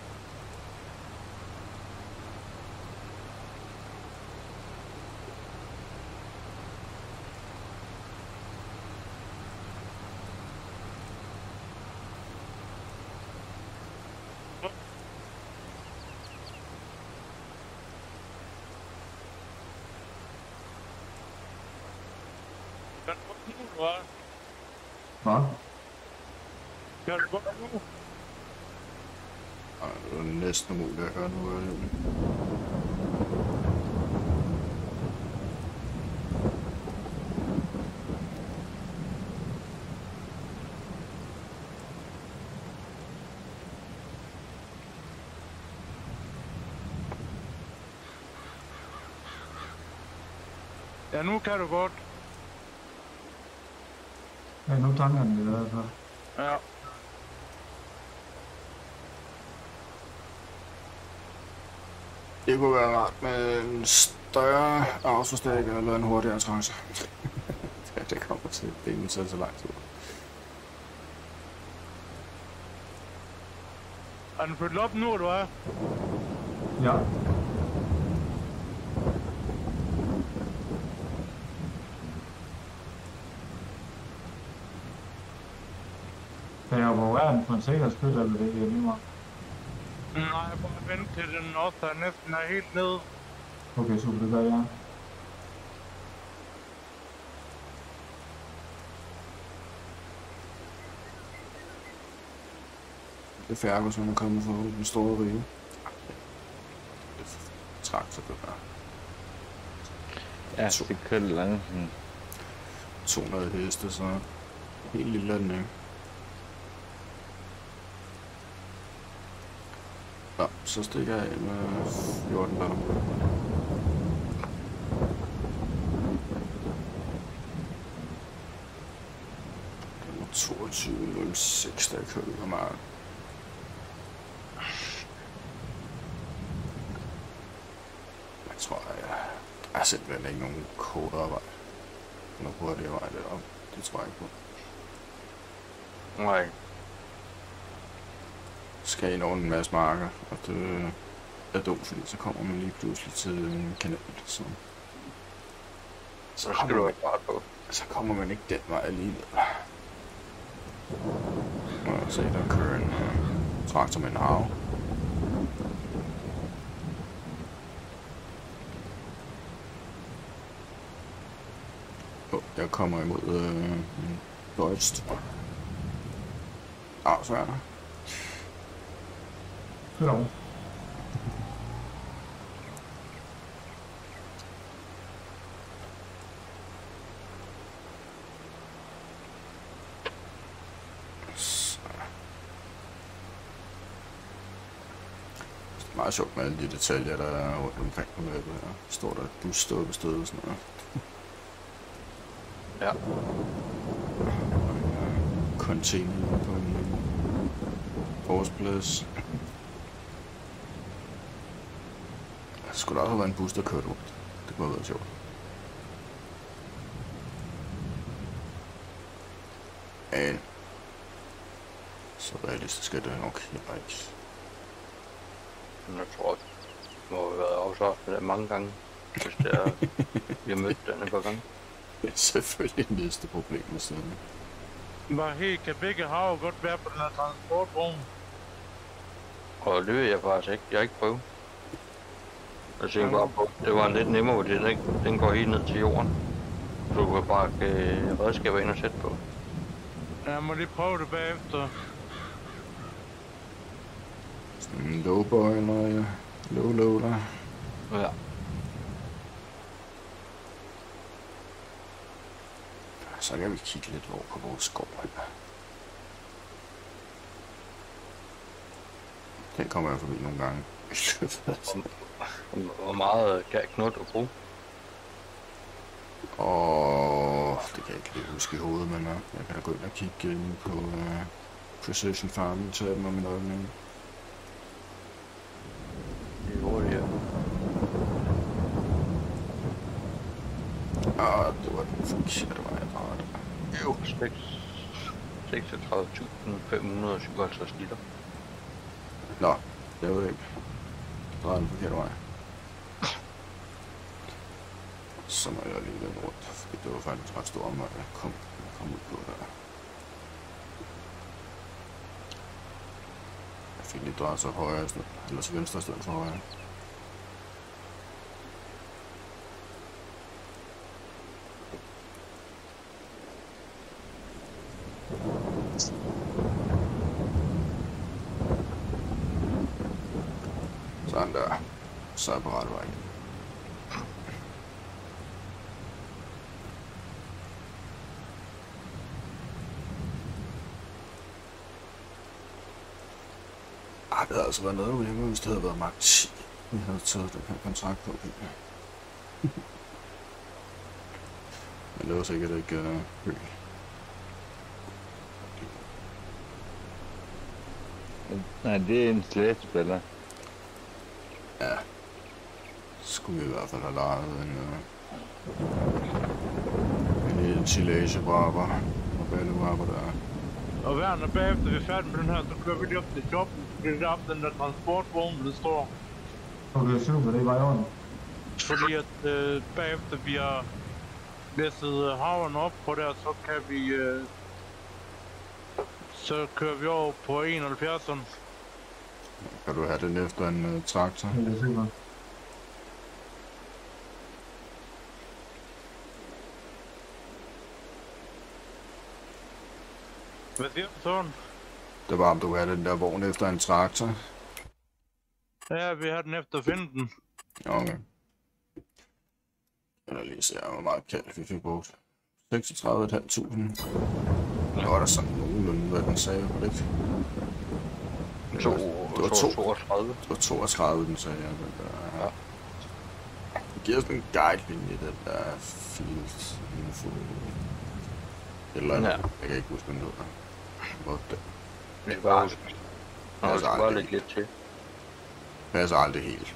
Kan du godt nu, hva'? Hvad? Kan du godt nu? Ej, det er næsten umuligt at gøre nu. Er det? Ja, nu kan du godt. Ja, nu tanker den det i hvert fald. Ja. Det kunne være rart med en større autostak eller en hurtigere traktor. det, det kommer til, det er så lang tid. Er den fyldt op nu, eller hvad? Ja. Kan jeg operere den for en sikkerheds skyld, eller det er lige meget? Nej, bare vent til den også er næsten er helt nede. Okay, super, det gør jeg. Det er Fergus, når man kommer fra den store rige. Det er traktor, det der. Ja, det kører lidt langsomt. to hundrede heste, så helt lille den, ikke? Nå, så stikker jeg af med fjorten der. toogtyve nul seks, der kører ud af marken. Jeg tror, jeg der er simpelthen ikke nogen kortere vej. Nogen hurtigere vej deroppe. Det tror jeg ikke på. Nej. Skal ind over en masse marker, og det er dumt, fordi så kommer man lige pludselig til en kanal, så... Så skal du ikke bare på. Så kommer man ikke den vej alligevel. Og se, der kører en uh, traktor med en hav. Oh, jeg kommer imod uh, en Deutsch. Ah, så er der. Hello. Det er meget sjovt med alle de detaljer, der er rundt omkring på mappet her. Står der et busstoppested og sådan noget. Ja. Og en uh, container på en forårsplads. Der skulle da også have været en bus, der kørte rundt. Det kunne have været sjovt. Men så realistisk er det nok heller ikke. Jeg tror, det må have været afsagt med det mange gange, hvis det er, vi har mødt den et par gange. Det er selvfølgelig det næste problem med siden. Hvor helt kan begge hav godt være på den her transportvogn? Og det ved jeg faktisk ikke. Jeg har ikke prøvet. Jeg tænkte bare på, det var en lidt nemmere, fordi den, ikke, den går helt ned til jorden. Så du kan bare øh, redskaber ind og sætte på. Jeg må lige prøve det bagefter. Sådan en lowboy eller low loader. Ja. Så kan vi kigge lidt over på vores skov her. Den kommer jeg forbi nogle gange. Hvor meget kan Knud at bruge? Og det kan jeg ikke lige huske i hovedet, men jeg kan da gå ind og kigge ind på uh, Precision Farming til dem om en øjeblik. Det er hurtigt, ja. Ah, det var den forkerte vej, jeg drejede. Jo, seksogtredive tusind fem hundrede og syvoghalvtreds liter. Nå, jeg ved ikke. Jeg drejede den forkerte vej. Så må jeg lige lidt rundt, fordi det var faktisk ret stor omvej, jeg kom, jeg kom ud på der. Jeg fik lige drejet sig højre, eller til venstre i stedet for højre. Sådan der. Så er jeg på rette vej. Ah, det havde altså været noget ulempe, hvis det havde været magt ti. Vi havde taget den her kontrakt på. Men det var sikkert ikke uh, højt. Nej, det er en slætspiller. Ja. Skulle vi i hvert fald have lejet en... Uh, en ensilagebrabber. Og ballebrabber der. Og hver når bagefter vi er færdige med den her, så kører vi lige op til job. Det er deroppe den der transportvogn, der står. Okay, super, det var i orden. Fordi at øh, bagefter vi har læsset havren op på der, så kan vi... Øh, så kører vi over på enoghalvfjerdseren. Kan du have den efter en uh, traktor? Det er super. Hvad siger du sådan? Det var om du havde den der vogn efter en traktor. Ja, vi har den efter at finde den. Okay. Jeg vil lige se, hvor meget kaldt vi fik brugt. seksogtredive tusind fem hundrede. Nu var der sådan nogenlunde, hvad den sagde, var det ikke? Det var, det var to, toogtredive. Det var toogtredive, den sagde, ja. Den der, ja. Det giver sådan en guide-linje, den der field info. Eller ja. Jeg kan ikke huske, hvad den hedder. Hvor det... Vi skal bare huske. Nå, vi skal bare lægge lidt til. Passer aldrig helt.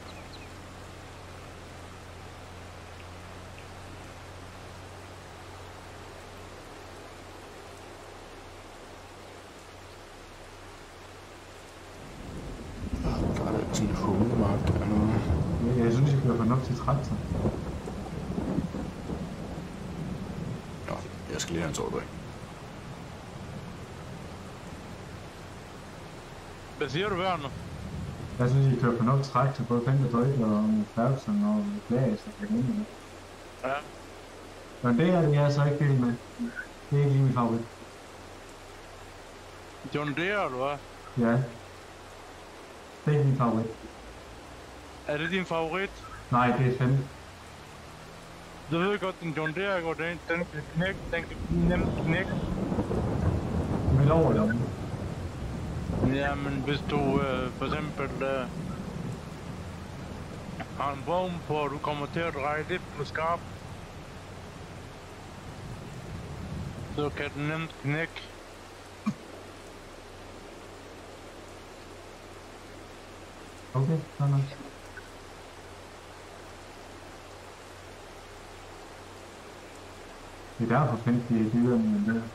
Der er sådan en humlemark dernede. Jeg synes, jeg kører fornuftigt traktor. Nå, jeg skal lige have en tårdrik. Hvad siger du, Werner? Jeg synes, I kører fornuftigt traktor, både Panther og Ferguson og Glas og Kagnene. Ja. Men det er det, jeg er så ikke vild med. Det er ikke lige min favorit. John Deere, eller hvad? Ja. Det er ikke min favorit. Er det din favorit? Nej, det er fem. Du ved godt, den John Deere går, den, den kan knække, den kan nemt knække. Med over det. Ja, men hvis du øh, for eksempel øh, har en vogn på, og du kommer til at dreje lidt på skarp, så kan den nemt knække. Okay, nej, nej. Det er derfor findes de dyrere end det.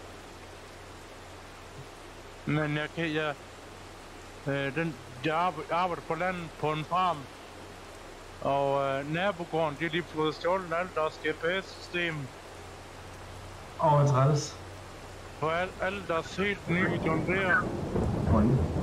Men jeg kan, jeg, øh, den, jeg arbejder, arbejder på landet på en farm, og øh, nabogården, de har lige fået stjålet alt deres G P S-system. Åh, hvad træls. På alt, alt deres helt nye John Deere. Oj.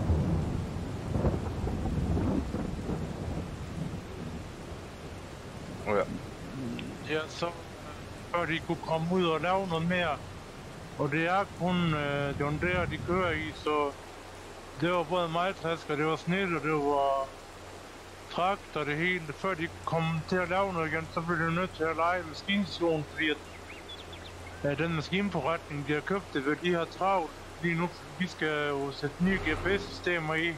Ja. Ja, så før de kunne komme ud og lave noget mere. Og det er kun øh, John Deere, de kører i, så det var både majtasker, det var snit, og det var trakt og det hele. Før de kom til at lave noget igen, så blev de nødt til at lege maskinstationen, fordi at øh, den maskinforretning, de har købt det, ved de har travlt lige nu. Vi skal jo sætte nye G P S-systemer i.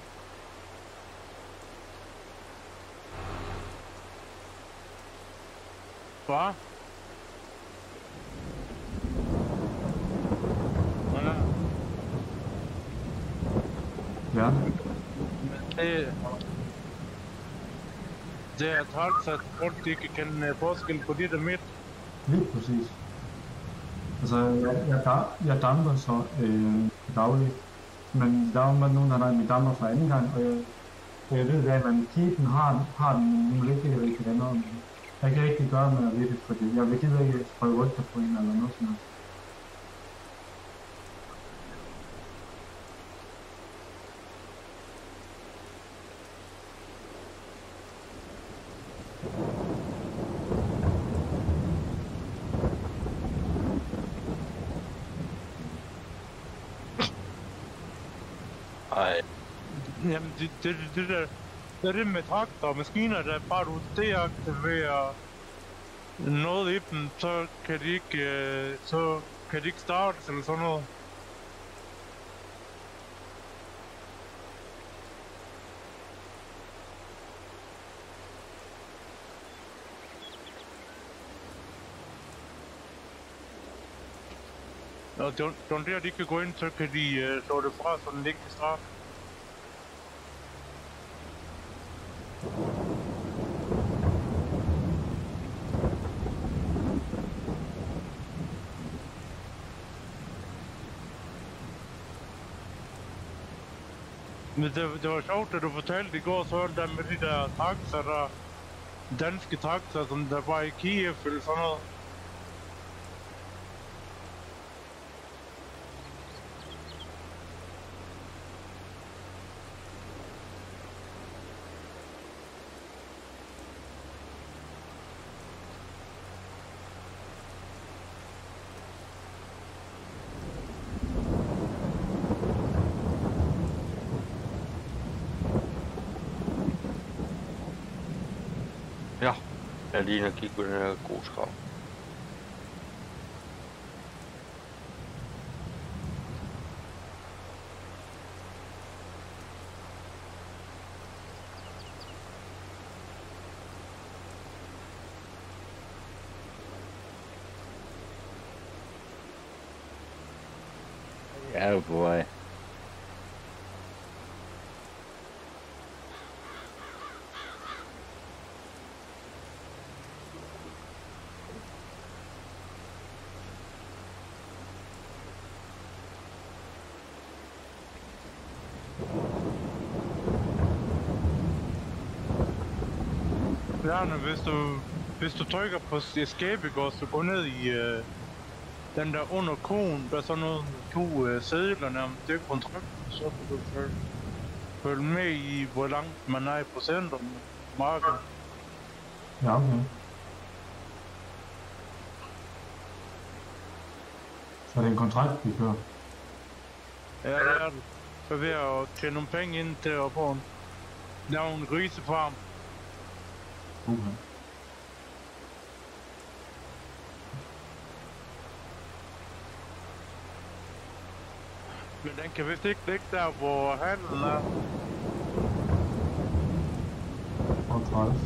Hvad? Ja. Det, det er træls, at folk ikke kan kende forskel på det der midt. Lige præcis. Altså, jeg, jeg, dar, jeg damper så øh, dagligt, men der er jo nogen, der har min damper fra anden gang, og jeg, jeg ved, at man keepen har, har den nu lidt ikke rigtig den om. Jeg kan ikke gøre med at vide det, fordi jeg vil gider ikke prøve rygter på en eller noget sådan noget. Ej. Jamen, det, det, det, der, det er det med traktor og maskiner, der bare du deaktiverer noget i dem, så kan de ikke, øh, så kan de ikke startes eller sådan noget. Og John Deere, de kan gå ind, så kan de øh, slå det fra, så den ikke kan starte. Men det, det var sjovt, da du fortalte i går, så var det der med de der traktor, der danske traktor, som der var i Kiev eller sådan noget. Ja, jeg er lige inde og kigge på den her grusgrav. Jeg er jo på vej. Bjarne, hvis du, hvis du trykker på escape, ikke, så går ned i øh, den der under konen, der er sådan noget to øh, sædler nærmest, det er kontrakten, så kan du følge, følge med i, hvor langt man er i procent om markedet. Ja, okay. Så er det en kontrakt, vi kører? Ja, det er det. Så ved at tjene nogle penge ind til at få en, lave en grisefarm. Okay. Men den kan vist ikke ligge der, hvor handlen er. Og træls.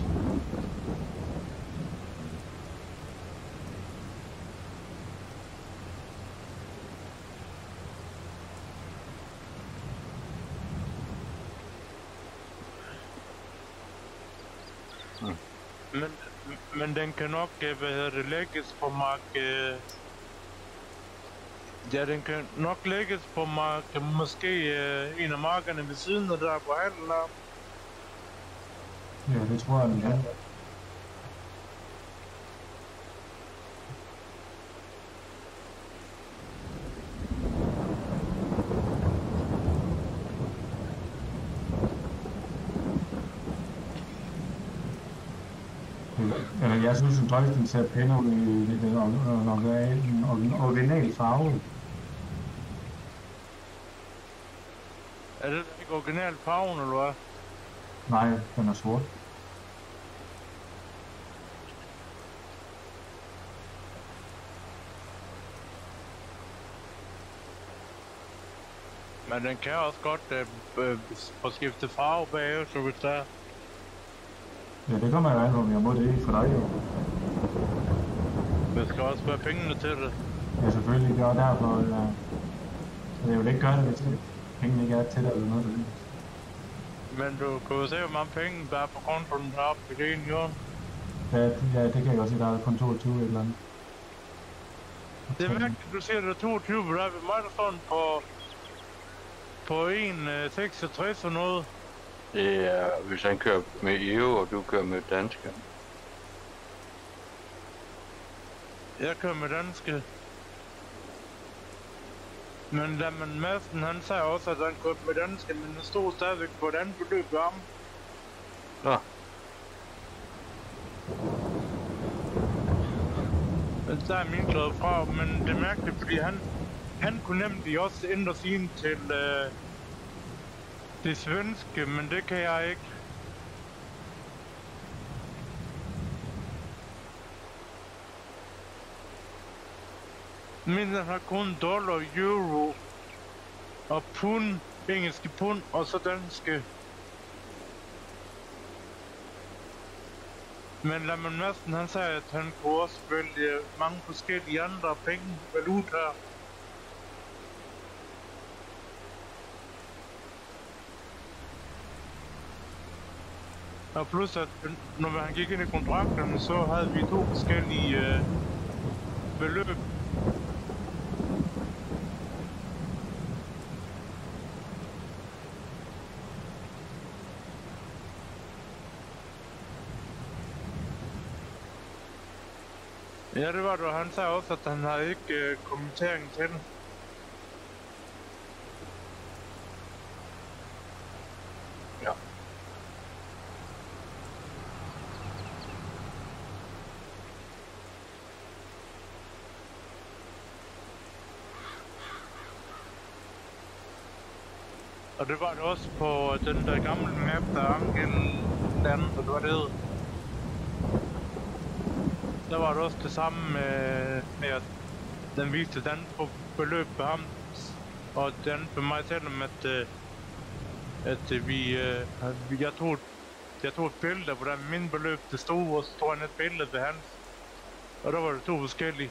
Men, men den kan nok, hvad hedder det, lægges på mark... Øh, ja, den kan nok lægges på mark... Måske øh, en af markerne ved siden af der, hvor handlen er. Ja, det tror jeg, den kan. Eller jeg synes, at tøjsten ser pænt ud i den originale farve. Er det ikke original farven, eller hvad? Nej, den er sort. Men den kan også godt øh, øh, få skiftet farve bagefter, hvis der er. Ja, det kommer jeg an på, om jeg må det ikke for dig, jo. Der skal også være pengene til det. Ja, selvfølgelig gør derfor, ja. Jeg vil ikke gøre det, hvis pengene ikke er til det eller noget. Der. Men du kan jo se, hvor mange penge der er på kontoen deroppe i det ene hjørne. Ja, ja, det kan jeg også se, der er kun toogtyve et eller andet. Det er mærkeligt, du siger, at der er toogtyve, men der er ved mig, der står på, på en komma seksogtres og noget. Det er, hvis han kører med E U, og du kører med danske. Jeg kører med danske. Men da man Madsen, han sagde også, at han kørte med danske, men der stod stadigvæk på et andet beløb ved ham. Nå. Men der er min glad fra, men det er mærkeligt, fordi han, han kunne nemlig også ændre sin til øh, det svenske, men det kan jeg ikke. Men den har kun dollar, euro og pund, engelske pund og så danske. Men Lamon Madsen, han sagde, at han kunne også vælge mange forskellige andre penge, valutaer. Og plus at når han gik ind i kontrakterne, så havde vi to forskellige øh, beløb. Ja, det var det. Han sagde også, at han havde ikke øh, kommentering til den. Ja. Og det var det også på den der gamle map, der Angel Land, og det var det. Der var det også det samme med, med at den viste den på beløb på ham, og den for mig selvom at, øh, at vi, øh, jeg tog, jeg tog et billede, hvor der min beløb det stod, og så tog han et billede ved hans, og der var det to forskellige.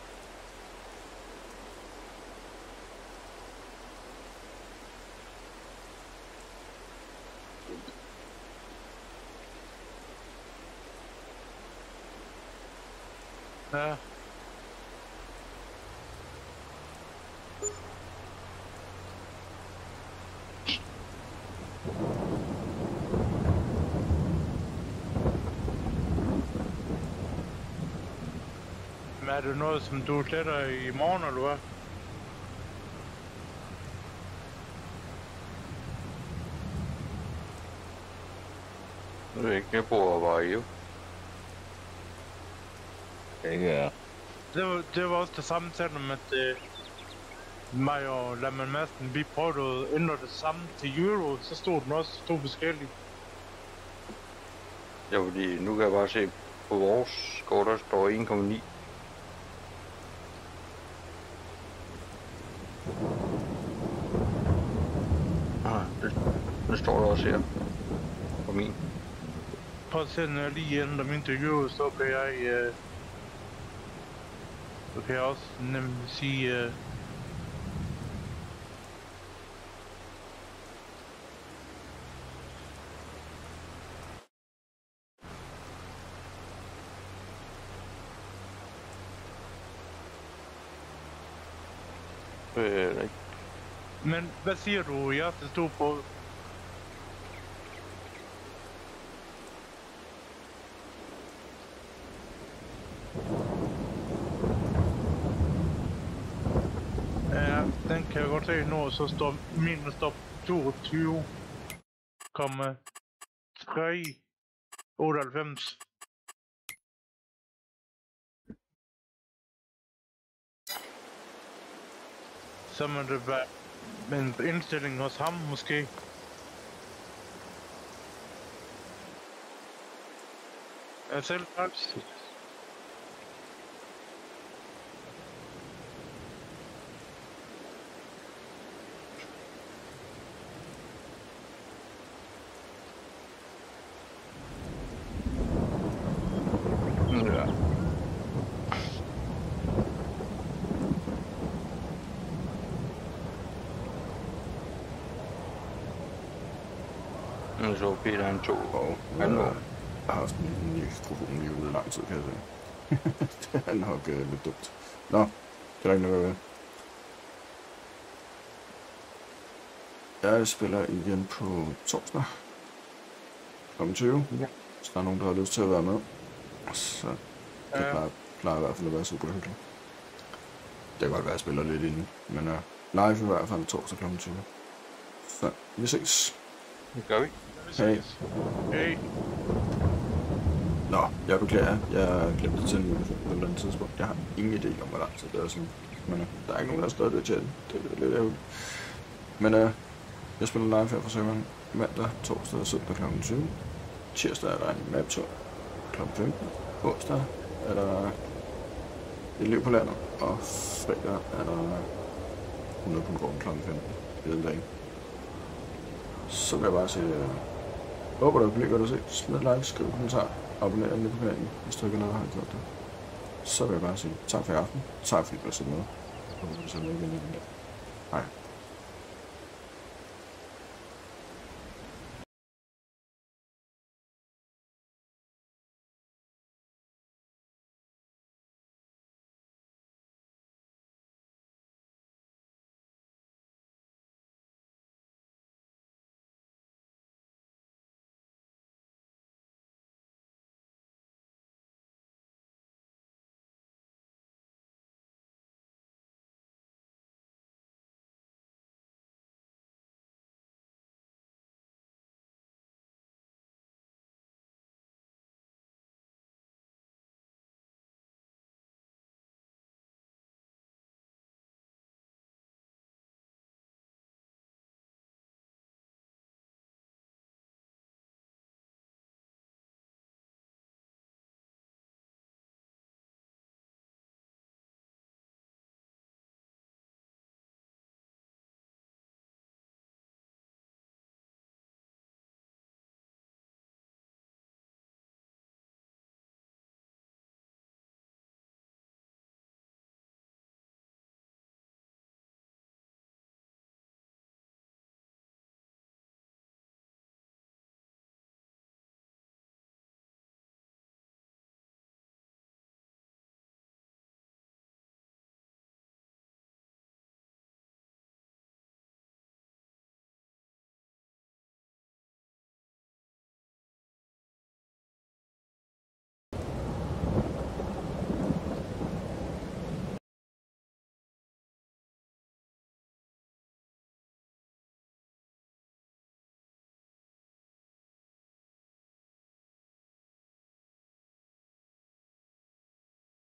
Ja. Men er det noget, som du sletter i morgen, eller hvad? Jeg ved ikke, jeg bor bare i jo. Ikke ja. Det var, det var også det samme, selvom at øh, mig og Lamman Madsen, vi prøvede at ændre det samme til euro, så stod den også to forskellige. Ja, fordi nu kan jeg bare se på vores kort, der står en komma ni. Ah, det, det står der også her. På min. Prøv at se, når jeg lige ændrer min til euro, så kan jeg... Øh, så kan jeg også nemlig sige... Øh, Øh, ikke. Men hvad siger du, jeg det stod på? Ja, den kan jeg godt se nu, så står min står toogtyve komma tre otteoghalvfems. Så må det være en indstilling hos ham måske. Jeg selv faktisk. Ja. Nu så Peter han tog Og han var. jeg har haft en mikrofon lige ude i lang tid, kan jeg se. Det er nok øh, lidt dumt. Nå, det er der ikke noget ved. Jeg spiller igen på torsdag klokken tyve. Ja. Så der er nogen, der har lyst til at være med. Så det Ja. plejer, plejer i hvert fald at være super hyggeligt. Det kan godt være, at jeg spiller lidt inden, men uh, live i hvert fald torsdag klokken tyve. Så vi ses. Det gør vi. Hej. Hey. Nå, jeg beklager. Jeg glemte at tænde min telefon på et eller andet tidspunkt. Jeg har ingen idé om, hvor lang tid det er sådan. Men uh, der er ikke nogen, der har stået det i chatten. Det er lidt ærgerligt. Men uh, jeg spiller live her fra serveren mandag, torsdag og søndag klokken tyve. Tirsdag er der en map-tur klokken femten. Onsdag er der et liv på landet. Og fredag er der hundrede på gården klokken femten. Ved dag. Så vil jeg bare sige, uh, håber du bliver godt at se. Smid like, skriv en kommentar, abonner endelig på kanalen, hvis du ikke allerede har gjort det. Så vil jeg bare sige tak for i aften. Tak fordi du har set med. Og håber du ser med igen i dag. Hej.